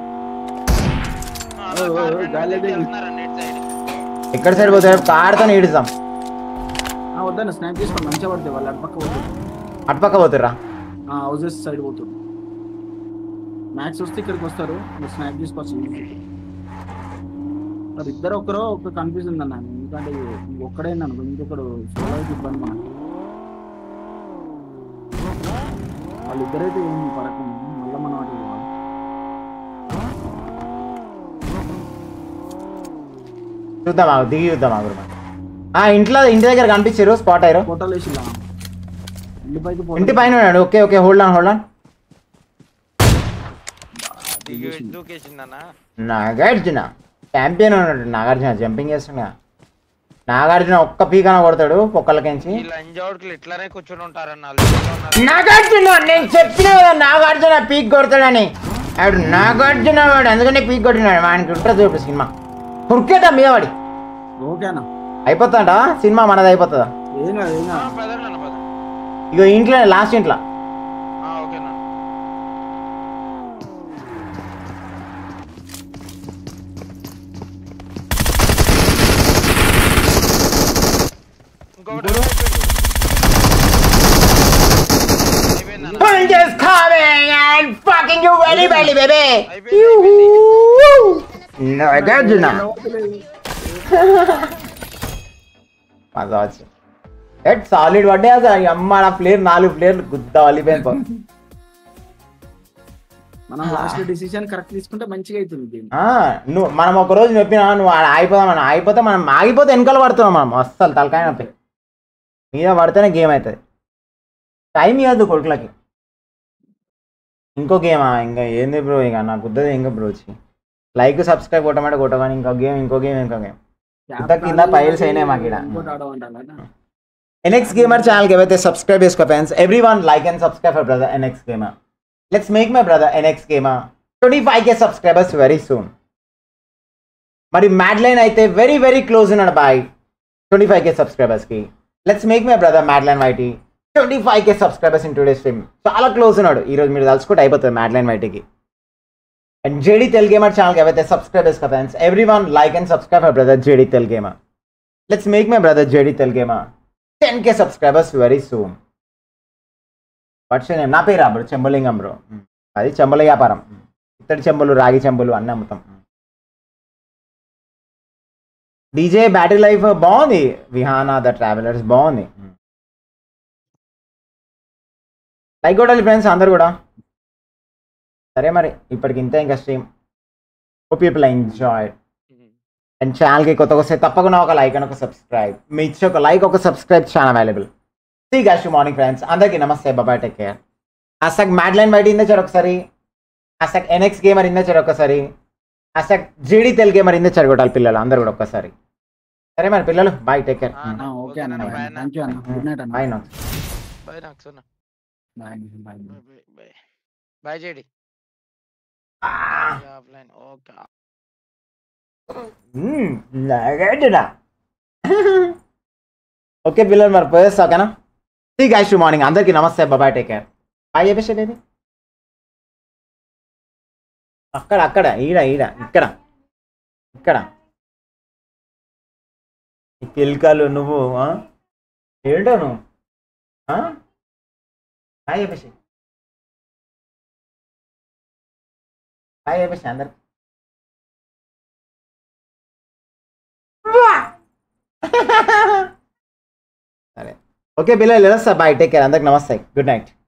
ఎక్కడ సైడ్ పోతారు కార్తో ఈడుస్తాం వద్దన్న స్నాప్ తీసుకొని మంచిగా పడితే వాళ్ళు అటుపక్క పోతుంది అటుపక్క పోతుర్రా హౌసెస్ సైడ్ పోతుంది మ్యాక్స్ వస్తే ఇక్కడికి వస్తారు స్నాప్ తీసుకోవచ్చు మరి ఇద్దరు ఒకరు ఒక కన్ఫ్యూజన్ అన్న ఎందుకంటే ఒక్కడే అనుకో ఇంకొకడు సోలోకి ఇబ్బంది మనకి వాళ్ళిద్దరైతే ఏం పడకు మళ్ళీ మనం అటు పోవాలి. చూద్దాం ఆగు, దిగి చూద్దాం ఆగురు ఆ ఇంట్లో ఇంటి దగ్గర కనిపించారు స్పాట్ అయ్యారు ఫోటోలు వేసి ఇంటి పైకి ఇంటి పైన ఉన్నాడు okay okay hold on hold on దూకేసిందన్న నాగార్జున ఛాంపియన్ ఉన్నాడు నాగార్జున జంపింగ్ చేస్తున్నా నాగార్జున ఒక్క పీకన కొడతాడు పొక్కలకించి ఈ లంజావుడికి ఇట్లానే కూర్చొని ఉంటారన్న వాళ్ళు. నాగార్జున నేను చెప్పిన కదా నాగార్జున పీక్ కొడతాడని ఆడు నాగార్జున వాడు అందుకనే పీక్ కొట్టినాడు వానికి ఉంటుంది చూపు సినిమా ఉరికేట మీద వాడి ఓకేనా అయిపోతాడ సినిమా మనది అయిపోతుందా ఏం కాదు ఏం ఆ, కాదు పదండి పద ఇగో ఇంట్లో లాస్ట్ ఇంట్లో ఓకేనా ఇంకొకటి అయిపోయిందన్న Punches coming and fucking you very badly, baby. అయిపోయింది నాగార్జున మజా ఎట్ సాలిడ్ పడ్డే అసలు అమ్మ నా ప్లేయర్ నాలుగు ప్లేయర్లు గుద్ద వలిపోయింది మనం లాస్ట్ డిసిషన్ కరెక్ట్ తీసుకుంటే మంచిగా అవుతుంది గేమ్ నువ్వు మనం ఒక రోజు చెప్పినా నువ్వు ఆడ ఆగిపోదాం మనం ఆగిపోతే మనం ఆగిపోతే వెనకాల పడుతున్నాం మనం అస్సలు తలకాయ నొప్పి మీద పడితేనే గేమ్ అవుతుంది టైం ఇవ్వద్దు కొడుకులకి ఇంకో గేమా ఇంకా ఏంది బ్రో ఇంకా నాకు గుద్దది ఇంకా బ్రో వచ్చి లైక్ సబ్స్క్రైబ్ కొట్టమంటే కొట్టమని ఇంకో గేమ్ ఇంకో గేమ్ ఇంకో గేమ్ ఇంత కింద పైల్స్ అయినాయి మాకు ఇక్కడ ఎన్ఎక్స్ గేమర్ ఛానల్కి ఏవైతే సబ్స్క్రైబ్ చేసుకో friends every one like and subscribe for brother NX gamer let's make my brother NX gamer twenty five K subscribers very soon మరి మ్యాడ్లైన్ అయితే వెరీ వెరీ క్లోజ్ ఉన్నాడు బాయ్ ట్వంటీ ఫైవ్ కే సబ్స్క్రైబర్స్కి let's make my brother Madline YT twenty five K subscribers in today stream. చాలా క్లోజ్ ఉన్నాడు. ఈరోజు మీరు తలుచుకుంటే అయిపోతుంది మ్యాడ్లైన్ వైటీకి. అండ్ జేడీ తెలుగేమర్ ఛానల్కి ఎవరైతే సబ్స్క్రైబర్స్ కదా friends, every one like and subscribe my brother JD Telugamer. Let's make my brother JD Telugamer ten K subscribers very soon. What's name? నా పేరు బ్రో చెంబలింగం బ్రో. అది చెంబల వ్యాపారం. ఇత్తడి చెంబులు, రాగి చెంబులు అన్నీ అమ్ముతాం. డీజే బ్యాటరీ లైఫ్ బాగుంది. విహానా ద ట్రావెలర్స్ బాగుంది. లైక్ కొట్టాలి ఫ్రెండ్స్ అందరు కూడా. సరే మరి ఇప్పటికి ఇంతే ఇంకా stream. Hope people enjoy. And ఛానల్కి కొత్తగా వస్తే తప్పకుండా ఒక లైక్ అండ్ ఒక సబ్స్క్రైబ్. మీ ఇచ్చే ఒక లైక్ ఒక సబ్స్క్రైబ్ చాలా available. See guys morning friends, అందరికీ నమస్తే, బాబాయ్, take care. Hashtag Madline YT ఇందే చారు ఒకసారి, హ్యాష్టాగ్ ఎన్ఎక్స్ గేమర్ ఇందే చారు ఒకసారి, హ్యాష్టాగ్ జేడీ తెల్ గేమర్ ఇందే చారు కొట్టాలి పిల్లలు అందరు కూడా ఒక్కసారి. సరే మరి పిల్లలు బాయ్, టేక్ కేర్. ఓకే అన్న, థ్యాంక్ యూ అన్న, గుడ్ నైట్ అన్న. బాయ్ నాక్. బాయ్ నాక్స్ అన్న. Bye bye. Bye bye bye JD. Offline okay. Okay పిల్లలు మరి పోయేస్తా ఓకేనా. సీ గైస్ మార్నింగ్ అందరికీ నమస్తే, బాబాయ్, టేక్ కేర్. బాయ్ చెప్పేసి ఇది అక్కడ అక్కడ ఈడ ఈడ ఇక్కడ ఇక్కడ ఈ పిల్కలు నువ్వు ఏంటో నువ్వు బాయ్ చెప్పేసి బాయ్ చెప్పేసి అందరికి. సరే ఓకే పిల్లలు వెళ్ళొస్తా, బాయ్, టేక్ కేర్, అందరికి నమస్తే, గుడ్ నైట్.